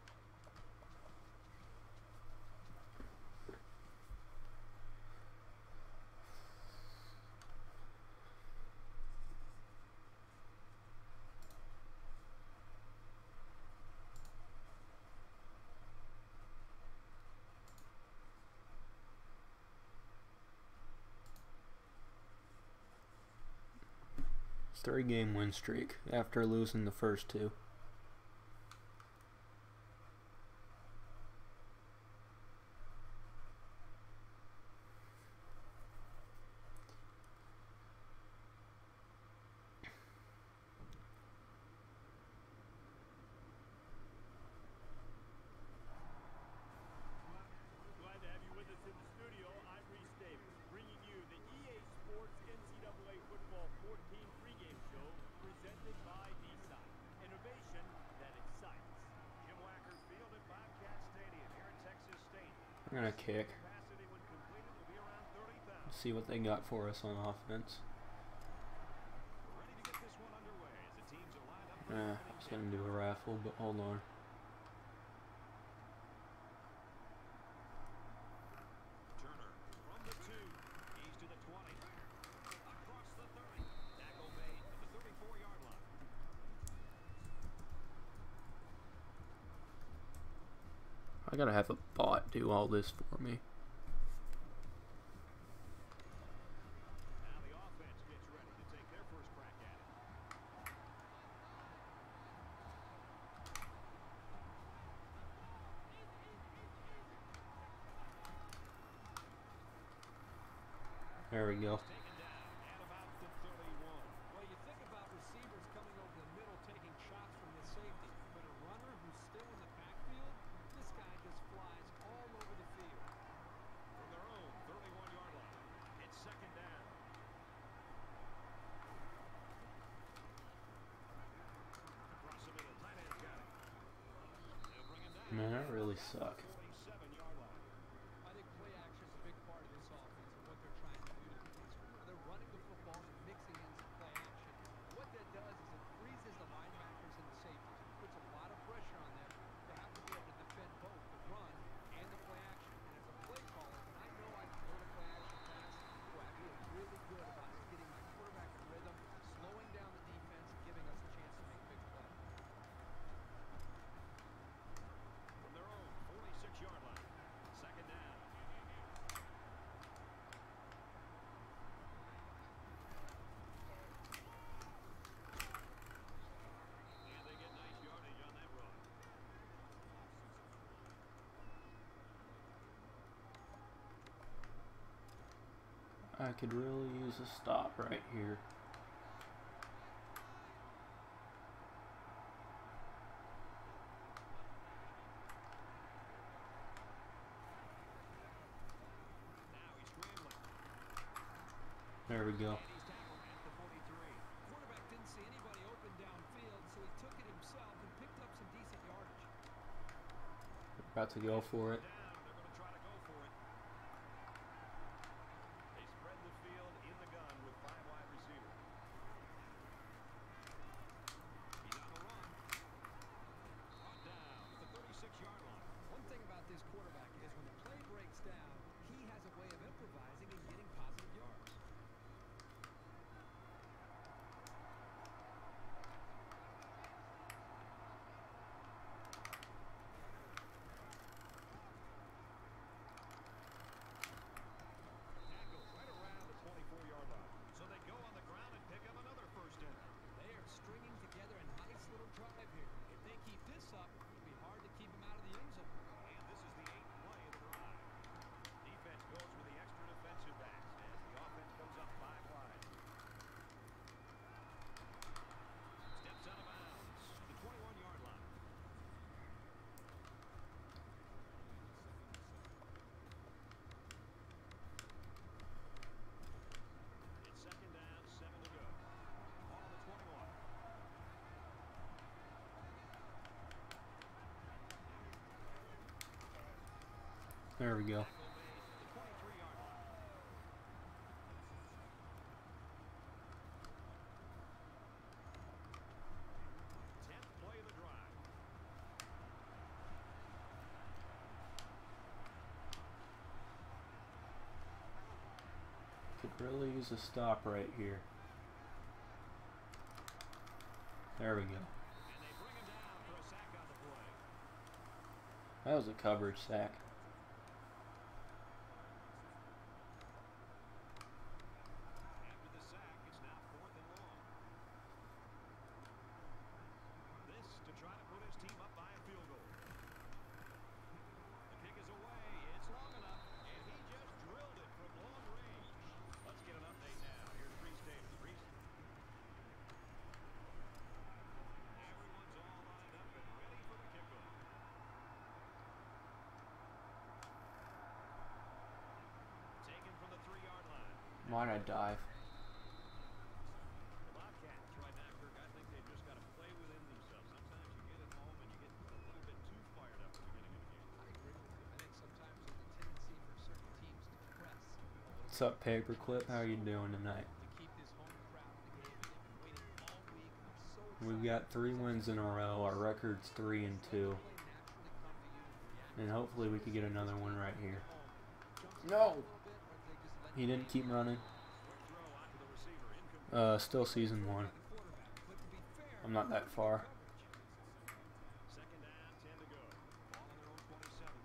Three game win streak after losing the first two. Glad to have you with us in the studio. I'm Reese Davis, bringing you the E A Sports N C double A Football fourteen pregame show presented by Nissan. Innovation that excites. Jim Wacker's Field at Bobcat Stadium here in Texas State. I'm gonna kick. Capacity when completed will be around thirty thousand. See what they got for us on offense. Ready to get this one underway as the teams are lined up for Uh, I the was opening gonna do a raffle, but hold on. Turner from the two. He's to the twenty. Across the thirty. Tackle made at the thirty-four yard line. I gotta have a bot do all this for me. Now the offense gets ready to take their first crack at it. There we go. Taken down at about the thirty-one. Well, you think about receivers coming over the middle taking shots from the safety, but a runner who's still in the backfield, this guy just flies all over the field. From their own thirty-one yard line. It's second down. Across the middle, tight end got it. They'll bring him down. Man, I really suck. forty-seven yard line. I think play action is a big part of this offense and what they're trying to do to these. They're running the football and mixing in some play action. What that does is it freezes the linebackers and the safeties. It puts a lot of pressure on them to have to be able to defend both the run and the play action. And as a play caller, when I know I can go to play action pass, boy, I feel really good about getting my quarterback in rhythm, slowing down the defense, and giving us a chance to make big plays. From their own forty-six yard line. Second down. And they get nice yardage on that run. I could really use a stop right here. Now he's scrambling. There we go. And he's tackled at the forty-three. Quarterback didn't see anybody open downfield, so he took it himself and picked up some decent yardage. About to go for it. Down. They're going to try to go for it. They spread the field in the gun with five wide receivers. He's on the run. Brought down at the thirty-six yard line. One thing about this quarterback is when the play breaks down, he has a way of improvising and getting positive yards. There we go. Could really use a stop right here. There we go. That was a coverage sack. Why'd I dive? The Bobcats right now, Kirk, I think they've just got to play within themselves. Sometimes you get at home and you get a little bit too fired up at the beginning of the game. I agree with you. I think sometimes there's a tendency for certain teams to press a little What's up, Paperclip? How are you doing tonight? to keep this home crowd engaged. They've been waiting all week. I'm so We've got three wins in a row. Our record's three and two. And hopefully we could get another one right here. No! He didn't keep running. Uh, still season one. I'm not that far. Second down, ten to go. Ball on their own twenty-seven.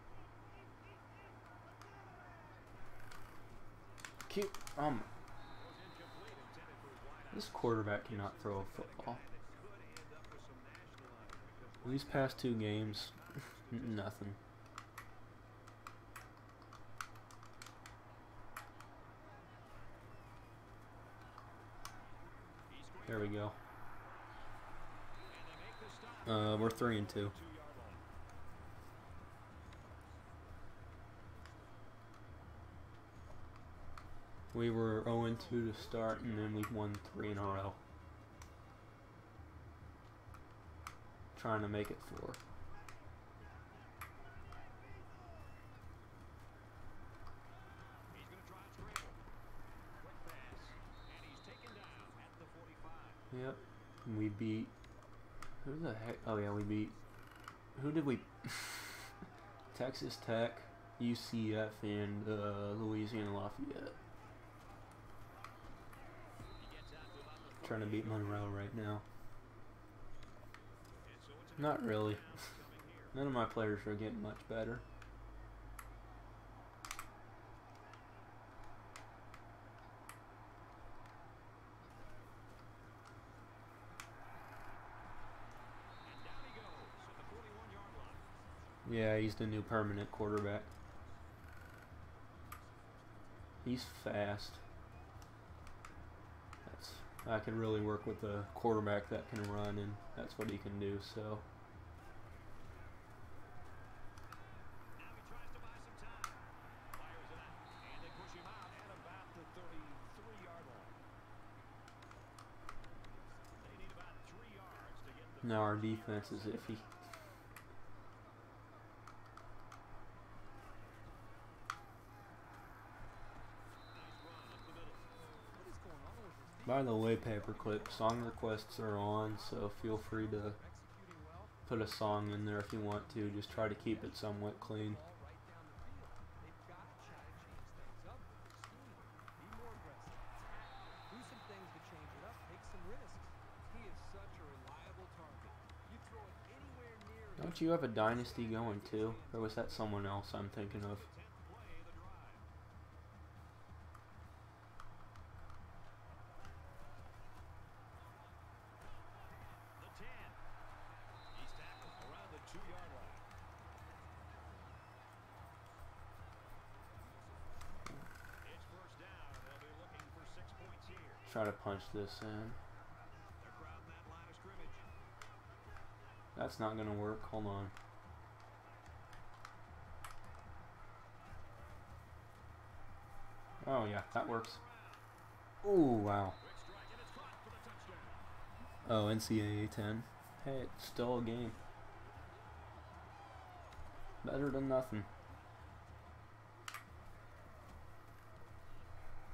Keep um. Throws incomplete, intended for his wide out. This quarterback cannot throw a football. And it could end up with some national honor because These past two games, nothing. There we go. Uh, we're three and two. We were zero and two to start, and then we won three in a row. Trying to make it four. he's going to try and scramble. Quick pass. And he's taken down at the forty-five. Yep. And we beat. Who the heck? Oh yeah, we beat. Who did we? Texas Tech, U C F, and uh, Louisiana Lafayette. He gets out to about the Trying to beat Monroe right now. And so it's a Not really. coming here. None of my players are getting much better. And down he goes at the forty-one yard line. Yeah, he's the new permanent quarterback. He's fast. That's I can really work with a quarterback that can run, and that's what he can do. So Now he tries to buy some time. Fires it out. And they push him out at about the thirty-three yard line. They need about three yards to get the now our defense is iffy. nice run up the middle. What is going on with this team? By the way, Paperclip, song requests are on, so feel free to Executing well. put a song in there if you want to. Just try to keep it somewhat clean. Ball right down the field. They've got to try to change things up with their scheme. Be more aggressive. Attack. Do some things to change it up. Take some risks. He is such a reliable target. You throw it anywhere near him. Don't you have a dynasty going too? Or was that someone else I'm thinking of? tenth play of the drive. The ten. He's tackled around the two yard line. It's first down, and they'll be looking for six points here. Try to punch this in. They're crowding that line of scrimmage. That's not gonna work. Hold on. Oh yeah, that works. Oh wow. Quick strike, and it's caught for the touchdown. Oh, N C double A ten. Hey, it's still a game. Better than nothing.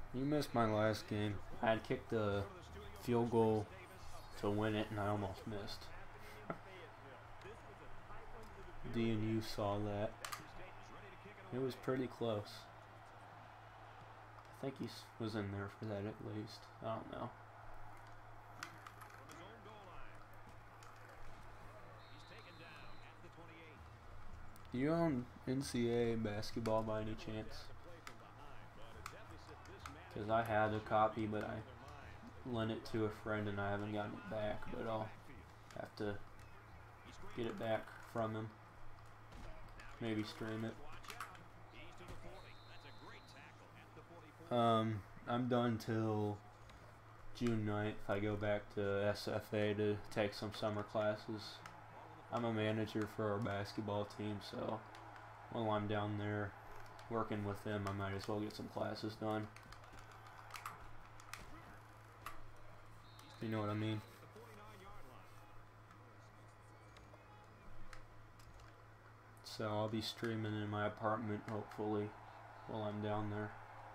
You missed my last game. I had kicked the field goal to win it, and I almost missed. D and U saw that. It was pretty close. I think he was in there for that at least. I don't know. Do you own N C A A basketball by any chance? Because I had a copy, but I lent it to a friend and I haven't gotten it back. But I'll have to get it back from him. Maybe stream it. Um, I'm done till June ninth. I go back to S F A to take some summer classes. I'm a manager for our basketball team, so while I'm down there working with them, I might as well get some classes done. You know what I mean? So I'll be streaming in my apartment, hopefully, while I'm down there.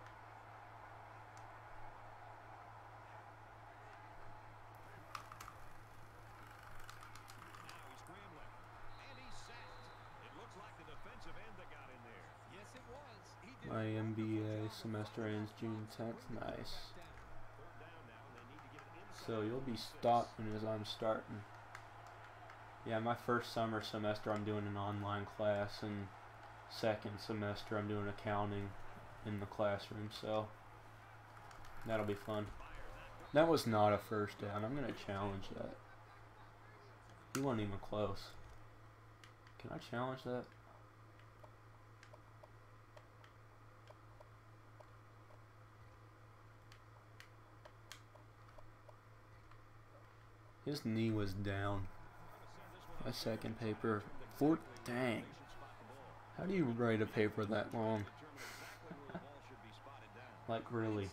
My M B A semester ends June tenth. Nice. So you'll be stopping as I'm starting. Yeah, my first summer semester I'm doing an online class, and second semester I'm doing accounting in the classroom, so that'll be fun. That was not a first down. I'm going to challenge that. He wasn't even close. Can I challenge that? His knee was down. A second paper. Four. Dang. How do you write a paper that long? Like, really?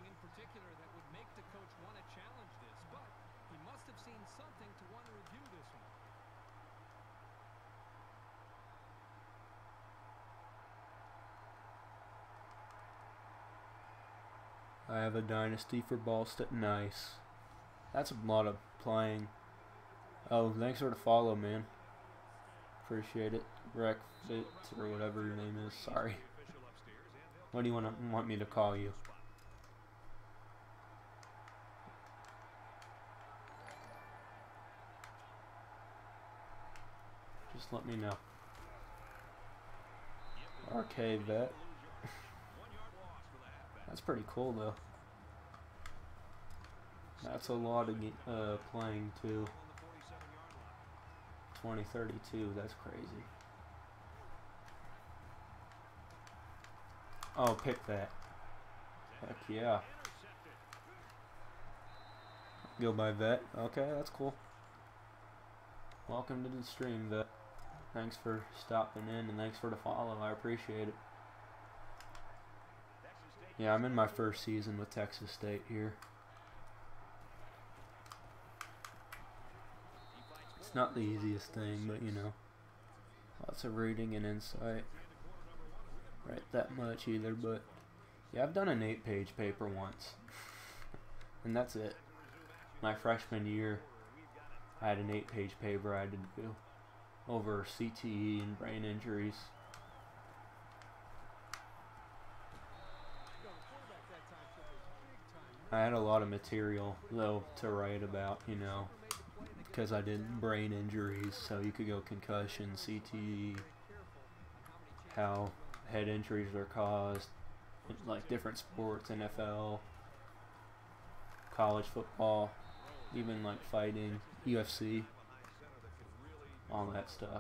I have a dynasty for Ballston. Nice. That's a lot of playing. Oh, thanks for the follow, man. Appreciate it. Recfit or whatever your name is. Sorry. What do you want to, want me to call you? Just let me know. Arcade vet. That's pretty cool though. That's a lot of uh, playing too. twenty thirty-two, that's crazy. Oh, pick that. Heck yeah. Go by Vet. Okay, that's cool. Welcome to the stream, Vet. Thanks for stopping in and thanks for the follow. I appreciate it. Yeah, I'm in my first season with Texas State here. It's not the easiest thing, but you know, lots of reading and insight. Right, that much either, but yeah, I've done an eight page paper once. And that's it. My freshman year, I had an eight page paper I had to do over C T E and brain injuries. I had a lot of material, though, to write about, you know, because I did brain injuries, so you could go concussion, C T E, how head injuries are caused, like different sports, N F L, college football, even like fighting, U F C, all that stuff.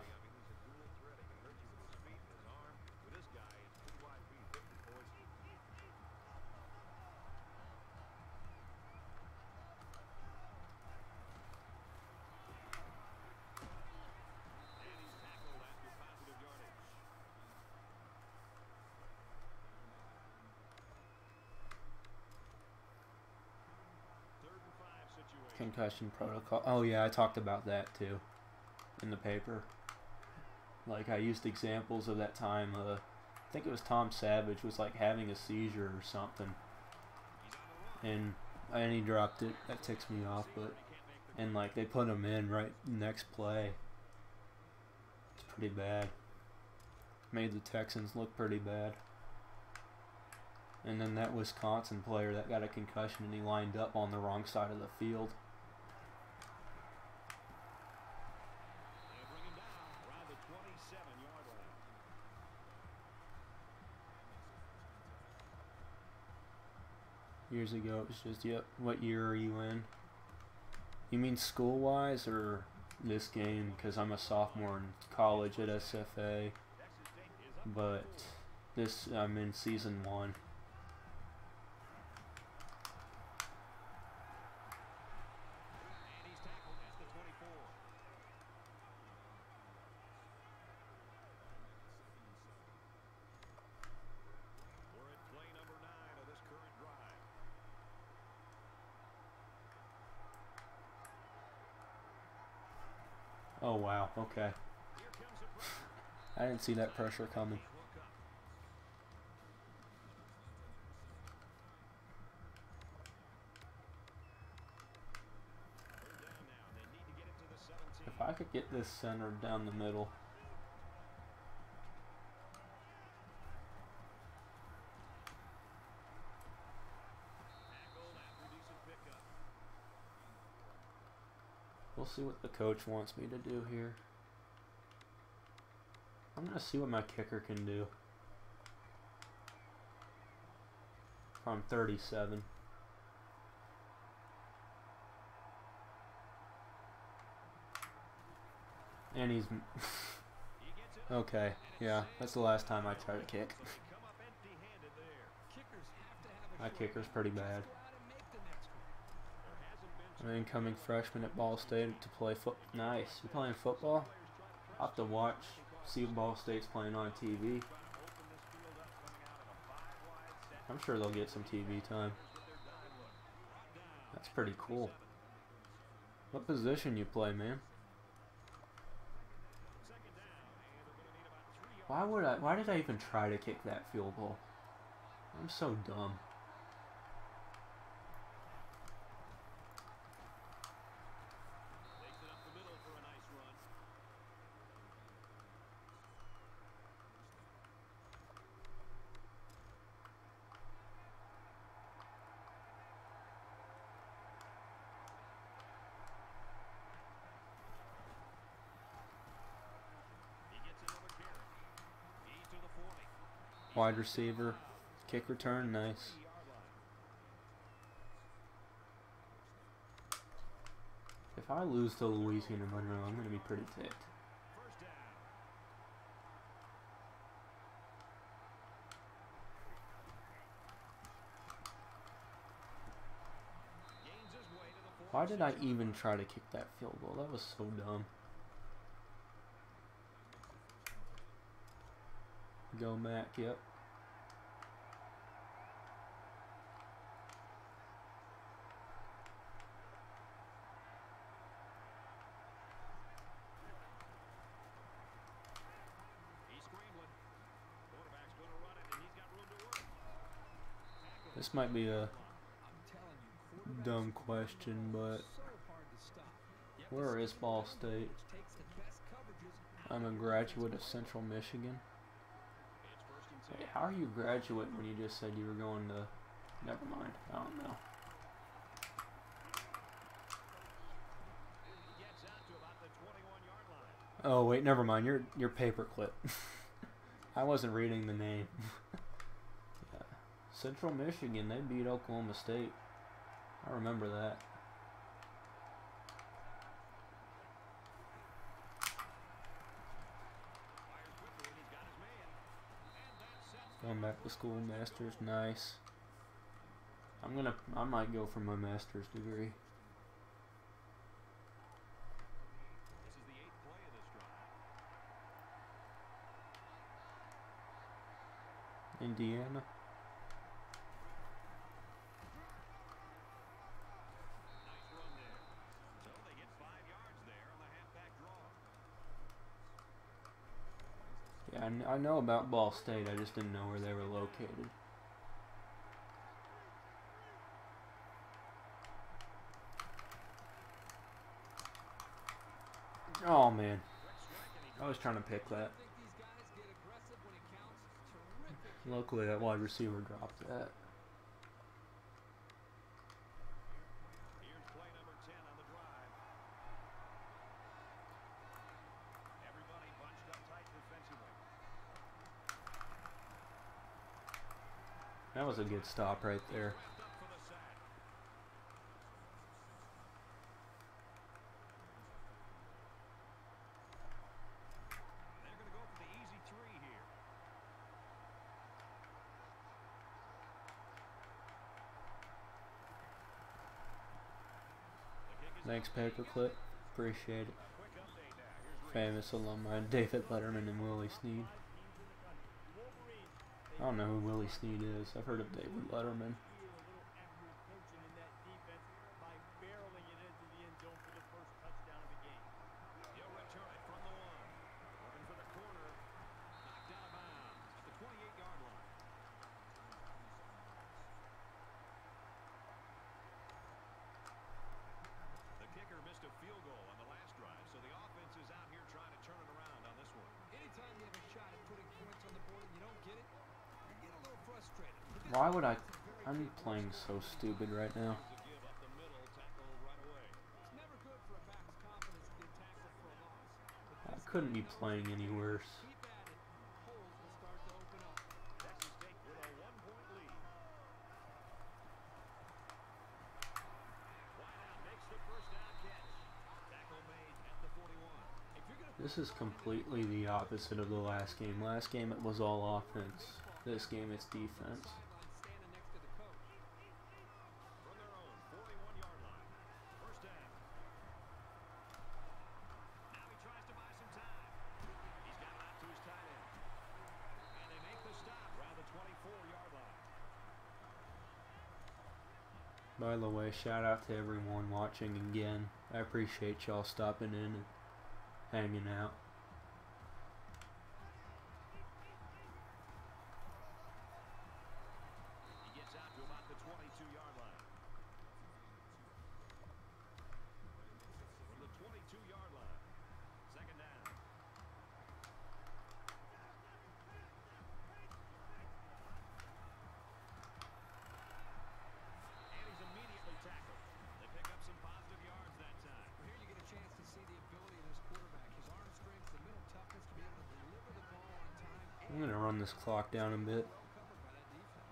Concussion protocol. Oh yeah, I talked about that too in the paper. Like, I used examples of that time. Uh, I think it was Tom Savage was like having a seizure or something, and and he dropped it. That ticks me off, but and like they put him in right next play. It's pretty bad. Made the Texans look pretty bad. And then that Wisconsin player that got a concussion and he lined up on the wrong side of the field. They'll bring him down around the twenty-seven yard line. Years ago, it was just, yep, what year are you in? You mean school-wise or this game? Because I'm a sophomore in college at S F A. But this, I'm in season one. And he's tackled at the twenty-four. We're at play number nine of this current drive. Oh, wow, okay. Here comes the pressure. I didn't see that pressure coming. Woke up. Third down now. They need to get it to the seventeen. If I could get this centered down the middle. Tackled after a decent pickup. We'll see what the coach wants me to do here. I'm going to see what my kicker can do. From thirty-seven. And he's... He gets it. okay, yeah, that's the last time I try to kick. They come up empty-handed there. Kickers have to have a My shot kicker's pretty bad. to go out and make the next one. There hasn't been An incoming freshman at Ball State to play foot. Nice. You playing football? I'll have to watch, see what Ball State's playing on T V. I'm sure they'll get some T V time. That's pretty cool. What position you play, man? Why would I? Why did I even try to kick that field goal? I'm so dumb. Takes it up the middle for a nice run. He gets another carry. He's to the forty. Wide receiver, kick return, nice. Yard line. If I lose to Louisiana Monroe, I'm gonna be pretty ticked. First down. Gains his way to the Why did I forty-six. even try to kick that field goal? That was so dumb. Go Mac, yep. He's scrambling. Quarterback's going to run it, and he's got room to work. This might be a I'm telling you, quarterbacks dumb are question, but so hard to stop. Yet where the is Ball State? which takes the best coverages out I'm a of the graduate of defensive Central Michigan. It's first and Hey, ten. how are you a graduate when you just said you were going to... Never mind, I don't know. He gets out to about the twenty-one yard line. Oh wait, never mind. You're you're paperclip. I wasn't reading the name. Yeah. Central Michigan, they beat Oklahoma State. I remember that. Fires quickly, and he's got his man. And that sets Going back to school, master's, nice. I'm gonna, I might go for my master's degree. This is the eighth play of this drive. Indiana. Nice run there. So they get five yards there on the halfback draw. Yeah, I, kn- I know about Ball State. I just didn't know where they were located. Oh man, I was trying to pick that. I think these guys get aggressive when it counts. Terrific. Luckily, that wide receiver dropped that. Here's play number ten on the drive. Everybody bunched up tight defensively. That was a good stop right there. Wrapped up for the sack. They're going to go for the easy three here. The kick is Thanks, up. They got Paperclip. it. Appreciate it. A quick update now. Here's Reed. Famous alumni David Letterman and Willie Snead. I don't know who Willie Snead is. I've heard of David Letterman. Here, a little apprehension in that defense by barreling it into the end zone for the first touchdown of the game. He'll return it from the one. Looking for the corner. Knocked out of bounds at the twenty-eight yard line. The kicker missed a field goal on the last drive, so the offense is out here trying to turn it around on this one. Anytime you have a shot at putting points on the board and you don't get it, you get a little frustrated. But this Why would I? offense is very I'm capable. playing so stupid right now. Here's a give up the middle, tackle right away. It's never good for a back's confidence to get tackled for a loss. But I this couldn't be guy knows playing if any he worse. keep at it, holes will start to open up. Texas State with a one-point lead. Wideout makes the first down catch. Tackle made at the forty-one. If you're gonna This is completely the opposite of the last game. Last game it was all offense. This game it's defense. sideline standing next to the coach. From their own forty-one yard line. First down. Now he tries to buy some time. He's got it out to his tight end. And they make the stop around the twenty-four yard line. By the way, shout out to everyone watching again. I appreciate y'all stopping in and hanging out. He gets out to about the twenty-two yard line. From the twenty-two yard line. Second down. And he's immediately tackled. They pick up some positive yards that time. Well, here you get a chance to see the ability of this quarterback. His arm strength, the mental toughness to be able to deliver the ball on time. I'm gonna run this clock down a bit. Well covered by that defense.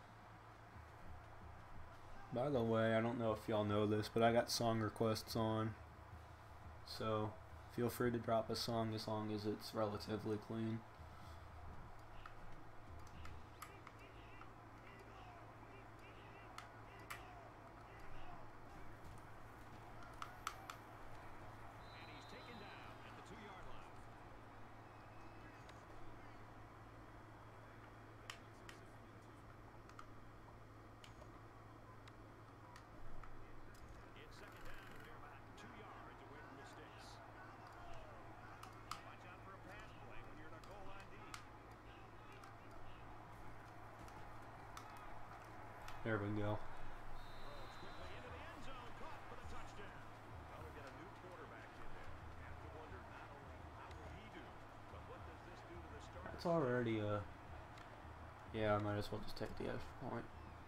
By the way, I don't know if y'all know this, but I got song requests on. So feel free to drop a song as long as it's relatively clean. And he's taken down at the two yard line. It's second down. They're about two yards away from the sticks. Watch out for a pass play when you're in a goal line deep. There we go. Throws quickly into the end zone. Caught for the touchdown. Well, we got a new quarterback in there. Have to wonder not only how will he do, but what does this do to the starter? It's already a. Yeah, I might as well just take the extra point.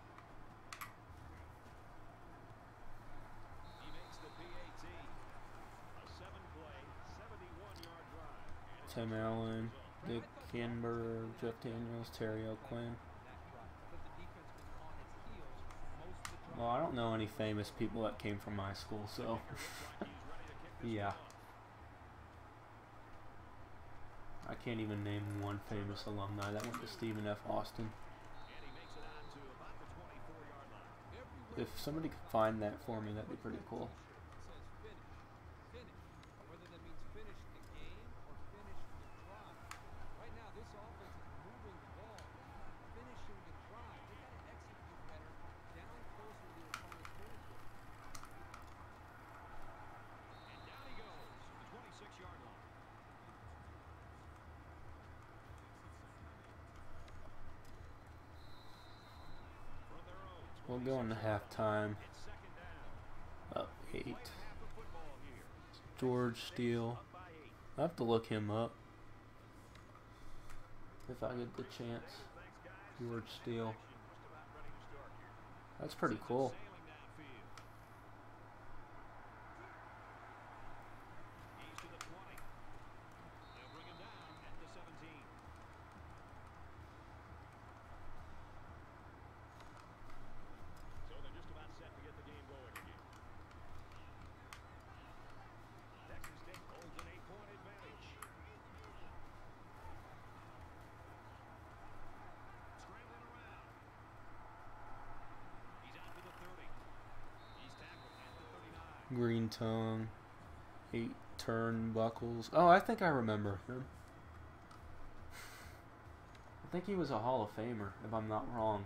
He makes the P A T. A seven-play, seventy-one yard drive. And it's Tim a Allen, result. Dick Kinberg, Jeff Daniels, Terry O'Quinn. That drive. I thought the defense was on its heels most of the drive. Well, I don't know any famous people that came from my school, so Kicker looks like he's ready to kick this yeah. one off. I can't even name one famous alumni that went to Stephen F. Austin. And he makes it out to about the twenty-four yard line. Everywhere If somebody could find that for me, that'd be pretty cool. It says finish, finish. Whether that means finish the game or finish the drive. Right now, this offense is moving the ball, finishing the drive. They got to execute better down closer to the opponent's territory. And down he goes at the twenty-six yard line. From their own We'll go into halftime. It's second down. Up eight. Play and a half of football here. George Steele. I have to look him up if I get the chance. George Steele. That's pretty cool. Green tongue, eight turnbuckles. Oh, I think I remember him. I think he was a Hall of Famer, if I'm not wrong.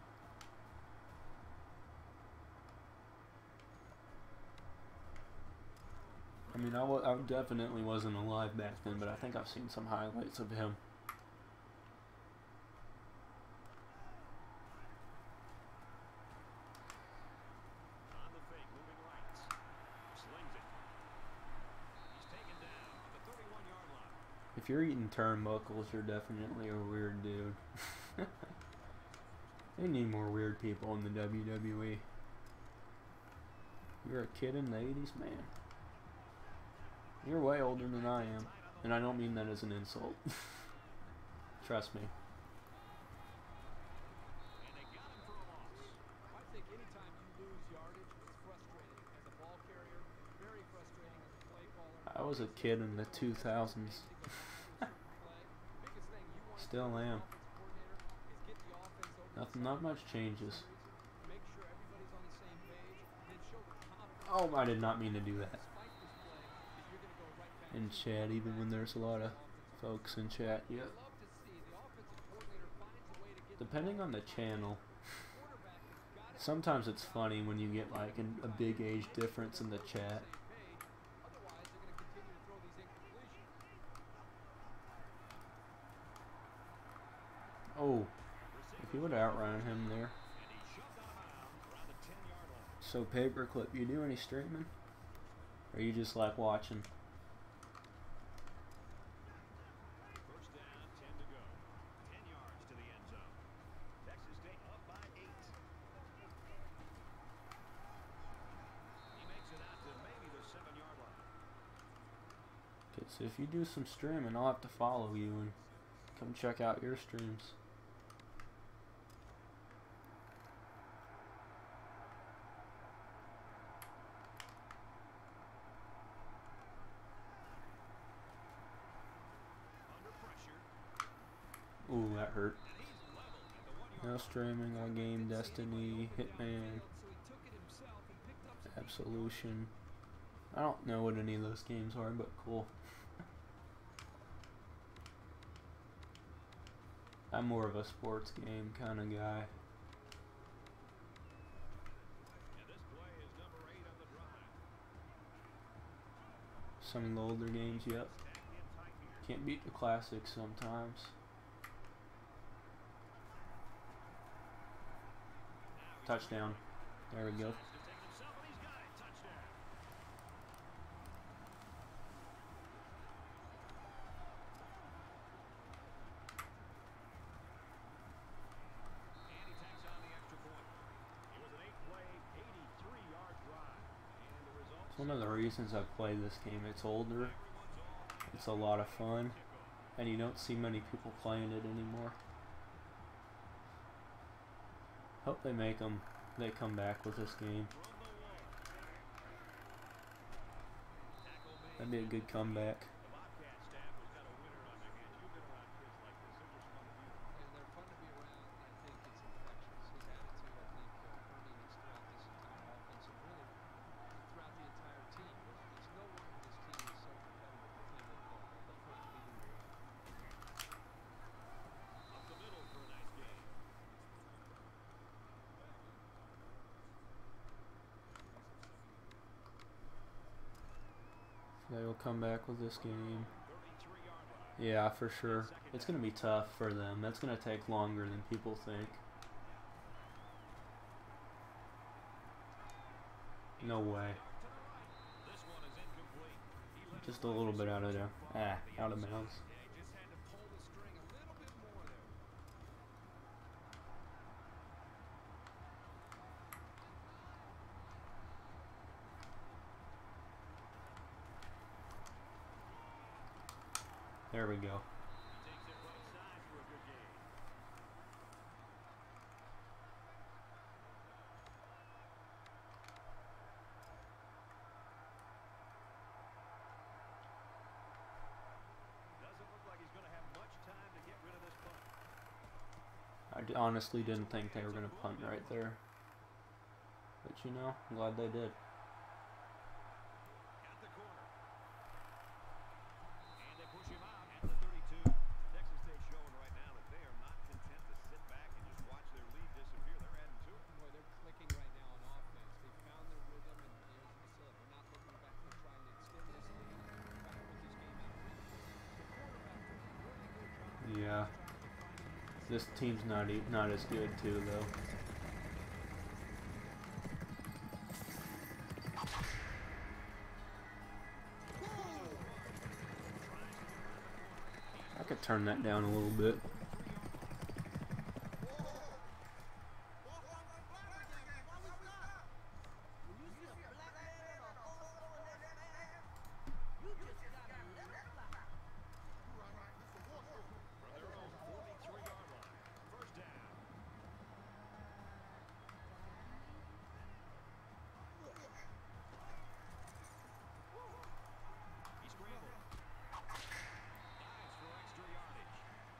I mean, I, w I definitely wasn't alive back then, but I think I've seen some highlights of him. If you're eating turnbuckles, you're definitely a weird dude. They need more weird people in the W W E. You're a kid in the eighties, man. You're way older than I am. And I don't mean that as an insult. Trust me. I was a kid in the two thousands. Still am. Nothing, not much changes. Oh, I did not mean to do that. In chat, even when there's a lot of folks in chat, yeah. Depending on the channel, sometimes it's funny when you get like an, a big age difference in the chat. Oh, if you would outrun him there. So, Paperclip, you do any streaming? Or you just like watching? First down, ten to go. ten yards to the end zone. Texas State up by eight. He makes it out to maybe the seven-yard line. Okay, so if you do some streaming, I'll have to follow you and come check out your streams. Ooh, that hurt. No streaming, all game, Destiny, Hitman, Absolution. I don't know what any of those games are, but cool. I'm more of a sports game kind of guy. Some of the older games, yep. Can't beat the classics sometimes. Touchdown. There we go. It's one of the reasons I play this game. It's older. It's a lot of fun. And you don't see many people playing it anymore. Hope they make them, they come back with this game. That'd be a good comeback. They will come back with this game. Yeah, for sure. It's going to be tough for them. That's going to take longer than people think. No way. Just a little bit out of there. Ah, out of bounds. Yeah, he just had to pull the string a little bit more there. There we go. He takes it right side for a good game. Doesn't look like he's going to have much time to get rid of this punt. I d- honestly didn't think they were going to punt right there. But you know, I'm glad they did. At the corner. And they push him out at the thirty-two. Texas State showing right now that they are not content to sit back and just watch their lead disappear. They're adding to it. Boy, they're clicking right now on offense. They found their rhythm, and as you said, they're not looking back. They're trying to extend this lead, try to put this game out of reach. The quarterback did a really good job. Yeah. Trying to find This team's not e not as good too though. I could turn that down a little bit. From their own forty-three yard line. First down. He scrambled. Dives for extra yardage.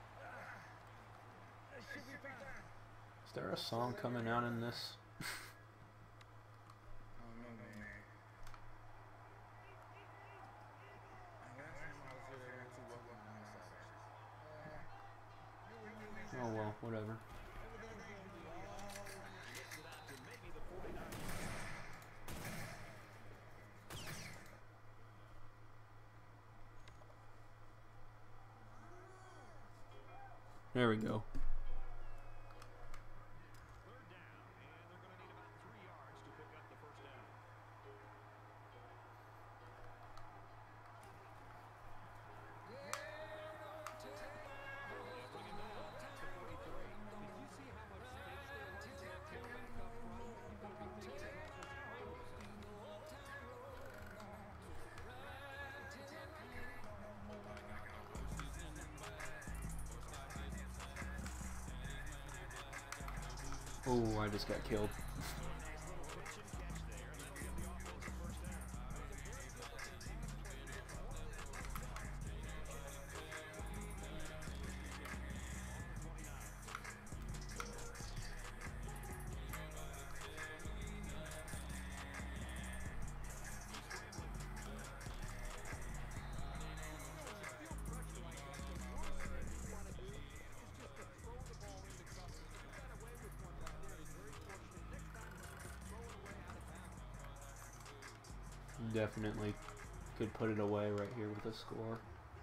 Is there a song coming out in this? Oh well, whatever. Gets it out to maybe the forty-nine yard line. There we go. Third down, and they're going to need about three yards to pick up the first down. They'll bring him down at the forty-three. Did you see how much space they left for that tailback up front? You got to be thinking about those throws. Oh, I just got killed. Definitely could put it away right here with a score.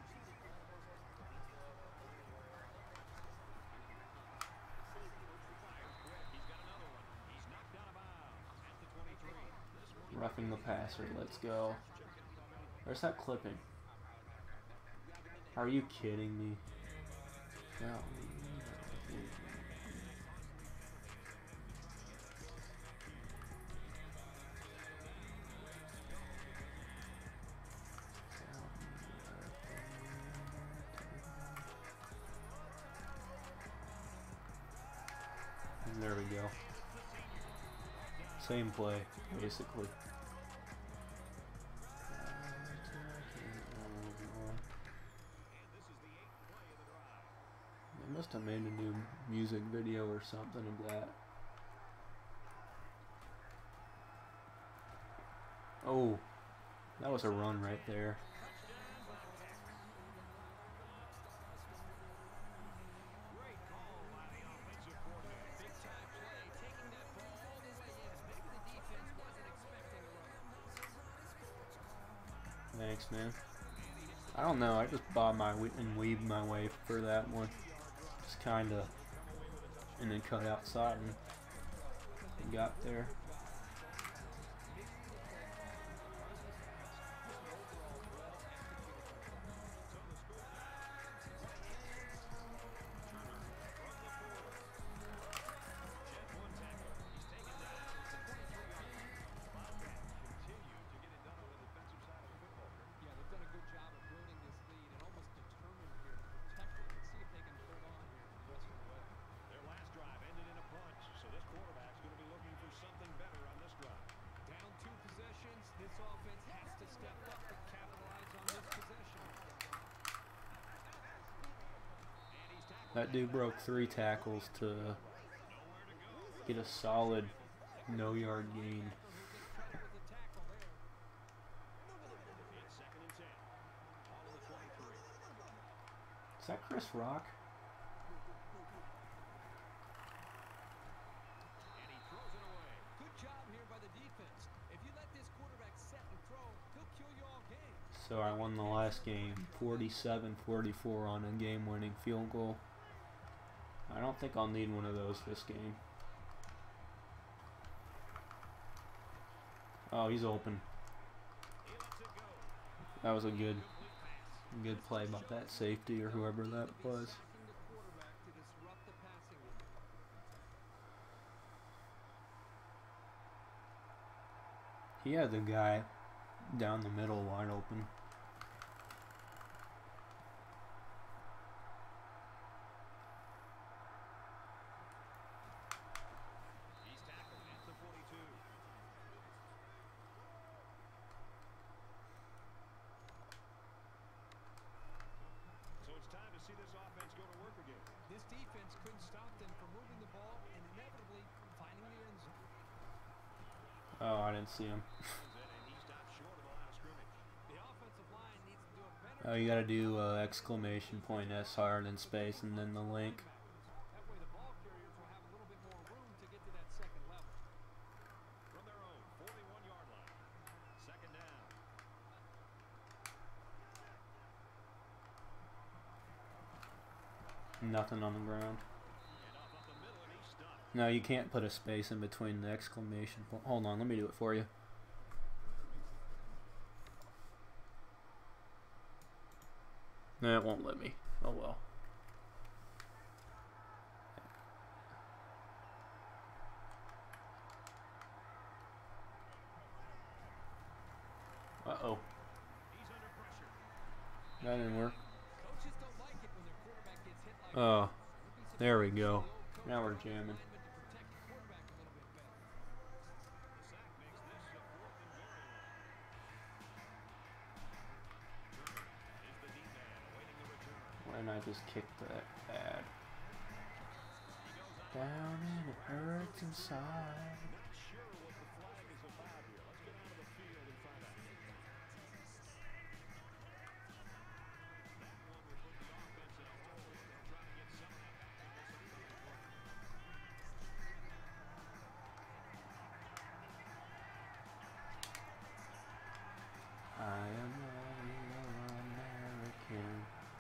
Roughing the passer, let's go. Where's that clipping? Are you kidding me? No. There we go. Same play, basically. They must have made a new music video or something of that. Oh, that was a run right there. Thanks, man. I don't know. I just bobbed my w and weaved my way for that one. Just kind of, and then cut outside and, and got there. That dude broke three tackles to get a solid no yard gain. Is that Chris Rock? And he throws it away. Good job here by the defense. If you let this quarterback set and throw, he'll kill you all game. So I won the last game forty-seven forty-four on a game-winning field goal. I don't think I'll need one of those this game. Oh, he's open. That was a good good play by that safety or whoever that was. He had the guy down the middle wide open. This defense couldn't stop them from moving the ball and inevitably finding the end zone. Oh, I didn't see him. The offensive line needs to do a better Oh, you gotta do uh, exclamation point S hard and space and then the link. That way the ball carriers will have a little bit more room to get to that second level. From their own forty-one yard line. Second down. Nothing on the ground. And off up the middle, and he's stopped. No, you can't put a space in between the exclamation point. Hold on, let me do it for you. No, it won't let me. Oh well. Uh-oh. He's under pressure. That didn't work. Coaches don't like it when their quarterback gets hit like Oh, that. there we go. Now we're jamming. To protect the quarterback a little bit better. The sack makes this a fourth and goal line. Turner is the D-man awaiting the return. And I just kicked that bad. Down and it hurts inside. Not sure what the flag is about here. Let's get out of the field and find out. That one will put the offense in a hole. They'll try to get some of that back in this opening quarter. I am a real American.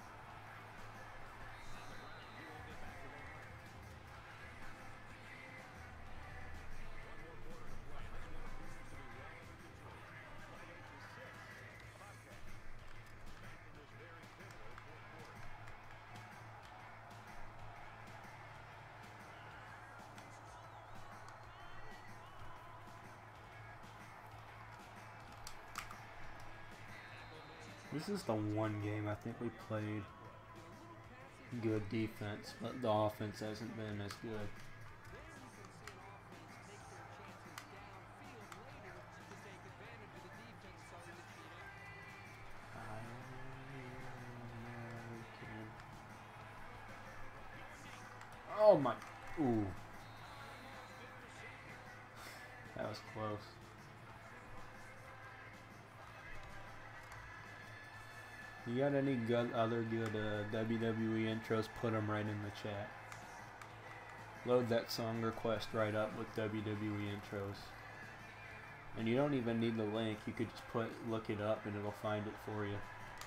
This is the one game I think we played good defense, but the offense hasn't been as good. Oh my, ooh. That was close. You got any good other good uh, W W E intros? Put them right in the chat. Load that song request right up with W W E intros. And you don't even need the link. You could just put look it up and it'll find it for you.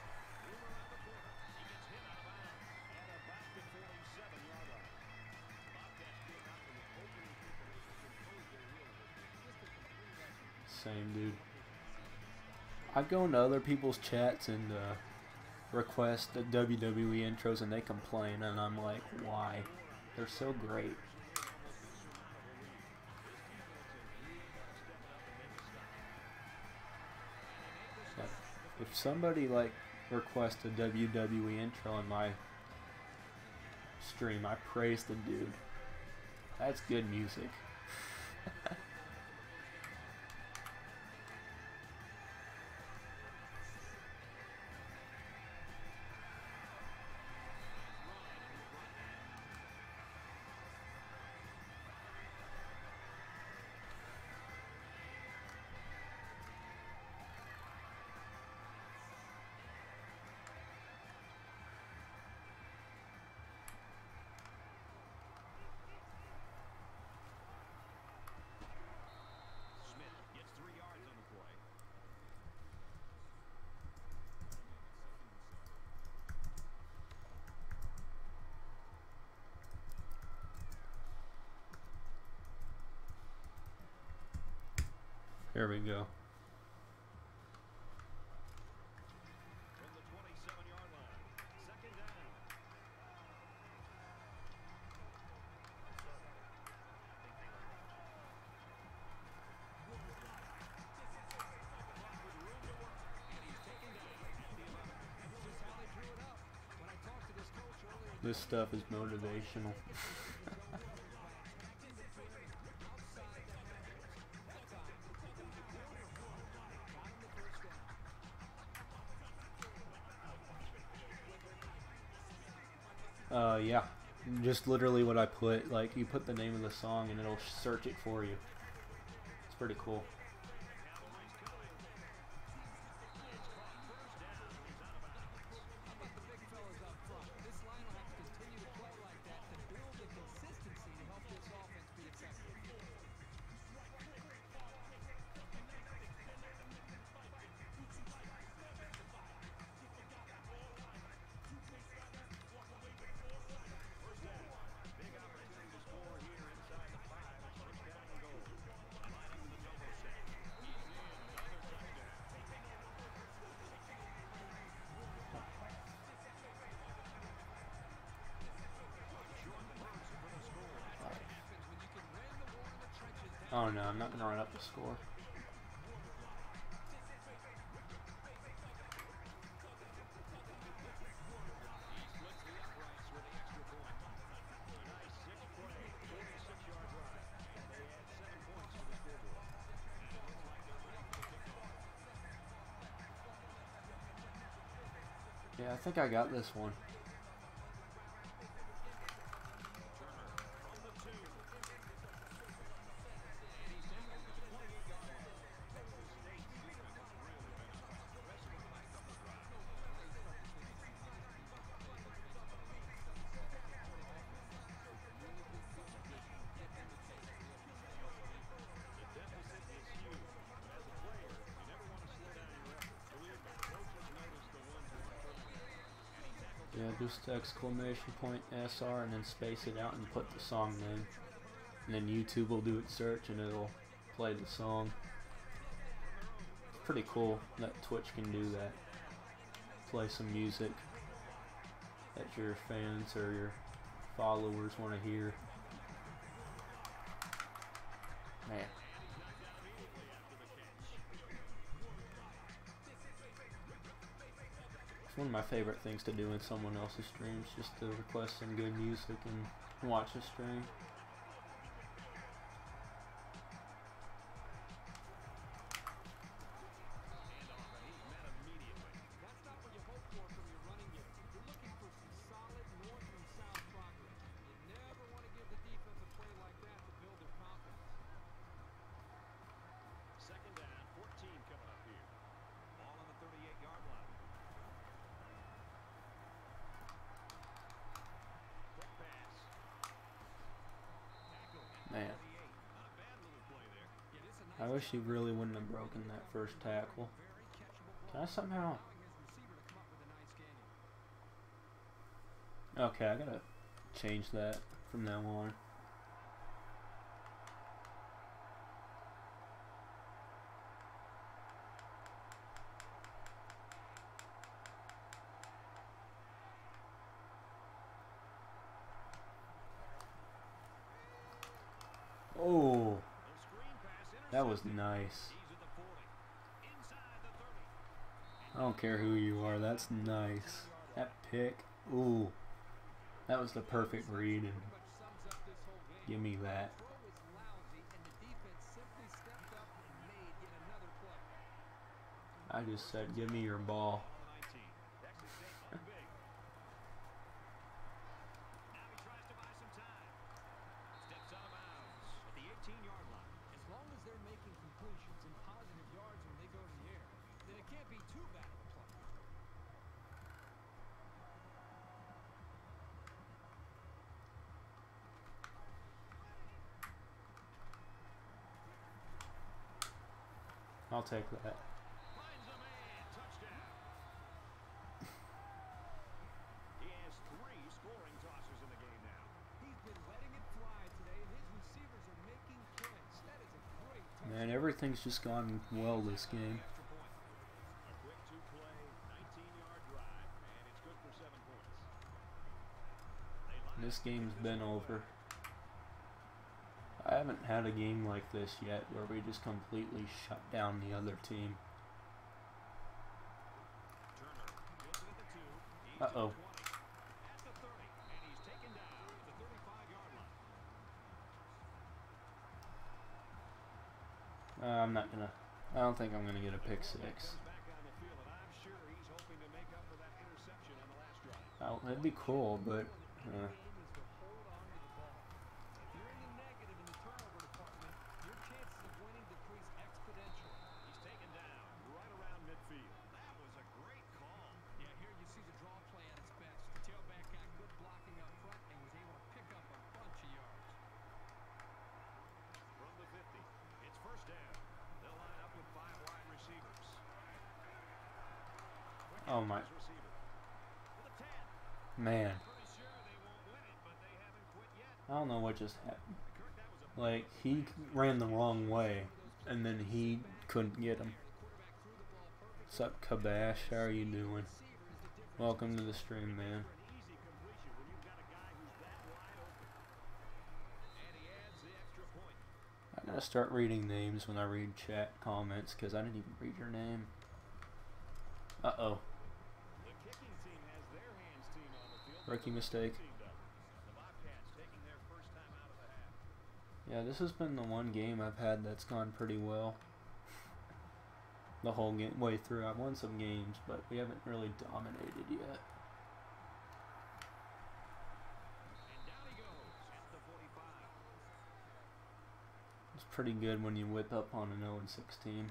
Same dude. I go into other people's chats and uh, request the W W E intros and they complain and I'm like, why? They're so great. But if somebody like requests a W W E intro in my stream, I praise the dude. That's good music. There we go. From the twenty-seven yard line. Second down. This stuff is motivational. Uh, yeah, just literally what I put. Like, you put the name of the song and it'll search it for you. It's pretty cool. Oh no, I'm not going to run up the score. Yeah, I think I got this one. Yeah, just exclamation point S R and then space it out and put the song name. And then YouTube will do its search and it'll play the song. It's pretty cool that Twitch can do that. Play some music that your fans or your followers want to hear. Man. It's one of my favorite things to do in someone else's streams, just to request some good music and watch a stream. Second down, fourteen coming up here. Ball on the thirty-eight yard line. Quick pass. Man, I wish he really wouldn't have broken that first tackle. Can I somehow... Okay, I gotta change that from now on. Oh, that was nice. I don't care who you are, that's nice. That pick, ooh, that was the perfect read, and give me that. I just said, give me your ball. I'll take that. He has three scoring tossers in the game now. He's been letting it fly today, and his receivers are making plays. That is a great touch. Man, everything Everything's just gone well this game. A quick two-play, nineteen-yard drive, and it's good for seven points. They line This up game's to been this over. I haven't had a game like this yet where we just completely shut down the other team. Turner fields it at the two. He's Uh to the oh. twenty, at the thirty, and he's taken down at the thirty-five-yard line. Uh, I'm not gonna. I don't think I'm gonna get a pick six. Comes back on the field, and I'm sure he's hoping to make up for that interception on the last drive. Oh, that'd be cool, but uh, He's taken down right around midfield. That was a great call. Yeah, here you see the draw play at its best. The tailback got good blocking up front and was able to pick up a bunch of yards. From the fifty, it's first down. They'll line up with five wide receivers. oh my Quick receiver. To the ten. man, Pretty sure they won't win it, but they haven't quit yet. I don't know what just happened. Kurt, that was a Like he ran the wrong way, and then he couldn't get him. What's up, Kabash? How are you doing? Welcome to the stream, man. an easy completion when you've got a guy who's that wide open. And he adds the extra point. I gotta start reading names when I read chat comments because I didn't even read your name. Uh oh, The kicking team has their hands team on the field. rookie mistake. Team does. The Bobcats taking their first time out of the half. Yeah, this has been the one game I've had that's gone pretty well. The whole game way through. I've won some games, but we haven't really dominated yet. And down he goes at the forty-five. It's pretty good when you whip up on an oh and sixteen.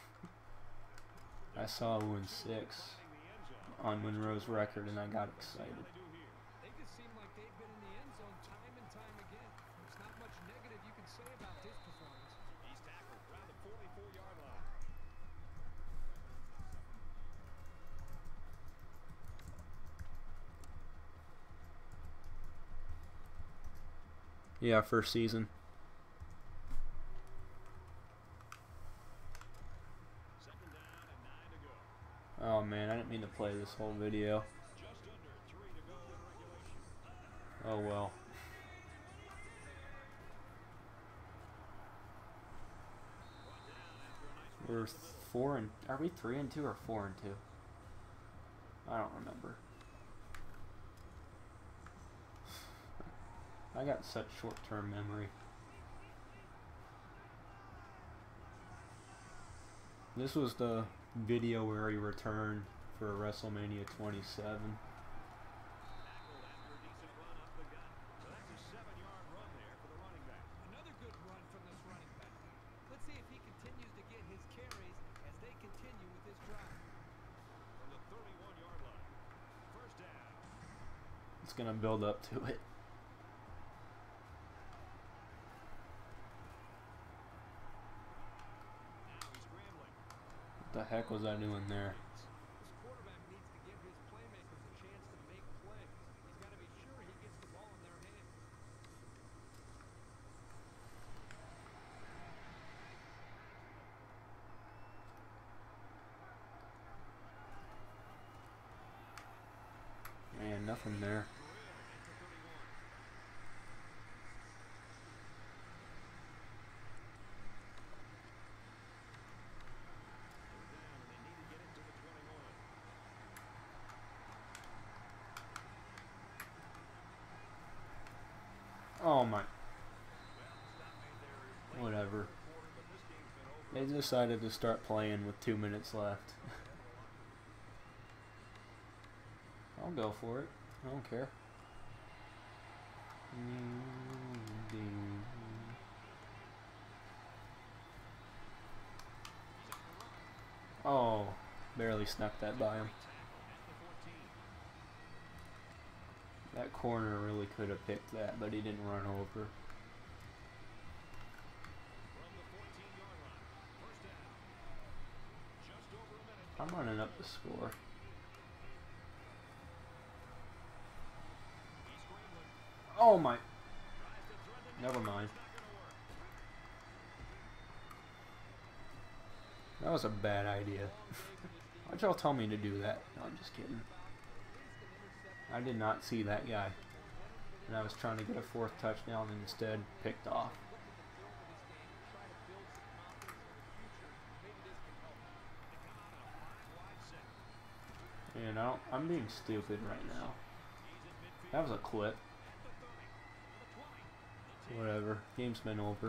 I saw oh and six on Monroe's record and I got excited. What they do here. They just seem like they've been in the end zone time and time again. There's not much negative you can say about this performance. He's tackled around the forty-four-yard line. Yeah, first season. Second down and nine to go. Oh man, I didn't mean to play this whole video. Just under three to go in regulation. Oh well. Brought down after a nice We're four and are we three and two or four and two? I don't remember. I got such short-term memory. This was the video where he returned for WrestleMania twenty-seven. tackled after a decent run up the gut. So that's a seven-yard run there for the running back. Another good run from this running back. Let's see if he continues to get his carries as they continue with this drive. From the thirty-one-yard line. First down. It's gonna build up to it. Now he's scrambling. What the heck was I doing there? This quarterback needs to give his playmakers a chance to make plays. He's got to be sure he gets the ball in their hands. Man, nothing there. Oh my. Whatever. They decided to start playing with two minutes left. I'll go for it. I don't care. Oh, barely snuck that by him. That corner really could have picked that, but he didn't run over. I'm running up the score. Oh my. Never mind. That was a bad idea. Why'd y'all tell me to do that? No, I'm just kidding. I did not see that guy. And I was trying to get a fourth touchdown and instead picked off. And I don't, I'm being stupid right now. That was a clip. Whatever. Game's been over.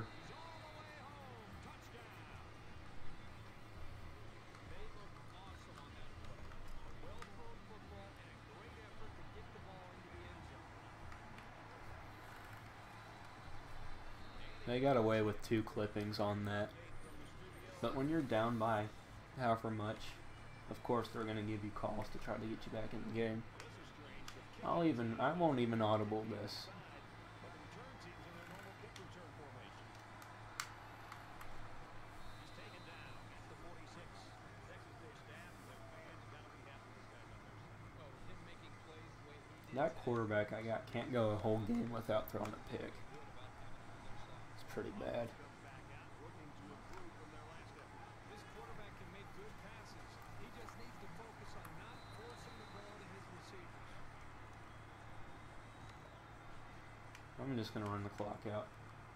They got away with two clippings on that. But when you're down by however much, of course they're going to give you calls to try to get you back in the game. I'll even, I won't even audible this. That quarterback I got can't go a whole game without throwing a pick. It's pretty bad. I'm just going to run the clock out.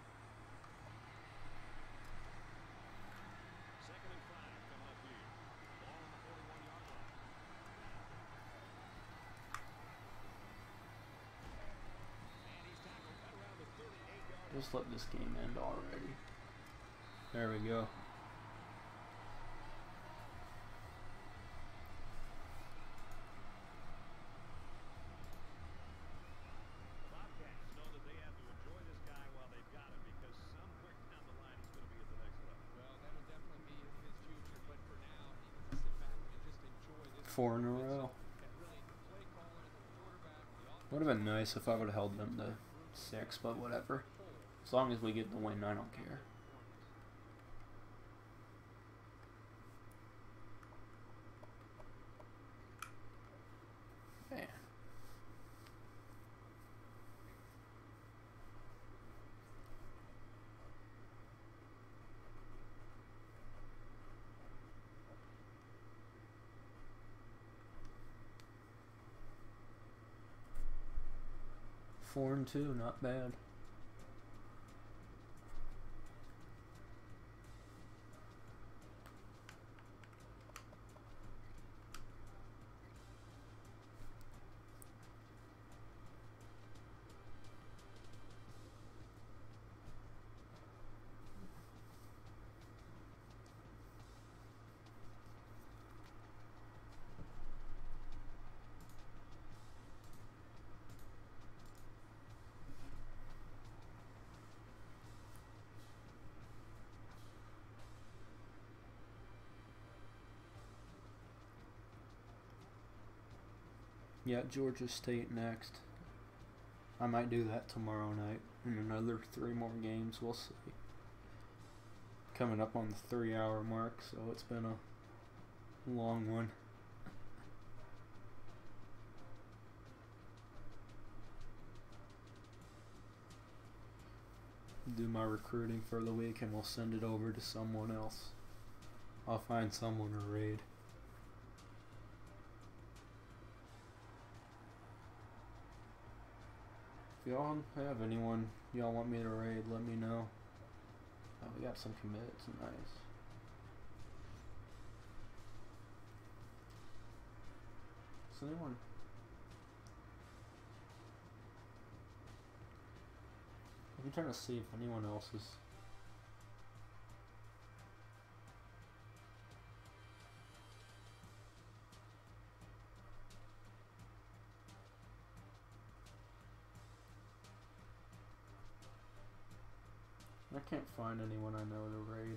Just let this game end already. There we go. Four in a row. Would have been nice if I would have held them to six, but whatever. As long as we get the win, I don't care. Man. Four and two, not bad. Yeah, Georgia State next. I might do that tomorrow night. And another three more games, we'll see. Coming up on the three hour mark, so it's been a long one. Do my recruiting for the week and we'll send it over to someone else. I'll find someone to raid. If y'all have anyone y'all want me to raid, let me know. Oh, we got some commits, nice. Is anyone? I'm trying to see if anyone else is. I can't find anyone I know to raid.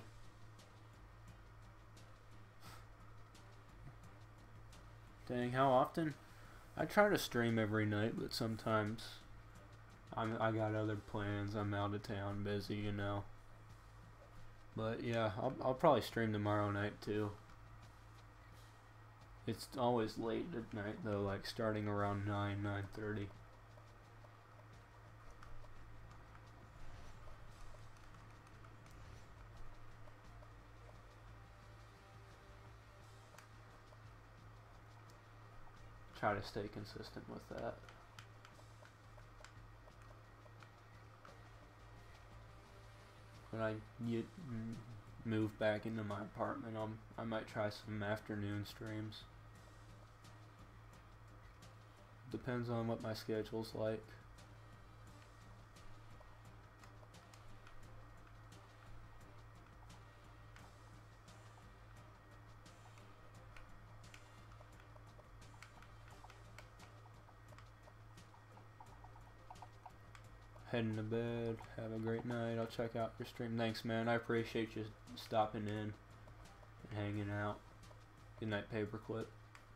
Dang, how often? I try to stream every night, but sometimes I'm, I got other plans. I'm out of town, busy, you know. But yeah, I'll, I'll probably stream tomorrow night too. It's always late at night though, like starting around nine, nine thirty. try to stay consistent with that. When I get move back into my apartment, I'll, I might try some afternoon streams. Depends on what my schedule's like. Heading to bed. Have a great night. I'll check out your stream. Thanks, man. I appreciate you stopping in and hanging out. Good night, Paperclip.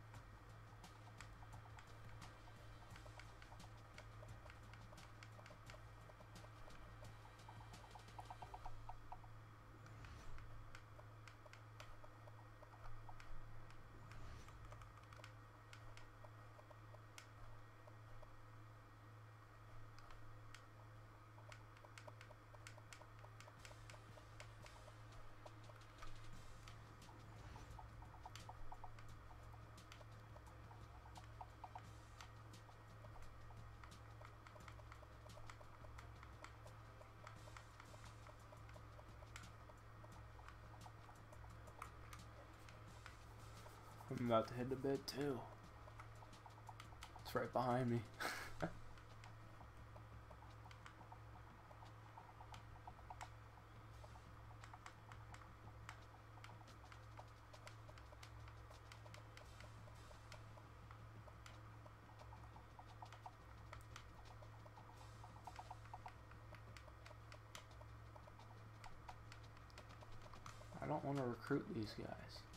I'm about to head to bed too. It's right behind me. I don't want to recruit these guys.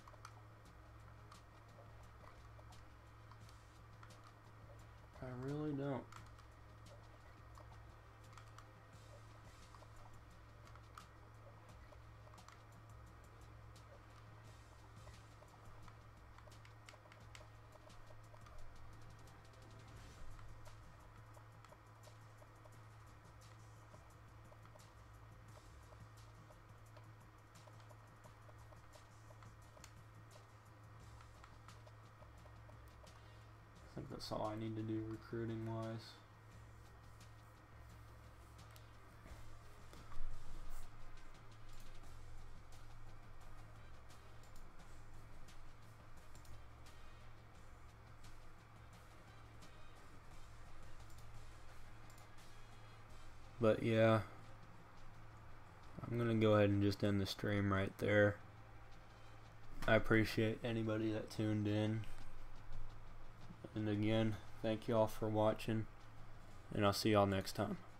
I really don't. I think that's all I need to do recruiting wise. But yeah, I'm gonna go ahead and just end the stream right there. I appreciate anybody that tuned in. And again, thank you all for watching, and I'll see y'all next time.